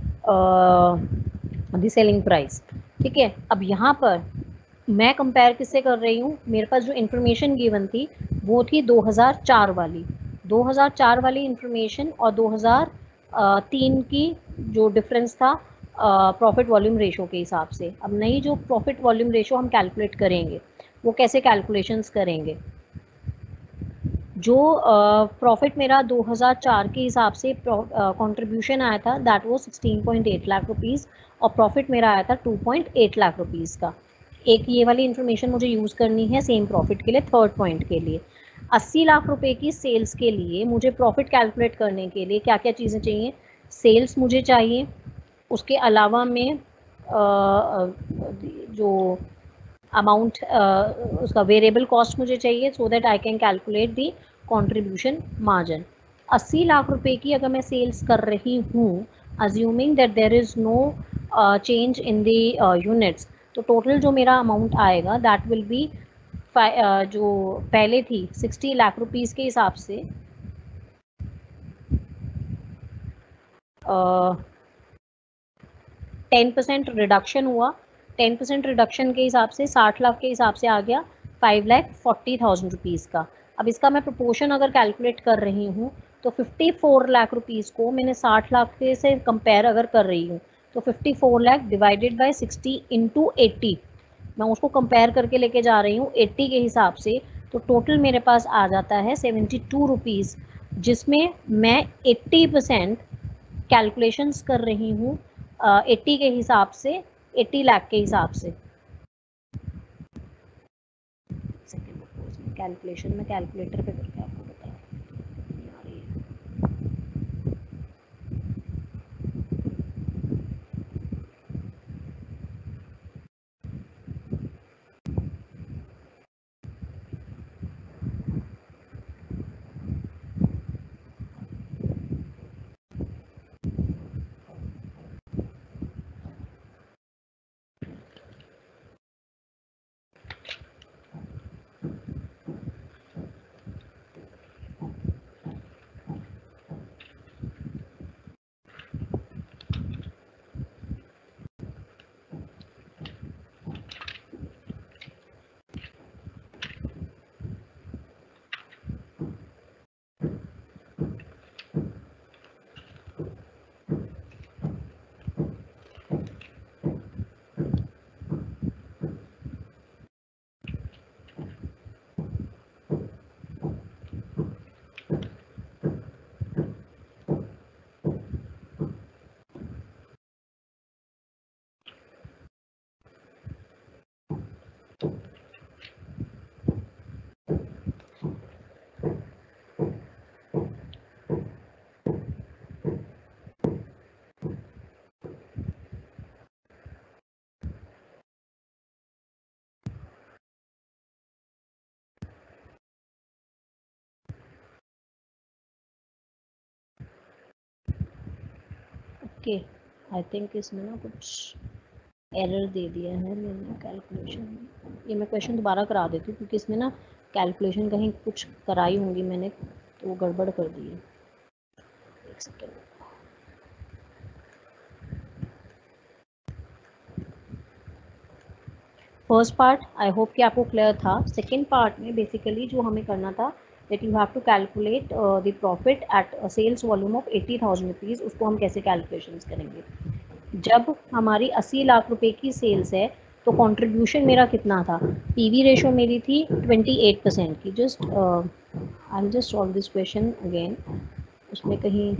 the selling price. ठीक है. अब यहाँ पर मैं कंपेयर किससे कर रही हूँ, मेरे पास जो इन्फॉर्मेशन गिवन थी वो थी दो हज़ार चार वाली दो हज़ार चार वाली इन्फॉर्मेशन और दो हज़ार तीन की जो डिफरेंस था प्रॉफिट वॉल्यूम रेशो के हिसाब से. अब नई जो प्रॉफिट वॉल्यूम रेशो हम कैलकुलेट करेंगे वो कैसे कैलकुलेशंस करेंगे. जो प्रॉफिट uh, मेरा दो हज़ार चार के हिसाब से कंट्रीब्यूशन uh, आया था दैट वो sixteen point eight lakh rupees और प्रॉफिट मेरा आया था two point eight lakh rupees का. एक ये वाली इन्फॉर्मेशन मुझे यूज़ करनी है सेम प्रॉफिट के लिए. थर्ड पॉइंट के लिए अस्सी लाख रुपए की सेल्स के लिए मुझे प्रॉफिट कैलकुलेट करने के लिए क्या क्या चीज़ें चाहिए. सेल्स मुझे चाहिए, उसके अलावा में आ, जो अमाउंट उसका वेरिएबल कॉस्ट मुझे चाहिए so that I can calculate the contribution margin. अस्सी लाख रुपए की अगर मैं सेल्स कर रही हूँ assuming that there is no change in the units, तो टोटल जो मेरा अमाउंट आएगा दैट विल बी uh, जो पहले थी सिक्सटी लाख रुपीस के हिसाब से टेन परसेंट रिडक्शन हुआ. टेन परसेंट रिडक्शन के हिसाब से साठ लाख के हिसाब से आ गया five lakh forty thousand rupees का. अब इसका मैं प्रोपोर्शन अगर कैलकुलेट कर रही हूँ तो चौवन लाख रुपीस को मैंने साठ लाख के से कंपेयर अगर कर रही हूँ तो चौवन लाख डिवाइडेड बाय साठ इंटू अस्सी, मैं उसको कंपेयर करके लेके जा रही हूँ अस्सी के हिसाब से, तो टोटल मेरे पास आ जाता है बहत्तर रुपीस, जिसमें मैं अस्सी परसेंट कैलकुलेशंस कर रही हूँ अस्सी के हिसाब से, अस्सी लाख के हिसाब से। कैलकुलेशन में कैलकुलेटर पे करके आपको बता रही है। ओके, आई थिंक इसमें ना कुछ एरर दे दिया है मैंने कैलकुलेशन में। ये मैं क्वेश्चन दोबारा करा देती हूँ क्योंकि इसमें ना कैलकुलेशन कहीं कुछ कराई होंगी मैंने, तो वो गड़बड़ कर दी है। एक second. First part I hope कि आपको क्लियर था। सेकेंड पार्ट में बेसिकली जो हमें करना था that you have to calculate the profit at sales volume of eighty thousand rupees. उसको हम कैसे कैलकुलेशंस करेंगे? जब हमारी अस्सी लाख रुपए की सेल्स है तो कंट्रीब्यूशन मेरा कितना था? पीवी रेशो मेरी थी अट्ठाईस परसेंट की। Just I will just solve this question again. उसमें कहीं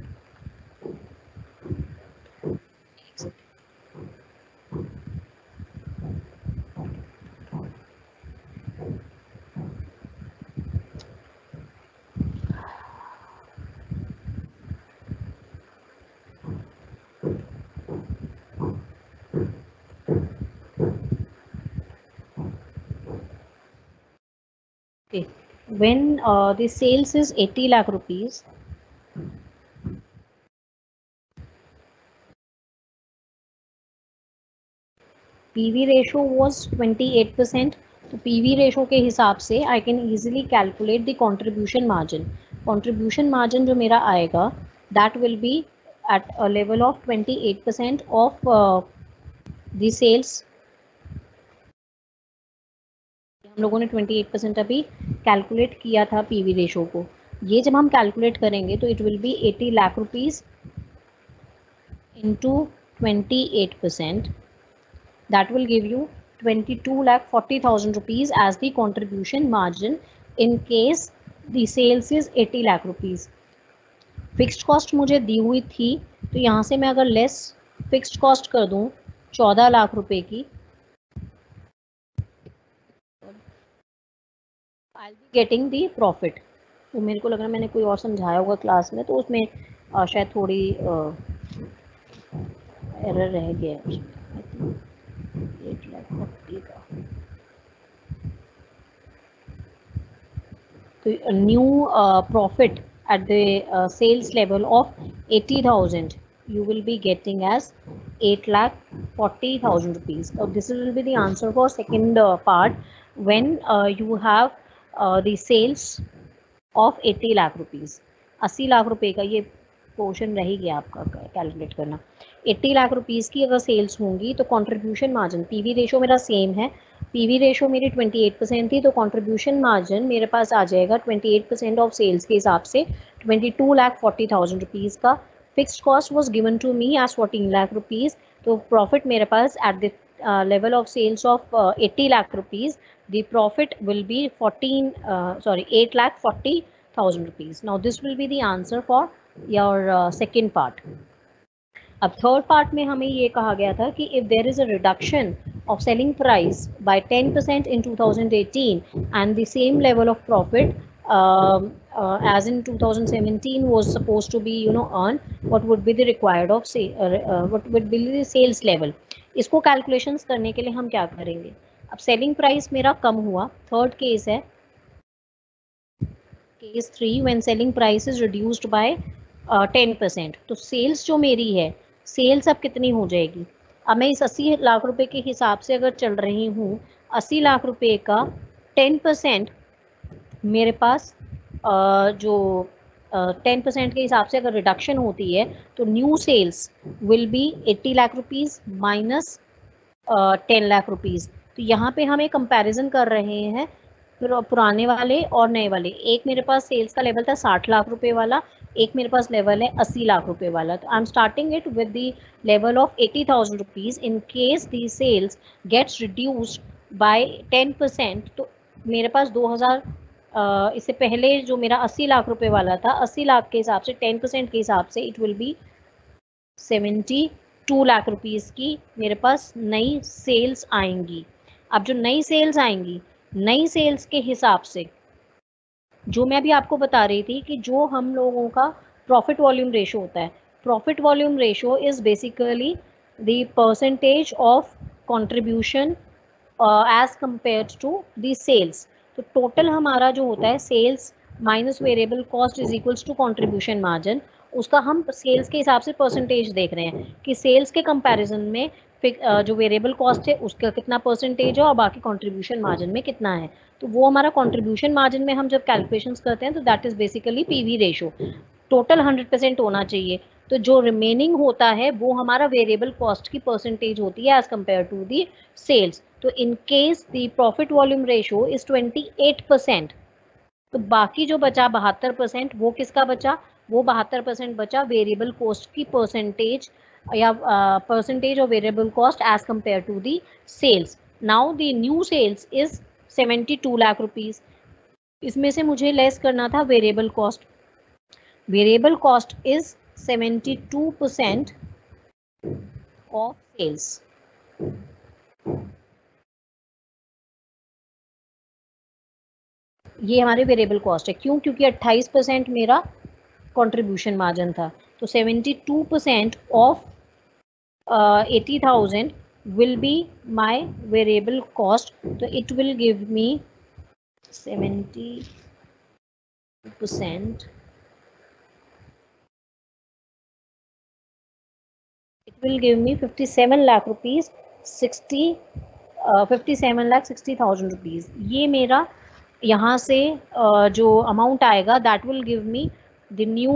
okay. When uh, the sales is eighty lakh rupees, PV ratio was twenty-eight percent। तो पीवी रेशो के हिसाब से I can easily calculate the contribution margin. Contribution margin जो मेरा आएगा that will be at a level of twenty-eight percent of the sales. हम लोगों ने अट्ठाईस परसेंट अभी कैलकुलेट किया था पीवी रेशो को। ये जब हम कैलकुलेट करेंगे तो इट विल बी अस्सी लाख रुपीस इंटू अट्ठाईस percent, that will give you twenty-two lakh forty thousand rupees as the contribution margin in case the sales is eighty lakh rupees। Fixed cost मुझे दी हुई थी तो यहाँ से मैं अगर लेस फिक्स्ड कॉस्ट कर दूँ चौदह लाख रुपए की, I be getting the profit. तो मेरे को लग रहा है मैंने कोई और समझाया होगा क्लास में, तो उसमें आ, शायद थोड़ी एरर रह गया है उसमें। एट लाख फोर्टी का तो new profit at the uh, sales level of eighty thousand you will be getting as eight lakh forty thousand rupees। So this will be the answer for second uh, part when uh, you have uh, the sales of eighty lakh rupees। अस्सी लाख रुपए का ये portion रह ही गया आपका calculate करना। अस्सी lakh rupees की अगर सेल्स होंगी तो कंट्रीब्यूशन मार्जिन, पीवी रेशो मेरा सेम है, पीवी रेशो मेरी अट्ठाईस परसेंट थी, तो कंट्रीब्यूशन मार्जिन मेरे पास आ जाएगा अट्ठाईस परसेंट ऑफ सेल्स के हिसाब से बाईस लाख चालीस हज़ार रुपीस का। Fixed cost was given to me as चौदह लाख रुपीस, तो प्रॉफिट मेरे पास at the level of sales of अस्सी lakh rupees, the profit will be fourteen uh, sorry eight lakh forty thousand rupees. Now this will be the answer for your uh, second part. अब third part में हमें ये कहा गया था कि if there is a reduction of selling price by ten percent in two thousand eighteen and the same level of profit as in two thousand seventeen was supposed to be you know earn, what would be the required of say uh, uh, what would be the sales level. इसको calculations करने के लिए हम क्या करेंगे? अब selling price मेरा कम हुआ, थर्ड केस है case three, when selling price is reduced by ten percent, तो सेल्स जो मेरी है, सेल्स अब कितनी हो जाएगी? अब मैं इस अस्सी लाख रुपए के हिसाब से अगर चल रही हूँ, अस्सी लाख रुपए का टेन परसेंट मेरे पास uh, जो टेन uh, परसेंट के हिसाब से अगर रिडक्शन होती है, तो new sales will be eighty lakh rupees minus ten lakh rupees. तो यहाँ पे हम एक कंपैरिजन कर रहे हैं पुराने वाले और नए वाले। एक मेरे पास सेल्स का लेवल था साठ लाख रुपए वाला, एक मेरे पास लेवल है अस्सी लाख रुपए वाला। तो I am starting it with the level of eighty thousand rupees. In case the sales gets reduced by ten percent, तो मेरे पास दो हज़ार uh, इससे पहले जो मेरा अस्सी लाख रुपए वाला था, अस्सी लाख के हिसाब से टेन परसेंट के हिसाब से it will be seventy two lakh rupees की मेरे पास नई सेल्स आएंगी। अब जो नई सेल्स आएंगी, नई सेल्स के हिसाब से जो मैं अभी आपको बता रही थी कि जो हम लोगों का प्रॉफिट वॉल्यूम रेशो होता है, profit volume ratio is basically the percentage of contribution as compared to the sales. तो टोटल हमारा जो होता है sales minus variable cost is equals to contribution margin, उसका हम सेल्स के हिसाब से परसेंटेज देख रहे हैं कि सेल्स के कंपैरिजन में जो वेरिएबल कॉस्ट है उसका कितना परसेंटेज है और बाकी कंट्रीब्यूशन मार्जिन में कितना है। तो वो हमारा कंट्रीब्यूशन मार्जिन में हम जब कैलकुलेशंस करते हैं तो that is basically PV ratio. Total hundred percent होना चाहिए, तो जो रिमेनिंग होता है वो हमारा वेरिएबल कॉस्ट की परसेंटेज होती है as compare to the sales. तो in case the profit volume ratio is twenty eight percent, तो बाकी जो बचा बहत्तर परसेंट वो किसका बचा? वो बहत्तर परसेंट बचा वेरिएबल कॉस्ट की परसेंटेज या percentage of variable cost as compare to the sales. Now the new sales is seventy two lakh rupees. इसमें से मुझे लेस करना था variable cost. Variable cost is seventy two percent of sales. ये हमारे variable cost है। क्यों? क्योंकि अट्ठाईस परसेंट मेरा कंट्रीब्यूशन मार्जिन था। तो seventy two percent of eighty thousand will be my variable cost, so it will give me seventy percent, it will give me fifty-seven lakh rupees sixty uh, fifty-seven lakh sixty thousand rupees। ये मेरा यहाँ से uh, जो amount आएगा that will give me the new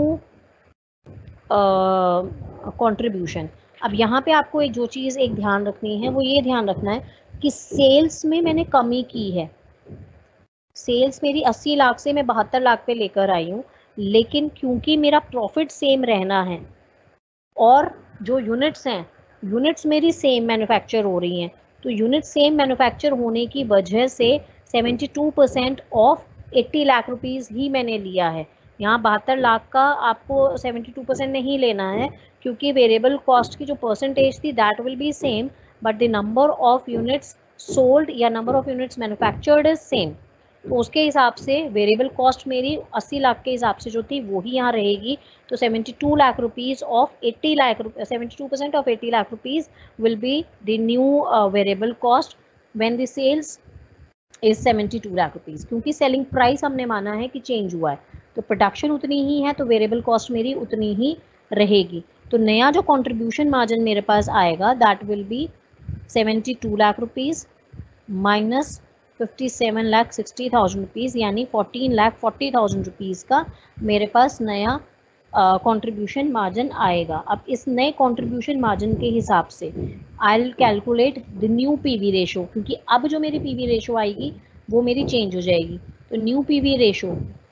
contribution. uh, अब यहाँ पे आपको एक जो चीज़ एक ध्यान रखनी है वो ये ध्यान रखना है कि सेल्स में मैंने कमी की है। सेल्स मेरी अस्सी लाख से मैं बहत्तर लाख पे लेकर आई हूँ, लेकिन क्योंकि मेरा प्रॉफिट सेम रहना है और जो यूनिट्स हैं, यूनिट्स मेरी सेम मैन्युफैक्चर हो रही हैं, तो यूनिट सेम मैन्युफैक्चर होने की वजह से seventy two percent of eighty lakh rupees ही मैंने लिया है। यहाँ बहत्तर लाख का आपको सेवेंटी टू परसेंट नहीं लेना है, क्योंकि वेरिएबल कॉस्ट की जो परसेंटेज थी that will be same, but the number of units sold या number of units manufactured is same. तो उसके हिसाब से वेरिएबल कॉस्ट मेरी अस्सी लाख के हिसाब से जो थी वो ही यहाँ रहेगी। तो seventy two lakh rupees of eighty lakh seventy two percent of eighty lakh rupees will be the new variable cost when the sales is seventy two lakh rupees. क्योंकि सेलिंग प्राइस हमने माना है कि चेंज हुआ है, तो प्रोडक्शन उतनी ही है, तो वेरिएबल कॉस्ट मेरी उतनी ही रहेगी। तो नया जो कंट्रीब्यूशन मार्जिन मेरे पास आएगा that will be seventy two lakh rupees minus fifty seven lakh sixty thousand rupees, यानी fourteen lakh forty thousand rupees का मेरे पास नया कंट्रीब्यूशन मार्जिन आएगा। अब इस नए कंट्रीब्यूशन मार्जिन के हिसाब से I will calculate the new PV ratio, क्योंकि अब जो मेरी पीवी रेशो आएगी वो मेरी चेंज हो जाएगी। तो new PV ratio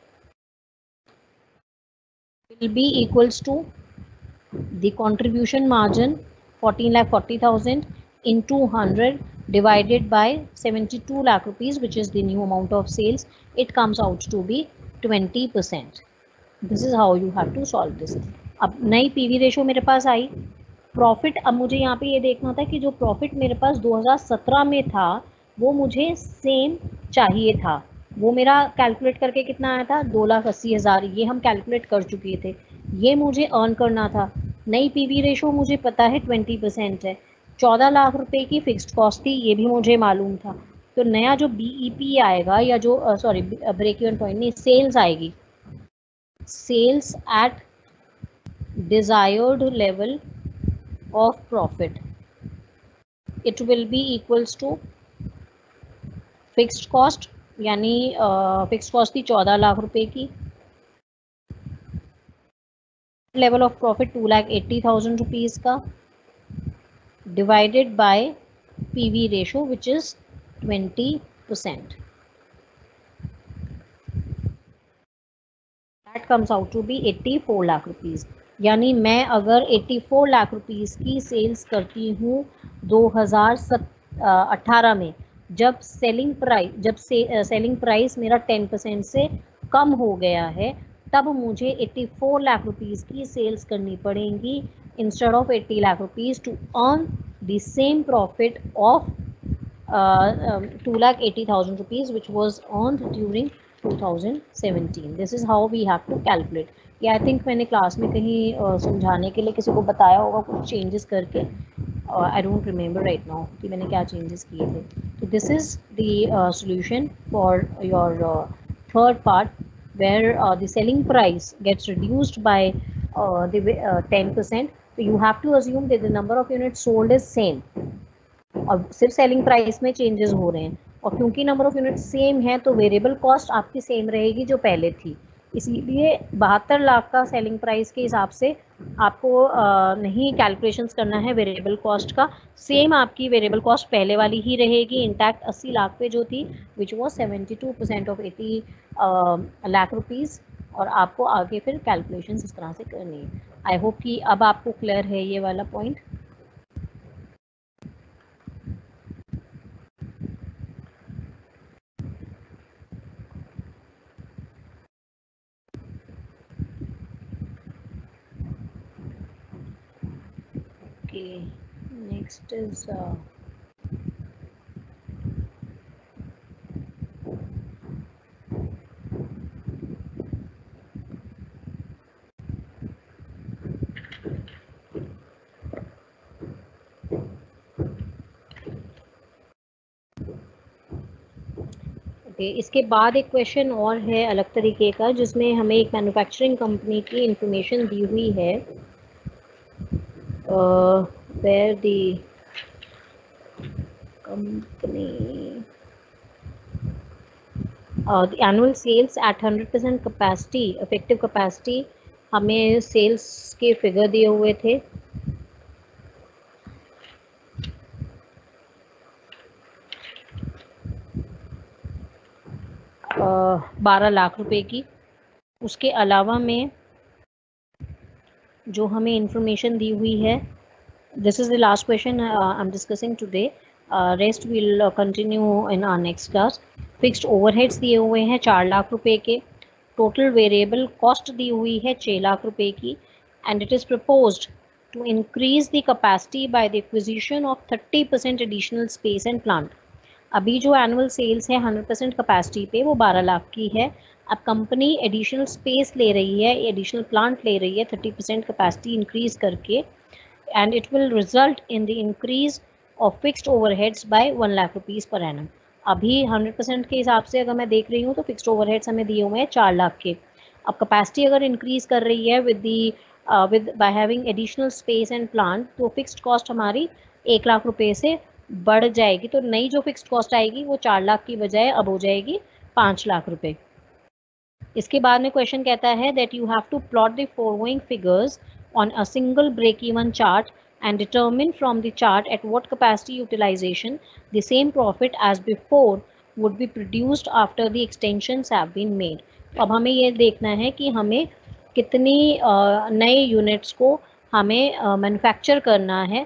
will be equals to the contribution margin fourteen lakh forty thousand into one hundred divided by seventy-two lakh rupees, which is the new amount of sales. It comes out to be twenty percent. This is how you have to solve this. अब नई PV ratio मेरे पास आई, profit अब मुझे यहाँ पे ये देखना था कि जो प्रॉफिट मेरे पास दो हज़ार सत्रह में था वो मुझे सेम चाहिए था। वो मेरा कैलकुलेट करके कितना आया था, दो लाख अस्सी हज़ार। ये हम कैलकुलेट कर चुके थे, ये मुझे अर्न करना था। नई पीवी रेशो मुझे पता है ट्वेंटी परसेंट है, चौदह लाख रुपए की फिक्स्ड कॉस्ट थी, ये भी मुझे मालूम था। तो नया जो बीईपी आएगा या जो सॉरी ब्रेक इवन पॉइंट नहीं, सेल्स आएगी, sales at desired level of profit, it will be equals to fixed cost, यानी फिक्स्ड कॉस्ट थी चौदह लाख रुपए की, level of profit two lakh eighty thousand rupees का, divided by PV ratio which is twenty percent, that comes out to be eighty four lakh rupees. यानी मैं अगर चौरासी लाख रुपीस की सेल्स करती हूँ दो हज़ार अठारह में, जब सेलिंग प्राइस जब से सेलिंग प्राइस मेरा टेन परसेंट से कम हो गया है, तब मुझे चौरासी लाख रुपीस की सेल्स करनी पड़ेंगी इंस्टेड ऑफ अस्सी lakh rupees to earn the same profit of two lakh eighty thousand rupees which was earned during two thousand seventeen. This is how we have to calculate. ये आई थिंक मैंने class में कहीं uh, समझाने के लिए किसी को बताया होगा कुछ चेंजेस करके, I don't remember right now कि मैंने क्या चेंजेस किए थे। तो this is the solution for your third part where the selling price gets reduced by the ten percent. तो you have to assume that the number of units sold is same, और सिर्फ selling price में changes हो रहे हैं, और क्योंकि number of unit same है तो वेरिएबल कॉस्ट आपकी सेम रहेगी जो पहले थी। इसीलिए बहत्तर लाख का सेलिंग प्राइस के हिसाब से आपको आ, नहीं कैलकुलेशंस करना है वेरिएबल कॉस्ट का, सेम आपकी वेरिएबल कॉस्ट पहले वाली ही रहेगी इंटैक्ट अस्सी लाख पे जो थी, which was seventy two percent of eighty lakh rupees. और आपको आगे फिर कैलकुलेशंस इस तरह से करनी है। आई होप कि अब आपको क्लियर है ये वाला point. Okay, next is uh, okay, इसके बाद एक क्वेश्चन और है अलग तरीके का, जिसमें हमें एक मैन्युफैक्चरिंग कंपनी की इंफॉर्मेशन दी हुई है, where the company the annual sales at hundred percent capacity, effective capacity, हमें सेल्स के फिगर दिए हुए थे बारह लाख रुपए की। उसके अलावा में जो हमें इंफॉर्मेशन दी हुई है, this is the last question I am discussing today, rest will continue in our next class. Fixed overheads दिए हुए हैं चार लाख रुपए के, टोटल वेरिएबल कॉस्ट दी हुई है छः लाख रुपए की, and it is proposed to increase the capacity by the acquisition of thirty percent additional space and plant. अभी जो एनुअल सेल्स है हंड्रेड परसेंट कैपेसिटी पे वो बारह लाख की है। अब कंपनी एडिशनल स्पेस ले रही है, एडिशनल प्लांट ले रही है थर्टी परसेंट कैपेसिटी इंक्रीज करके, and it will result in the increase of fixed overheads by one lakh rupees per annum. अभी हंड्रेड परसेंट के हिसाब से अगर मैं देख रही हूँ तो फिक्स्ड ओवरहेड्स हमें दिए हुए हैं चार लाख के। अब कैपेसिटी अगर इंक्रीज कर रही है with the with by having additional space and plant, तो फिक्स्ड कॉस्ट हमारी एक लाख रुपए से बढ़ जाएगी। तो नई जो फिक्स्ड कॉस्ट आएगी वो चार लाख की बजाय अब हो जाएगी पाँच लाख रुपए। इसके बाद में क्वेश्चन कहता है that you have to plot the following figures on a single break even chart and determine from the chart at what capacity utilization the same profit as before would be produced after the extensions have been made. तो अब हमें ये देखना है कि हमें कितनी नए यूनिट्स को हमें मैन्युफैक्चर uh, करना है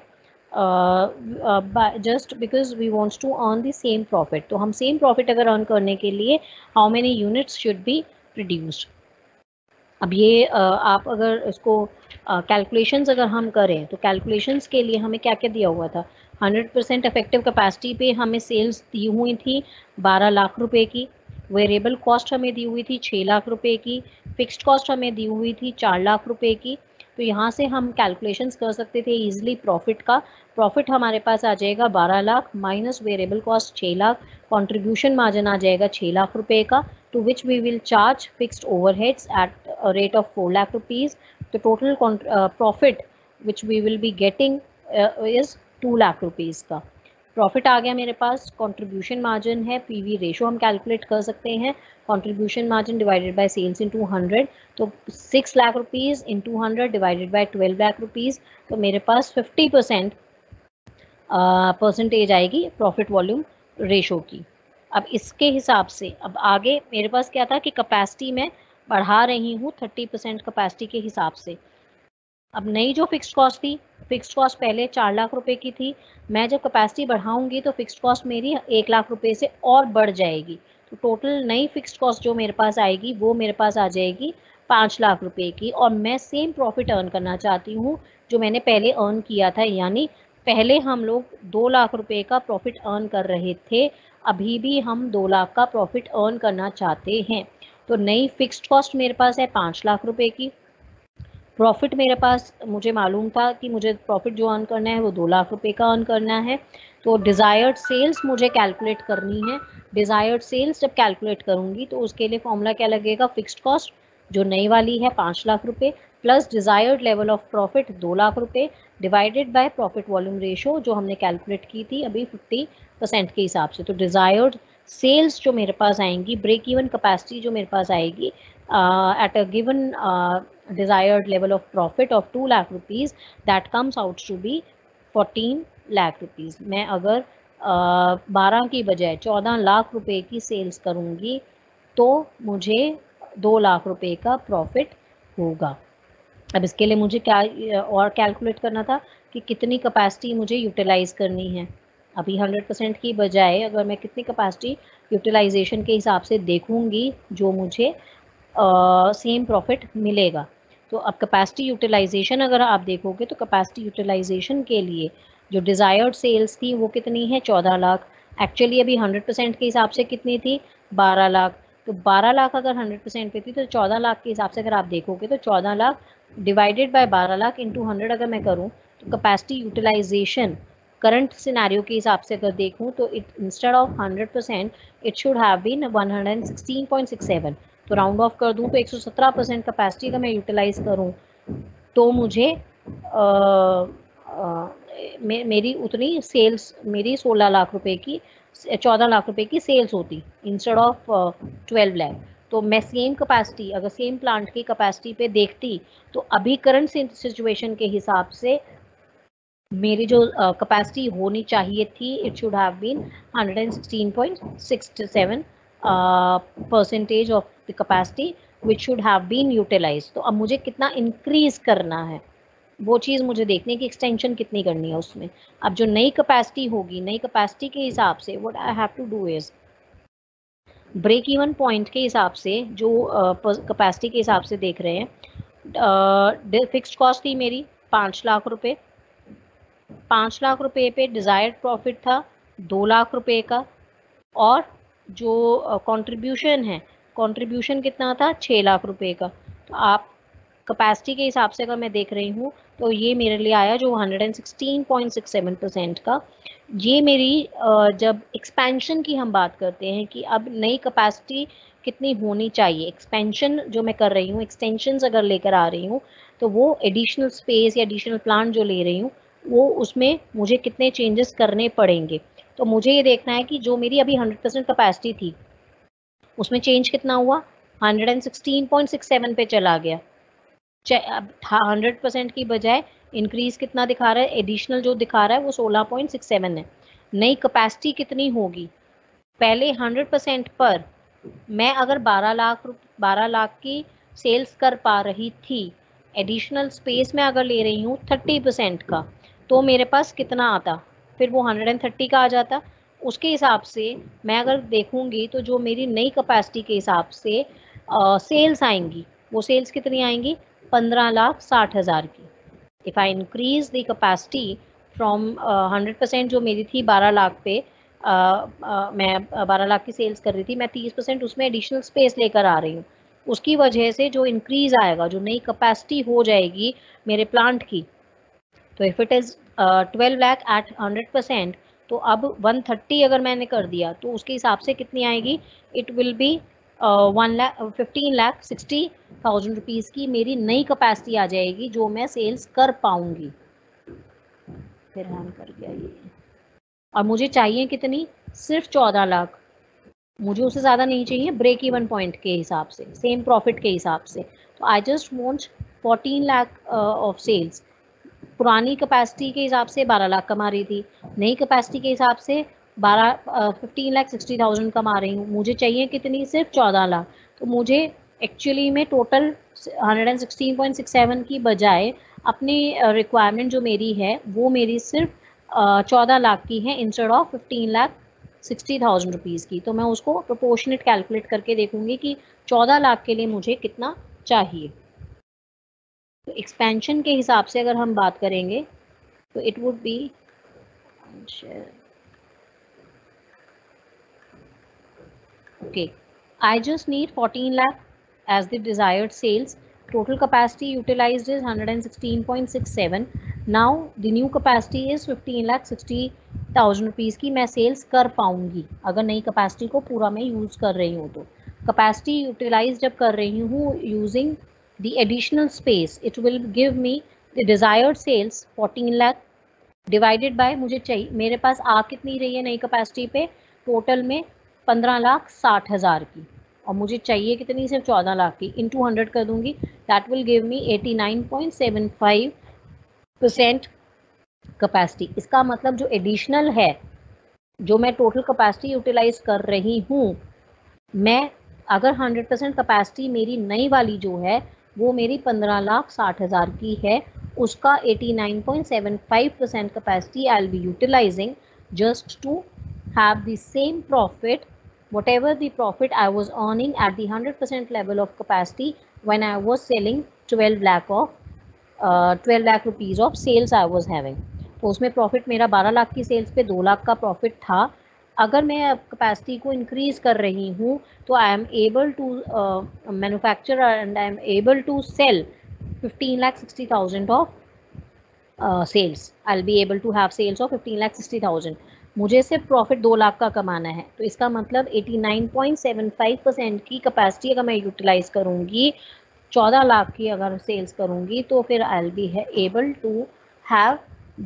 just because we wants to earn the same profit. तो हम सेम प्रॉफिट अगर अर्न करने के लिए how many units should be produced. अब ये आप अगर इसको कैलकुलेशंस अगर हम करें तो कैलकुलेशंस के लिए हमें क्या क्या दिया हुआ था. हंड्रेड परसेंट इफेक्टिव कैपेसिटी पे हमें सेल्स दी हुई थी बारह लाख रुपए की. वेरिएबल कॉस्ट हमें दी हुई थी छः लाख रुपए की. फिक्स्ड कॉस्ट हमें दी हुई थी चार लाख रुपए की. तो यहाँ से हम कैलकुलेशंस कर सकते थे ईजिली प्रॉफिट का. प्रॉफिट हमारे पास आ जाएगा बारह लाख माइनस वेरिएबल कॉस्ट छः लाख. कंट्रीब्यूशन मार्जिन आ जाएगा छः लाख रुपए का, to which we will charge fixed overheads at a rate of four lakh rupees. The total uh, profit which we will be getting uh, is two lakh rupees का. Profit आ गया मेरे पास. कंट्रीब्यूशन मार्जिन है, PV ratio हम calculate कर सकते हैं. Contribution margin divided by sales into hundred, तो six lakh rupees into hundred divided by twelve lakh rupees. तो मेरे पास फिफ्टी परसेंट परसेंटेज आएगी प्रॉफिट वॉल्यूम रेशो की. अब इसके हिसाब से अब आगे मेरे पास क्या था कि कैपेसिटी में बढ़ा रही हूँ थर्टी परसेंट कैपेसिटी के हिसाब से. अब नई जो फिक्स्ड कॉस्ट थी, फिक्स्ड कॉस्ट पहले चार लाख रुपए की थी. मैं जब कैपेसिटी बढ़ाऊंगी तो फिक्स्ड कॉस्ट मेरी एक लाख रुपए से और बढ़ जाएगी. तो टोटल नई फिक्स्ड कॉस्ट जो मेरे पास आएगी वो मेरे पास आ जाएगी पाँच लाख रुपए की. और मैं सेम प्रॉफिट अर्न करना चाहती हूँ जो मैंने पहले अर्न किया था. यानी पहले हम लोग दो लाख रुपए का प्रॉफिट अर्न कर रहे थे, अभी भी हम दो लाख का प्रॉफिट अर्न करना चाहते हैं. तो नई फिक्स्ड कॉस्ट मेरे पास है पाँच लाख रुपए की. प्रॉफिट मेरे पास, मुझे मालूम था कि मुझे प्रॉफिट जो अर्न करना है वो दो लाख रुपए का अर्न करना है. तो डिज़ायर्ड सेल्स मुझे कैलकुलेट करनी है. डिज़ायर्ड सेल्स जब कैलकुलेट करूँगी तो उसके लिए फॉर्मूला क्या लगेगा, फिक्स्ड कॉस्ट जो नई वाली है पाँच लाख रुपए plus desired level of profit दो लाख रुपए divided by profit volume ratio जो हमने कैलकुलेट की थी अभी फिफ्टी परसेंट के हिसाब से. तो डिज़ायर्ड सेल्स जो मेरे पास आएंगी, ब्रेक इवन कैपेसिटी जो मेरे पास आएगी at a given desired level of profit of two lakh rupees, that comes out to be fourteen lakh rupees. मैं अगर बारह uh, की बजाय चौदह लाख रुपए की सेल्स करूँगी तो मुझे दो लाख रुपए का प्रॉफिट होगा. अब इसके लिए मुझे क्या और कैलकुलेट करना था कि कितनी कैपेसिटी मुझे यूटिलाइज़ करनी है. अभी हंड्रेड परसेंट की बजाय अगर मैं कितनी कैपेसिटी यूटिलाइजेशन के हिसाब से देखूंगी जो मुझे सेम प्रॉफिट मिलेगा. तो अब कैपेसिटी यूटिलाइजेशन अगर आप देखोगे तो कैपेसिटी यूटिलाइजेशन के लिए जो डिज़ायर्ड सेल्स थी वो कितनी है, चौदह लाख. एक्चुअली अभी हंड्रेड परसेंट के हिसाब से कितनी थी, बारह लाख. तो बारह लाख अगर हंड्रेड परसेंट पे थी तो चौदह लाख के हिसाब से अगर आप देखोगे तो चौदह लाख डिवाइडेड बाय बारह लाख इंटू हंड्रेड अगर मैं करूँ तो कैपेसिटी यूटिलाइजेशन करंट सिनेरियो के हिसाब से अगर देखूँ तो it instead of hundred percent it should have been one hundred sixteen point six seven. तो राउंड ऑफ कर दूँ तो एक सौ सत्रह परसेंट कैपेसिटी अगर मैं यूटिलाइज़ करूँ तो मुझे आ, आ, मे, मेरी उतनी सेल्स मेरी सोलह लाख रुपए की चौदह लाख रुपए की सेल्स होती इंस्टेड ऑफ ट्वेल्व लाख. तो मैं सेम कैपेसिटी अगर सेम प्लांट की कैपेसिटी पे देखती तो अभी करंट सिचुएशन के हिसाब से मेरी जो कैपेसिटी uh, होनी चाहिए थी it should have been one hundred sixteen point six seven percentage of the capacity which should have been utilise. तो अब मुझे कितना इंक्रीज करना है वो चीज़ मुझे देखने की, एक्सटेंशन कितनी करनी है उसमें. अब जो नई कैपेसिटी होगी, नई कैपेसिटी के हिसाब से what I have to do is break even point के हिसाब से जो कैपेसिटी uh, के हिसाब से देख रहे हैं, फिक्स्ड uh, कॉस्ट थी मेरी पाँच लाख रुपए. पाँच लाख रुपए पे डिज़ायर्ड प्रॉफिट था दो लाख रुपए का. और जो कंट्रीब्यूशन uh, है, कंट्रीब्यूशन कितना था, छः लाख रुपए का. तो आप कैपेसिटी के हिसाब से अगर मैं देख रही हूँ तो ये मेरे लिए आया जो one hundred sixteen point six seven percent का. ये मेरी uh, जब एक्सपेंशन की हम बात करते हैं कि अब नई कैपेसिटी कितनी होनी चाहिए, एक्सपेंशन जो मैं कर रही हूँ, एक्सटेंशंस अगर लेकर आ रही हूँ तो वो एडिशनल स्पेस या एडिशनल प्लांट जो ले रही हूँ वो उसमें मुझे कितने चेंजेस करने पड़ेंगे. तो मुझे ये देखना है कि जो मेरी अभी हंड्रेड परसेंट कैपेसिटी थी उसमें चेंज कितना हुआ, hundred and sixteen point six seven पे चला गया। हंड्रेड परसेंट की बजाय इंक्रीज कितना दिखा रहा है, एडिशनल जो दिखा रहा है वो सोलह पॉइंट सिक्स सेवन है। नई कैपेसिटी कितनी होगी, पहले हंड्रेड परसेंट पर मैं अगर बारह लाख बारह लाख की सेल्स कर पा रही थी, एडिशनल स्पेस में अगर ले रही हूँ थर्टी परसेंट का, तो मेरे पास कितना आता, फिर वो हंड्रेड एंड थर्टी का आ जाता। उसके हिसाब से मैं अगर देखूंगी तो जो मेरी नई कैपेसिटी के हिसाब से सेल्स आएंगी, वो सेल्स कितनी आएंगी, पंद्रह लाख साठ हज़ार की। If I increase the capacity from hundred percent जो मेरी थी बारह लाख पे, uh, uh, मैं बारह लाख की सेल्स कर रही थी, मैं तीस परसेंट उसमें एडिशनल स्पेस लेकर आ रही हूँ, उसकी वजह से जो इंक्रीज आएगा, जो नई कैपेसिटी हो जाएगी मेरे प्लांट की, तो if it is twelve lakh at hundred percent, तो अब वन थर्टी अगर मैंने कर दिया तो उसके हिसाब से कितनी आएगी, it will be one lakh fifteen lakh sixty thousand rupees की मेरी नई कैपेसिटी आ जाएगी जो मैं सेल्स कर पाऊंगी। फिर हैंग कर गया ये, और मुझे चाहिए कितनी, सिर्फ चौदह लाख, मुझे उससे ज़्यादा नहीं चाहिए ब्रेक इवन पॉइंट के हिसाब से, सेम प्रॉफिट के हिसाब से। तो I just want fourteen lakh of sales. पुरानी कैपेसिटी के हिसाब से बारह लाख कमा रही थी, नई कैपेसिटी के हिसाब से बारह फिफ्टीन लाख सिक्सटी थाउजेंड कमा रही हूँ, मुझे चाहिए कितनी, सिर्फ चौदह लाख। तो मुझे एक्चुअली में total hundred and sixteen point six seven की बजाय अपनी रिक्वायरमेंट जो मेरी है वो मेरी सिर्फ चौदह लाख की है instead of fifteen lakh sixty thousand rupees की। तो मैं उसको प्रोपोर्शनेट कैलकुलेट करके देखूंगी कि चौदह लाख के लिए मुझे कितना चाहिए। तो एक्सपेंशन के हिसाब से अगर हम बात करेंगे तो it would be, okay, I just need fourteen lakh as the desired sales, total capacity utilized is one hundred sixteen point six seven, now the new capacity is fifteen lakh sixty thousand rupees की मैं sales कर पाऊंगी अगर नई capacity को पूरा मैं use कर रही हूँ। तो कैपेसिटी यूटिलाइज जब कर रही हूँ using the additional space, it will give me the desired sales fourteen lakh divided by, मुझे चाहिए, मेरे पास आ कितनी रही है नई कैपेसिटी पे, टोटल में पंद्रह लाख साठ हज़ार की, और मुझे चाहिए कितनी, सिर्फ चौदह लाख की, इन टू हंड्रेड कर दूंगी, that will give me eighty nine point seven five percent capacity. इसका मतलब जो एडिशनल है, जो मैं टोटल कैपेसिटी यूटिलाइज कर रही हूँ, मैं अगर हंड्रेड परसेंट कैपेसिटी मेरी नई वाली जो है वो मेरी पंद्रह लाख साठ हज़ार की है, उसका eighty nine point seven five percent capacity I will be utilizing just to have the same profit whatever the profit I was earning at the one hundred percent level of capacity when I was selling twelve lakh of uh, twelve lakh rupees of sales I was having। तो उसमें profit मेरा बारह लाख की sales पे दो लाख का profit था। अगर मैं कैपेसिटी को इंक्रीज कर रही हूँ तो I am able to manufacture and I am able to sell fifteen lakh sixty thousand of sales, I will be able to have sales of fifteen lakh sixty thousand. मुझे सिर्फ प्रॉफिट दो लाख का कमाना है, तो इसका मतलब eighty nine point seven five percent की कैपेसिटी अगर मैं यूटिलाइज करूँगी, चौदह लाख की अगर सेल्स करूँगी, तो फिर I will be able to have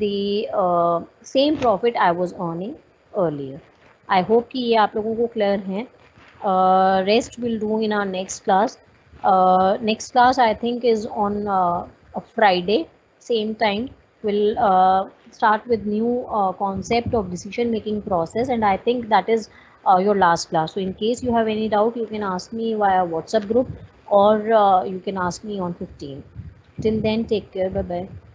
the same profit I was earning earlier. I hope कि ये आप लोगों को क्लियर है। Rest will do in our next class. Next class I think is on Friday, same time. We'll uh, start with new uh, concept of decision making process, and I think that is uh, your last class. So in case you have any doubt, you can ask me via WhatsApp group, or uh, you can ask me on fifteen. Till then, take care. Bye bye.